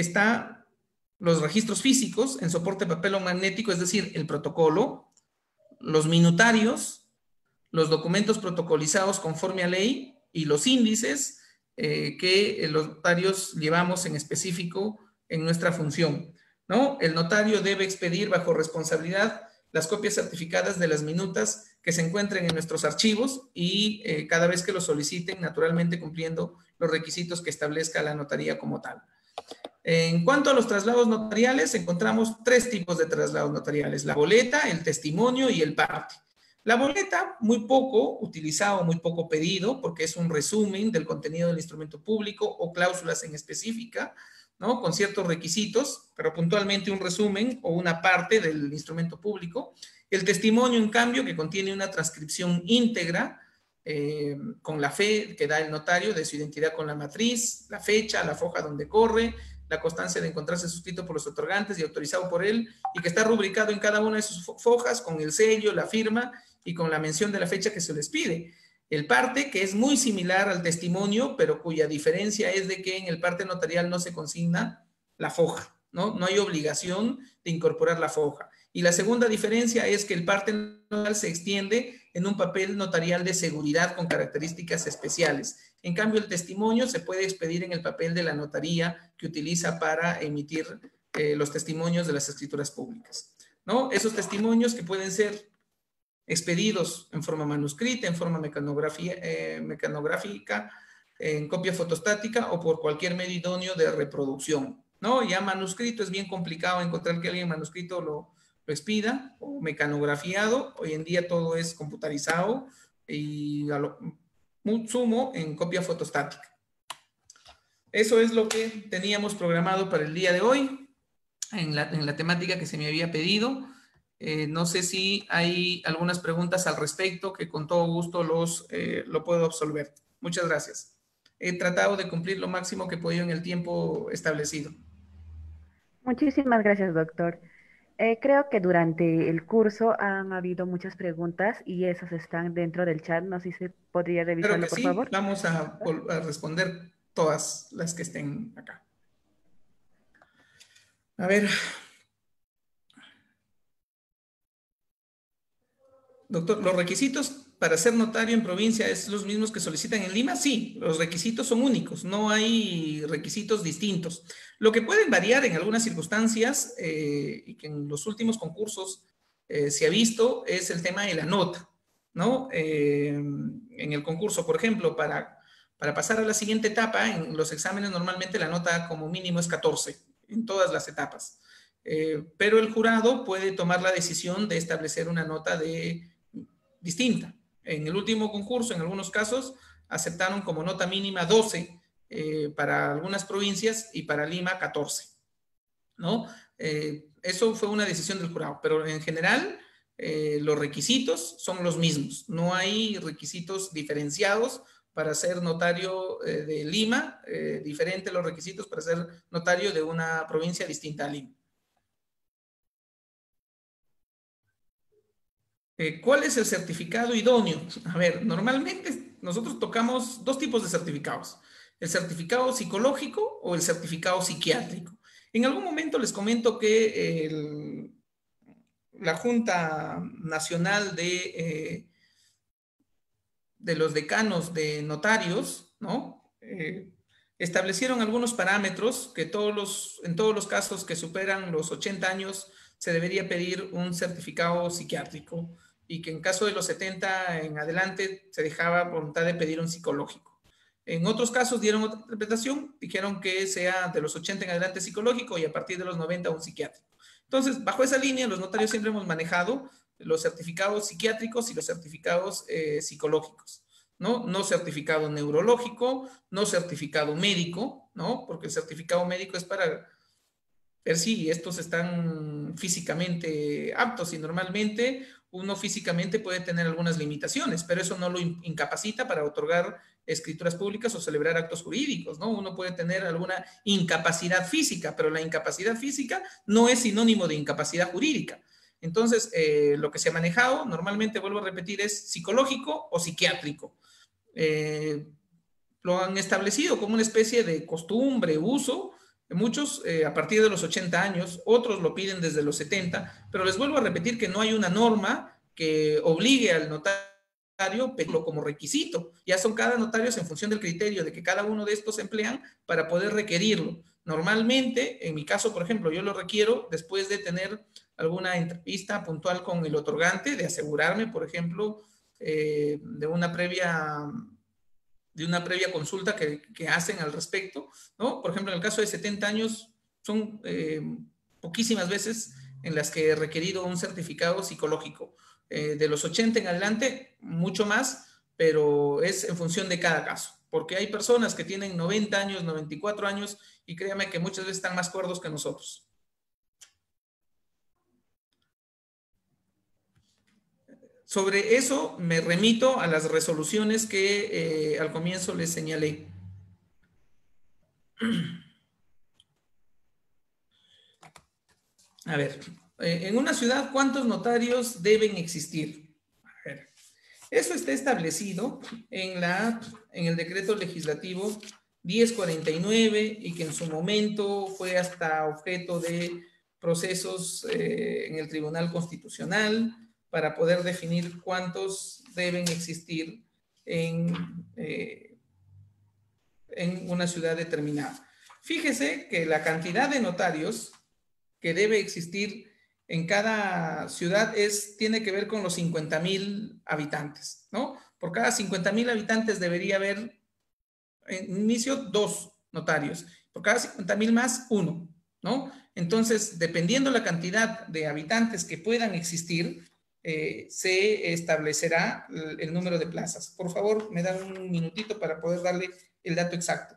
está los registros físicos en soporte papel o magnético, es decir, el protocolo, los minutarios, los documentos protocolizados conforme a ley y los índices que los notarios llevamos en específico en nuestra función, ¿no? El notario debe expedir bajo responsabilidad las copias certificadas de las minutas que se encuentren en nuestros archivos y cada vez que lo soliciten, naturalmente cumpliendo los requisitos que establezca la notaría como tal. En cuanto a los traslados notariales, encontramos 3 tipos de traslados notariales: la boleta, el testimonio y el parte. La boleta, muy poco utilizado, muy poco pedido, porque es un resumen del contenido del instrumento público o cláusulas en específica, ¿no? Con ciertos requisitos, pero puntualmente un resumen o una parte del instrumento público. El testimonio, en cambio, que contiene una transcripción íntegra con la fe que da el notario de su identidad con la matriz, la fecha, la foja donde corre, la constancia de encontrarse suscrito por los otorgantes y autorizado por él, y que está rubricado en cada una de sus fojas con el sello, la firma y con la mención de la fecha que se les pide. El parte, que es muy similar al testimonio, pero cuya diferencia es de que en el parte notarial no se consigna la foja, ¿no? No hay obligación de incorporar la foja. Y la segunda diferencia es que el parte notarial se extiende en un papel notarial de seguridad con características especiales. En cambio, el testimonio se puede expedir en el papel de la notaría que utiliza para emitir los testimonios de las escrituras públicas, ¿no? Esos testimonios que pueden ser expedidos en forma manuscrita, en forma mecanográfica, en copia fotostática o por cualquier medio idóneo de reproducción, ¿no? Ya manuscrito es bien complicado encontrar que alguien manuscrito lo expida, o mecanografiado. Hoy en día todo es computarizado y a lo sumo en copia fotostática. Eso es lo que teníamos programado para el día de hoy en la temática que se me había pedido. No sé si hay algunas preguntas al respecto, que con todo gusto lo puedo absolver. Muchas gracias. He tratado de cumplir lo máximo que he podido en el tiempo establecido. Muchísimas gracias, doctor. Creo que durante el curso han habido muchas preguntas y esas están dentro del chat. No sé si se podría Claro revisarlo, que por sí, favor. vamos a responder todas las que estén acá. A ver. Doctor, ¿los requisitos para ser notario en provincia es los mismos que solicitan en Lima? Sí, los requisitos son únicos, no hay requisitos distintos. Lo que pueden variar en algunas circunstancias y que en los últimos concursos se ha visto es el tema de la nota, ¿no? En el concurso, por ejemplo, para pasar a la siguiente etapa, en los exámenes normalmente la nota como mínimo es 14 en todas las etapas. Pero el jurado puede tomar la decisión de establecer una nota distinta. En el último concurso, en algunos casos, aceptaron como nota mínima 12 para algunas provincias y para Lima 14, ¿no? Eso fue una decisión del jurado, pero en general los requisitos son los mismos. No hay requisitos diferenciados para ser notario de Lima, diferente los requisitos para ser notario de una provincia distinta a Lima. ¿Cuál es el certificado idóneo? A ver, normalmente nosotros tocamos 2 tipos de certificados: el certificado psicológico o el certificado psiquiátrico. En algún momento les comento que la Junta Nacional de los Decanos de Notarios, ¿no? Establecieron algunos parámetros que en todos los casos que superan los 80 años se debería pedir un certificado psiquiátrico, y que en caso de los 70 en adelante se dejaba voluntad de pedir un psicológico. En otros casos dieron otra interpretación, dijeron que sea de los 80 en adelante psicológico y a partir de los 90 un psiquiátrico. Entonces, bajo esa línea, los notarios siempre hemos manejado los certificados psiquiátricos y los certificados psicológicos, ¿no? No certificado neurológico, no certificado médico, ¿no? Porque el certificado médico es para ver si estos están físicamente aptos, y normalmente uno físicamente puede tener algunas limitaciones, pero eso no lo incapacita para otorgar escrituras públicas o celebrar actos jurídicos, ¿no? Uno puede tener alguna incapacidad física, pero la incapacidad física no es sinónimo de incapacidad jurídica. Entonces, lo que se ha manejado, normalmente, vuelvo a repetir, es psicológico o psiquiátrico. Lo han establecido como una especie de costumbre, uso, muchos a partir de los 80 años, otros lo piden desde los 70, pero les vuelvo a repetir que no hay una norma que obligue al notario pedirlo como requisito. Ya son cada notario en función del criterio de que cada uno de estos emplean para poder requerirlo. Normalmente, en mi caso, por ejemplo, yo lo requiero después de tener alguna entrevista puntual con el otorgante, de asegurarme, por ejemplo, de una previa consulta que hacen al respecto, ¿no? Por ejemplo, en el caso de 70 años, son poquísimas veces en las que he requerido un certificado psicológico. De los 80 en adelante, mucho más, pero es en función de cada caso, porque hay personas que tienen 90 años, 94 años, y créanme que muchas veces están más cuerdos que nosotros. Sobre eso me remito a las resoluciones que al comienzo les señalé. A ver, en una ciudad, ¿cuántos notarios deben existir? A ver, eso está establecido en el decreto legislativo 1049 y que en su momento fue hasta objeto de procesos en el Tribunal Constitucional para poder definir cuántos deben existir en una ciudad determinada. Fíjese que la cantidad de notarios que debe existir en cada ciudad tiene que ver con los 50,000 habitantes, ¿no? Por cada 50,000 habitantes debería haber, en inicio, 2 notarios. Por cada 50,000 más, 1, ¿no? Entonces, dependiendo la cantidad de habitantes que puedan existir, se establecerá el número de plazas. Por favor, me dan un minutito para poder darle el dato exacto.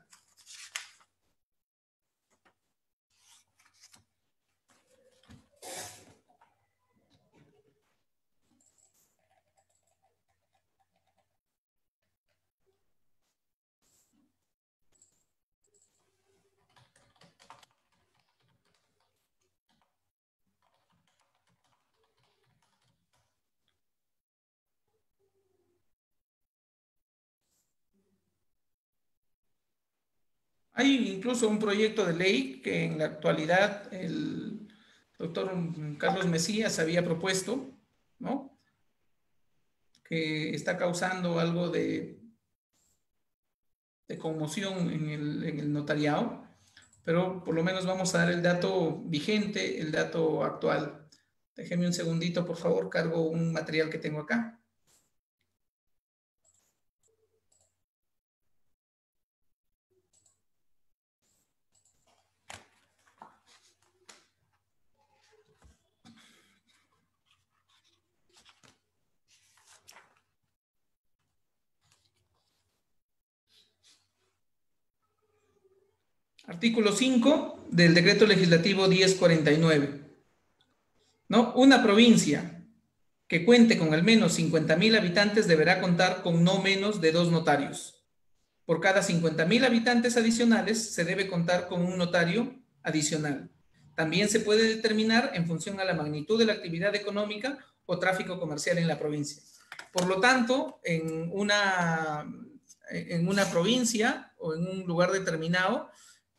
Hay incluso un proyecto de ley que en la actualidad el doctor Carlos Mesías había propuesto, ¿no? Que está causando algo de conmoción en el notariado, pero por lo menos vamos a dar el dato vigente, el dato actual. Déjeme un segundito, por favor, cargo un material que tengo acá. Artículo 5 del Decreto Legislativo 1049. ¿No? Una provincia que cuente con al menos 50,000 habitantes deberá contar con no menos de 2 notarios. Por cada 50,000 habitantes adicionales se debe contar con un notario adicional. También se puede determinar en función a la magnitud de la actividad económica o tráfico comercial en la provincia. Por lo tanto, en una provincia o en un lugar determinado,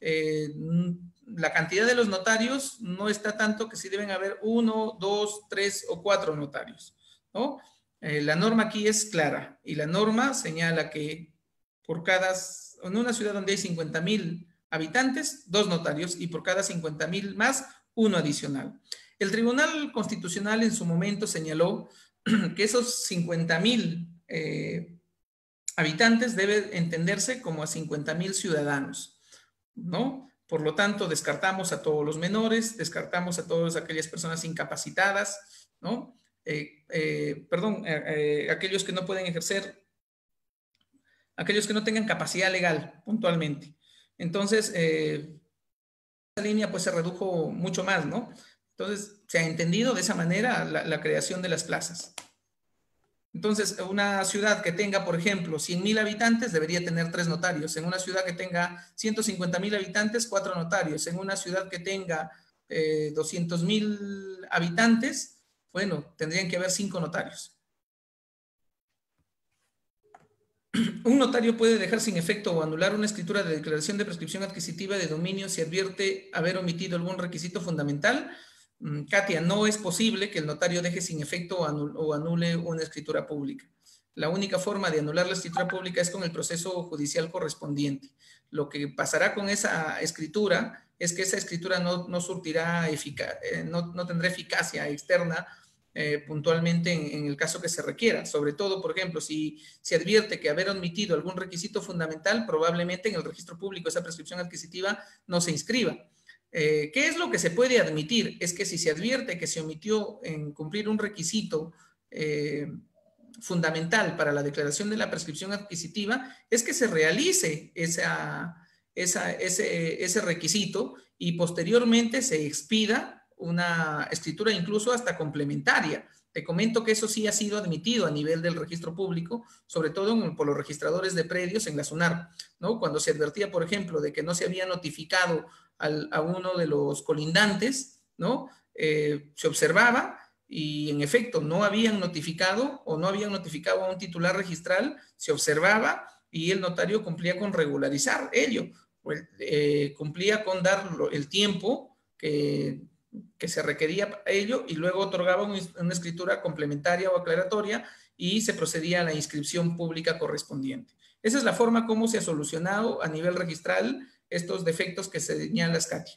la cantidad de los notarios no está tanto que si deben haber 1, 2, 3 o 4 notarios, ¿no? La norma aquí es clara y la norma señala que en una ciudad donde hay 50,000 habitantes, 2 notarios y por cada 50,000 más, 1 adicional. El Tribunal Constitucional en su momento señaló que esos 50,000 habitantes deben entenderse como a 50,000 ciudadanos, ¿no? Por lo tanto, descartamos a todos los menores, descartamos a todas aquellas personas incapacitadas, ¿no? Aquellos que no pueden ejercer, aquellos que no tengan capacidad legal, puntualmente. Entonces, esa línea pues se redujo mucho más, ¿no? Entonces, se ha entendido de esa manera la creación de las plazas. Entonces, una ciudad que tenga, por ejemplo, 100,000 habitantes debería tener 3 notarios. En una ciudad que tenga 150,000 habitantes, 4 notarios. En una ciudad que tenga 200,000 habitantes, bueno, tendrían que haber 5 notarios. Un notario puede dejar sin efecto o anular una escritura de declaración de prescripción adquisitiva de dominio si advierte haber omitido algún requisito fundamental. Katia, no es posible que el notario deje sin efecto o anule una escritura pública. La única forma de anular la escritura pública es con el proceso judicial correspondiente. Lo que pasará con esa escritura es que esa escritura no surtirá no tendrá eficacia externa puntualmente en el caso que se requiera. Sobre todo, por ejemplo, si se advierte que haber omitido algún requisito fundamental, probablemente en el registro público esa prescripción adquisitiva no se inscriba. ¿Qué es lo que se puede admitir? Es que si se advierte que se omitió en cumplir un requisito fundamental para la declaración de la prescripción adquisitiva, es que se realice ese requisito y posteriormente se expida una escritura incluso hasta complementaria. Te comento que eso sí ha sido admitido a nivel del registro público, sobre todo por los registradores de predios en la SUNAR, ¿no? Cuando se advertía, por ejemplo, de que no se había notificado a uno de los colindantes, ¿no? Se observaba y en efecto no habían notificado o no habían notificado a un titular registral, se observaba y el notario cumplía con regularizar ello, cumplía con dar el tiempo que se requería para ello y luego otorgaba una escritura complementaria o aclaratoria y se procedía a la inscripción pública correspondiente. Esa es la forma como se ha solucionado a nivel registral estos defectos que se señala Katia.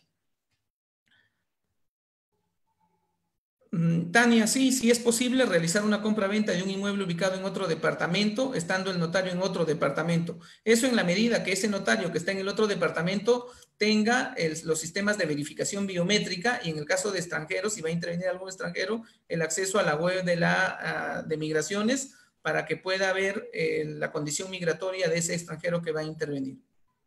Tania, sí es posible realizar una compra-venta de un inmueble ubicado en otro departamento, estando el notario en otro departamento. Eso en la medida que ese notario que está en el otro departamento tenga los sistemas de verificación biométrica y en el caso de extranjeros, si va a intervenir algún extranjero, el acceso a la web de migraciones para que pueda ver la condición migratoria de ese extranjero que va a intervenir.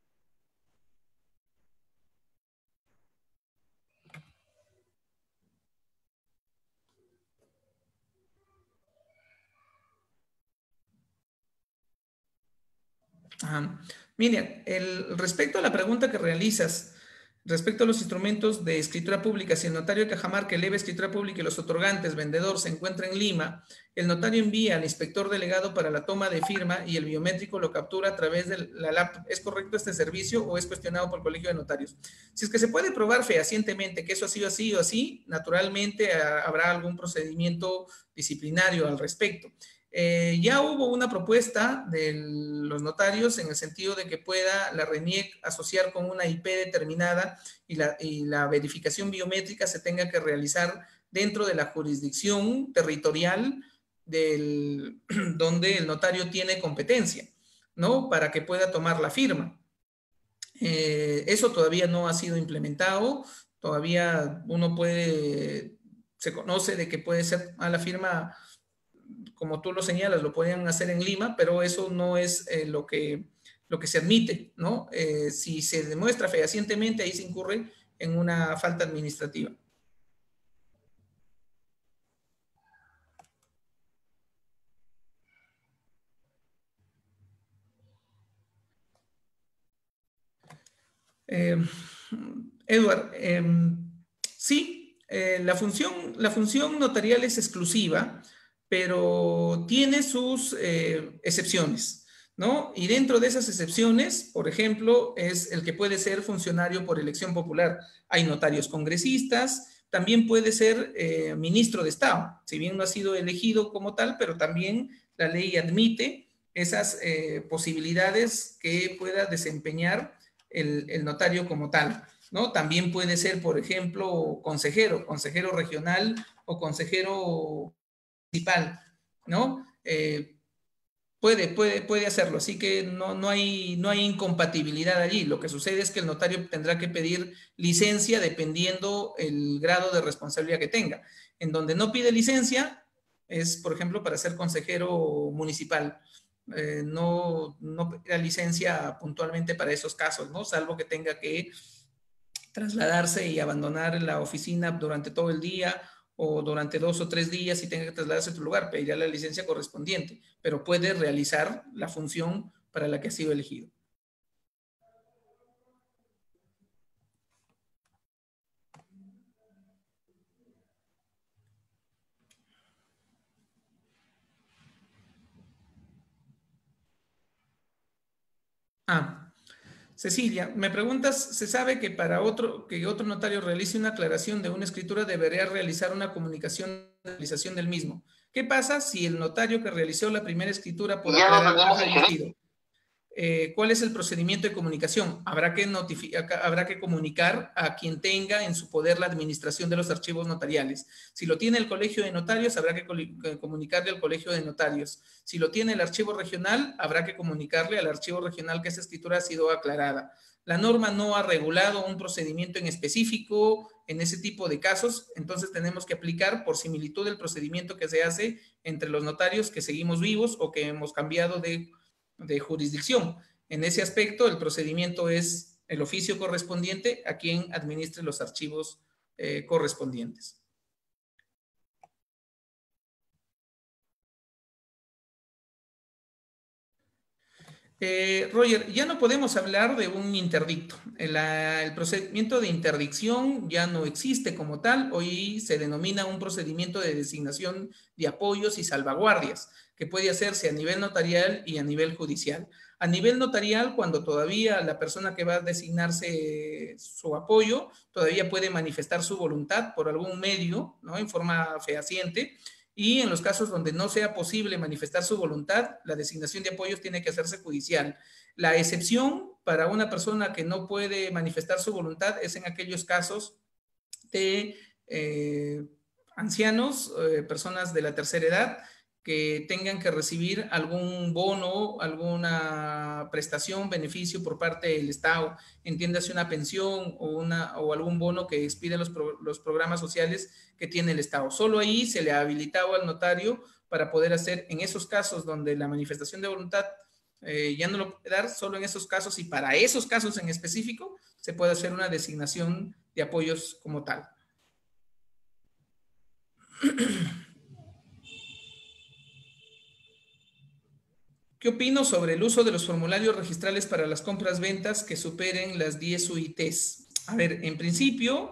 Miriam, respecto a la pregunta que realizas, respecto a los instrumentos de escritura pública, si el notario de Cajamarca eleva escritura pública y los otorgantes, vendedor, se encuentra en Lima, el notario envía al inspector delegado para la toma de firma y el biométrico lo captura a través de la laptop. ¿Es correcto este servicio o es cuestionado por el Colegio de Notarios? Si es que se puede probar fehacientemente que eso ha sido así o así, naturalmente habrá algún procedimiento disciplinario al respecto. Ya hubo una propuesta de los notarios en el sentido de que pueda la RENIEC asociar con una IP determinada y la verificación biométrica se tenga que realizar dentro de la jurisdicción territorial donde el notario tiene competencia, ¿no? Para que pueda tomar la firma. Eso todavía no ha sido implementado, todavía se conoce de que puede ser a la firma, como tú lo señalas, lo podrían hacer en Lima, pero eso no es lo que se admite, ¿no? Si se demuestra fehacientemente, ahí se incurre en una falta administrativa. Edward, sí, la función notarial es exclusiva, pero tiene sus excepciones, ¿no? Y dentro de esas excepciones, por ejemplo, es el que puede ser funcionario por elección popular. Hay notarios congresistas, también puede ser ministro de Estado, si bien no ha sido elegido como tal, pero también la ley admite esas posibilidades que pueda desempeñar el notario como tal, ¿no? También puede ser, por ejemplo, consejero regional o consejero municipal, ¿no? Puede hacerlo, así que no hay incompatibilidad allí. Lo que sucede es que el notario tendrá que pedir licencia dependiendo el grado de responsabilidad que tenga. En donde no pide licencia es, por ejemplo, para ser consejero municipal. No pide licencia puntualmente para esos casos, ¿no? Salvo que tenga que trasladarse y abandonar la oficina durante todo el día o durante 2 o 3 días y tenga que trasladarse a otro lugar, pedirá la licencia correspondiente, pero puede realizar la función para la que ha sido elegido. Cecilia, me preguntas, ¿se sabe que para que otro notario realice una aclaración de una escritura debería realizar una comunicación de realización del mismo? ¿Qué pasa si el notario que realizó la primera escritura por aclarar ha fallecido? ¿Cuál es el procedimiento de comunicación? Habrá que comunicar a quien tenga en su poder la administración de los archivos notariales. Si lo tiene el Colegio de Notarios, habrá que comunicarle al Colegio de Notarios. Si lo tiene el archivo regional, habrá que comunicarle al archivo regional que esa escritura ha sido aclarada. La norma no ha regulado un procedimiento en específico en ese tipo de casos, entonces tenemos que aplicar por similitud el procedimiento que se hace entre los notarios que seguimos vivos o que hemos cambiado de jurisdicción. En ese aspecto, el procedimiento es el oficio correspondiente a quien administre los archivos correspondientes. Roger, ya no podemos hablar de un interdicto. El procedimiento de interdicción ya no existe como tal. Hoy se denomina un procedimiento de designación de apoyos y salvaguardias, que puede hacerse a nivel notarial y a nivel judicial. A nivel notarial, cuando todavía la persona que va a designarse su apoyo todavía puede manifestar su voluntad por algún medio, ¿no? En forma fehaciente. Y en los casos donde no sea posible manifestar su voluntad, la designación de apoyos tiene que hacerse judicial. La excepción para una persona que no puede manifestar su voluntad es en aquellos casos de ancianos, personas de la tercera edad, que tengan que recibir algún bono, alguna prestación, beneficio por parte del Estado, entiéndase una pensión o algún bono que expiden los programas sociales que tiene el Estado. Solo ahí se le ha habilitado al notario para poder hacer, en esos casos donde la manifestación de voluntad ya no lo puede dar, solo en esos casos y para esos casos en específico se puede hacer una designación de apoyos como tal. ¿Qué opino sobre el uso de los formularios registrales para las compras-ventas que superen las 10 UITs? A ver, en principio,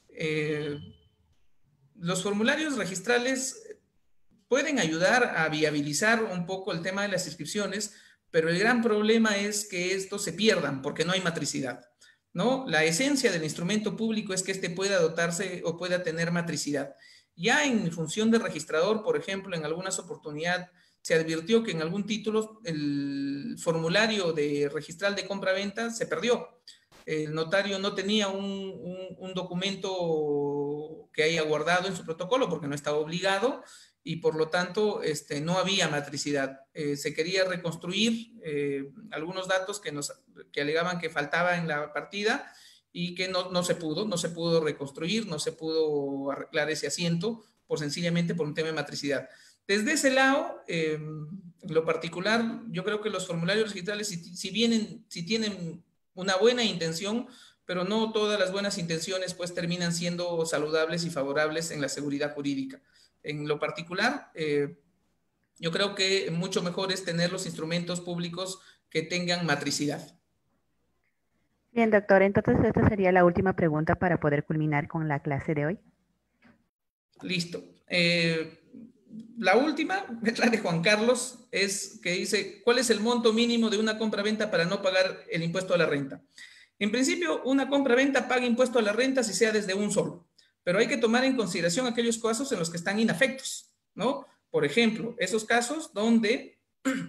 los formularios registrales pueden ayudar a viabilizar un poco el tema de las inscripciones, pero el gran problema es que estos se pierdan porque no hay matricidad, ¿no? La esencia del instrumento público es que éste pueda dotarse o pueda tener matricidad. Ya en función del registrador, por ejemplo, en algunas oportunidades se advirtió que en algún título el formulario de registral de compra-venta se perdió. El notario no tenía un documento que haya guardado en su protocolo porque no estaba obligado y por lo tanto no había matricidad. Se quería reconstruir algunos datos que alegaban que faltaba en la partida y que no se pudo reconstruir, no se pudo arreglar ese asiento sencillamente por un tema de matricidad. Desde ese lado, en lo particular, yo creo que los formularios registrales, si tienen una buena intención, pero no todas las buenas intenciones pues terminan siendo saludables y favorables en la seguridad jurídica. En lo particular, yo creo que mucho mejor es tener los instrumentos públicos que tengan matricidad. Bien, doctor, entonces esta sería la última pregunta para poder culminar con la clase de hoy. Listo. La última es la de Juan Carlos, que dice, ¿cuál es el monto mínimo de una compra-venta para no pagar el impuesto a la renta? En principio, una compra-venta paga impuesto a la renta si sea desde un solo, pero hay que tomar en consideración aquellos casos en los que están inafectos, ¿no? Por ejemplo, esos casos donde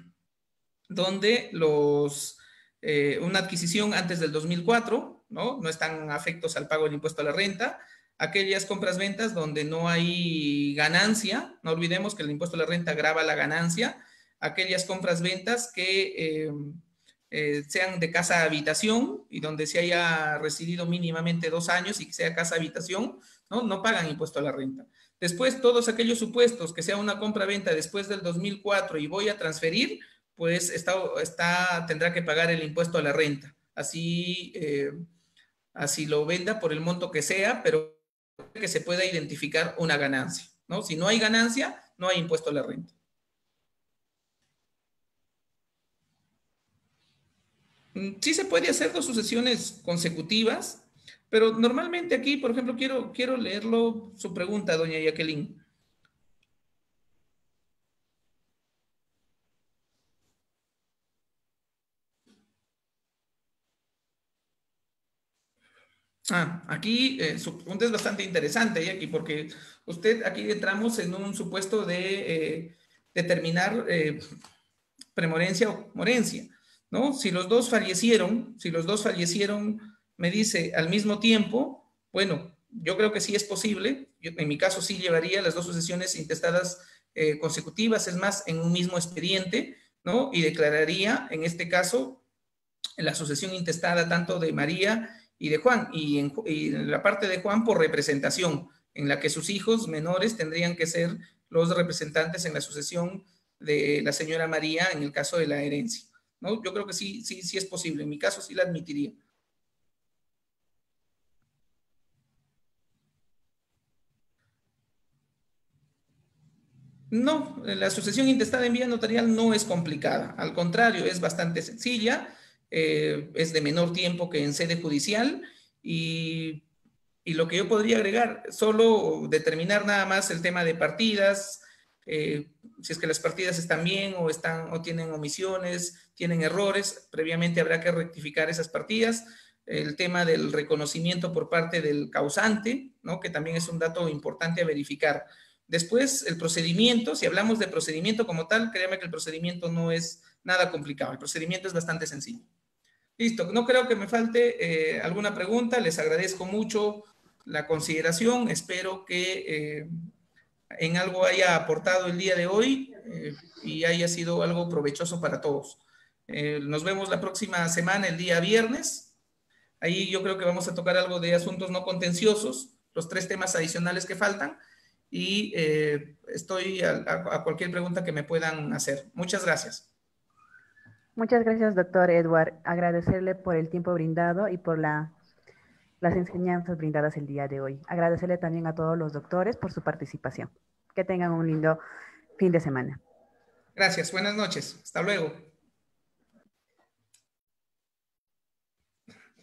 una adquisición antes del 2004, ¿no? No están afectos al pago del impuesto a la renta, aquellas compras-ventas donde no hay ganancia, no olvidemos que el impuesto a la renta grava la ganancia, aquellas compras-ventas que sean de casa-habitación y donde se haya residido mínimamente 2 años y que sea casa-habitación, ¿no? No pagan impuesto a la renta. Después, todos aquellos supuestos que sea una compra-venta después del 2004 y voy a transferir, pues tendrá que pagar el impuesto a la renta. Así lo venda por el monto que sea, pero que se pueda identificar una ganancia, ¿no? Si no hay ganancia, no hay impuesto a la renta. Sí se puede hacer 2 sucesiones consecutivas, pero normalmente aquí, por ejemplo, quiero leerlo su pregunta, doña Jacqueline. Aquí su pregunta es bastante interesante, Jackie, porque usted aquí entramos en un supuesto de determinar premorencia o morencia, ¿no? Si los dos fallecieron, me dice al mismo tiempo, bueno, yo creo que sí es posible, yo, en mi caso sí llevaría las dos sucesiones intestadas consecutivas, es más, en un mismo expediente, ¿no? Y declararía, en este caso, la sucesión intestada tanto de María y de Juan, y en la parte de Juan por representación, en la que sus hijos menores tendrían que ser los representantes en la sucesión de la señora María en el caso de la herencia, ¿no? Yo creo que sí es posible, en mi caso sí la admitiría. No, la sucesión intestada en vía notarial no es complicada, al contrario, es bastante sencilla, es de menor tiempo que en sede judicial y, y lo que yo podría agregar, solo determinar nada más el tema de partidas, si es que las partidas están bien o tienen omisiones, tienen errores, previamente habrá que rectificar esas partidas, el tema del reconocimiento por parte del causante, ¿no? Que también es un dato importante a verificar. Después, el procedimiento, si hablamos de procedimiento como tal, créame que el procedimiento no es nada complicado, el procedimiento es bastante sencillo. Listo, no creo que me falte alguna pregunta, les agradezco mucho la consideración, espero que en algo haya aportado el día de hoy y haya sido algo provechoso para todos. Nos vemos la próxima semana, el día viernes. Ahí yo creo que vamos a tocar algo de asuntos no contenciosos, los 3 temas adicionales que faltan, y estoy a cualquier pregunta que me puedan hacer. Muchas gracias. Muchas gracias, doctor Edward. Agradecerle por el tiempo brindado y por las enseñanzas brindadas el día de hoy. Agradecerle también a todos los doctores por su participación. Que tengan un lindo fin de semana. Gracias, buenas noches. Hasta luego.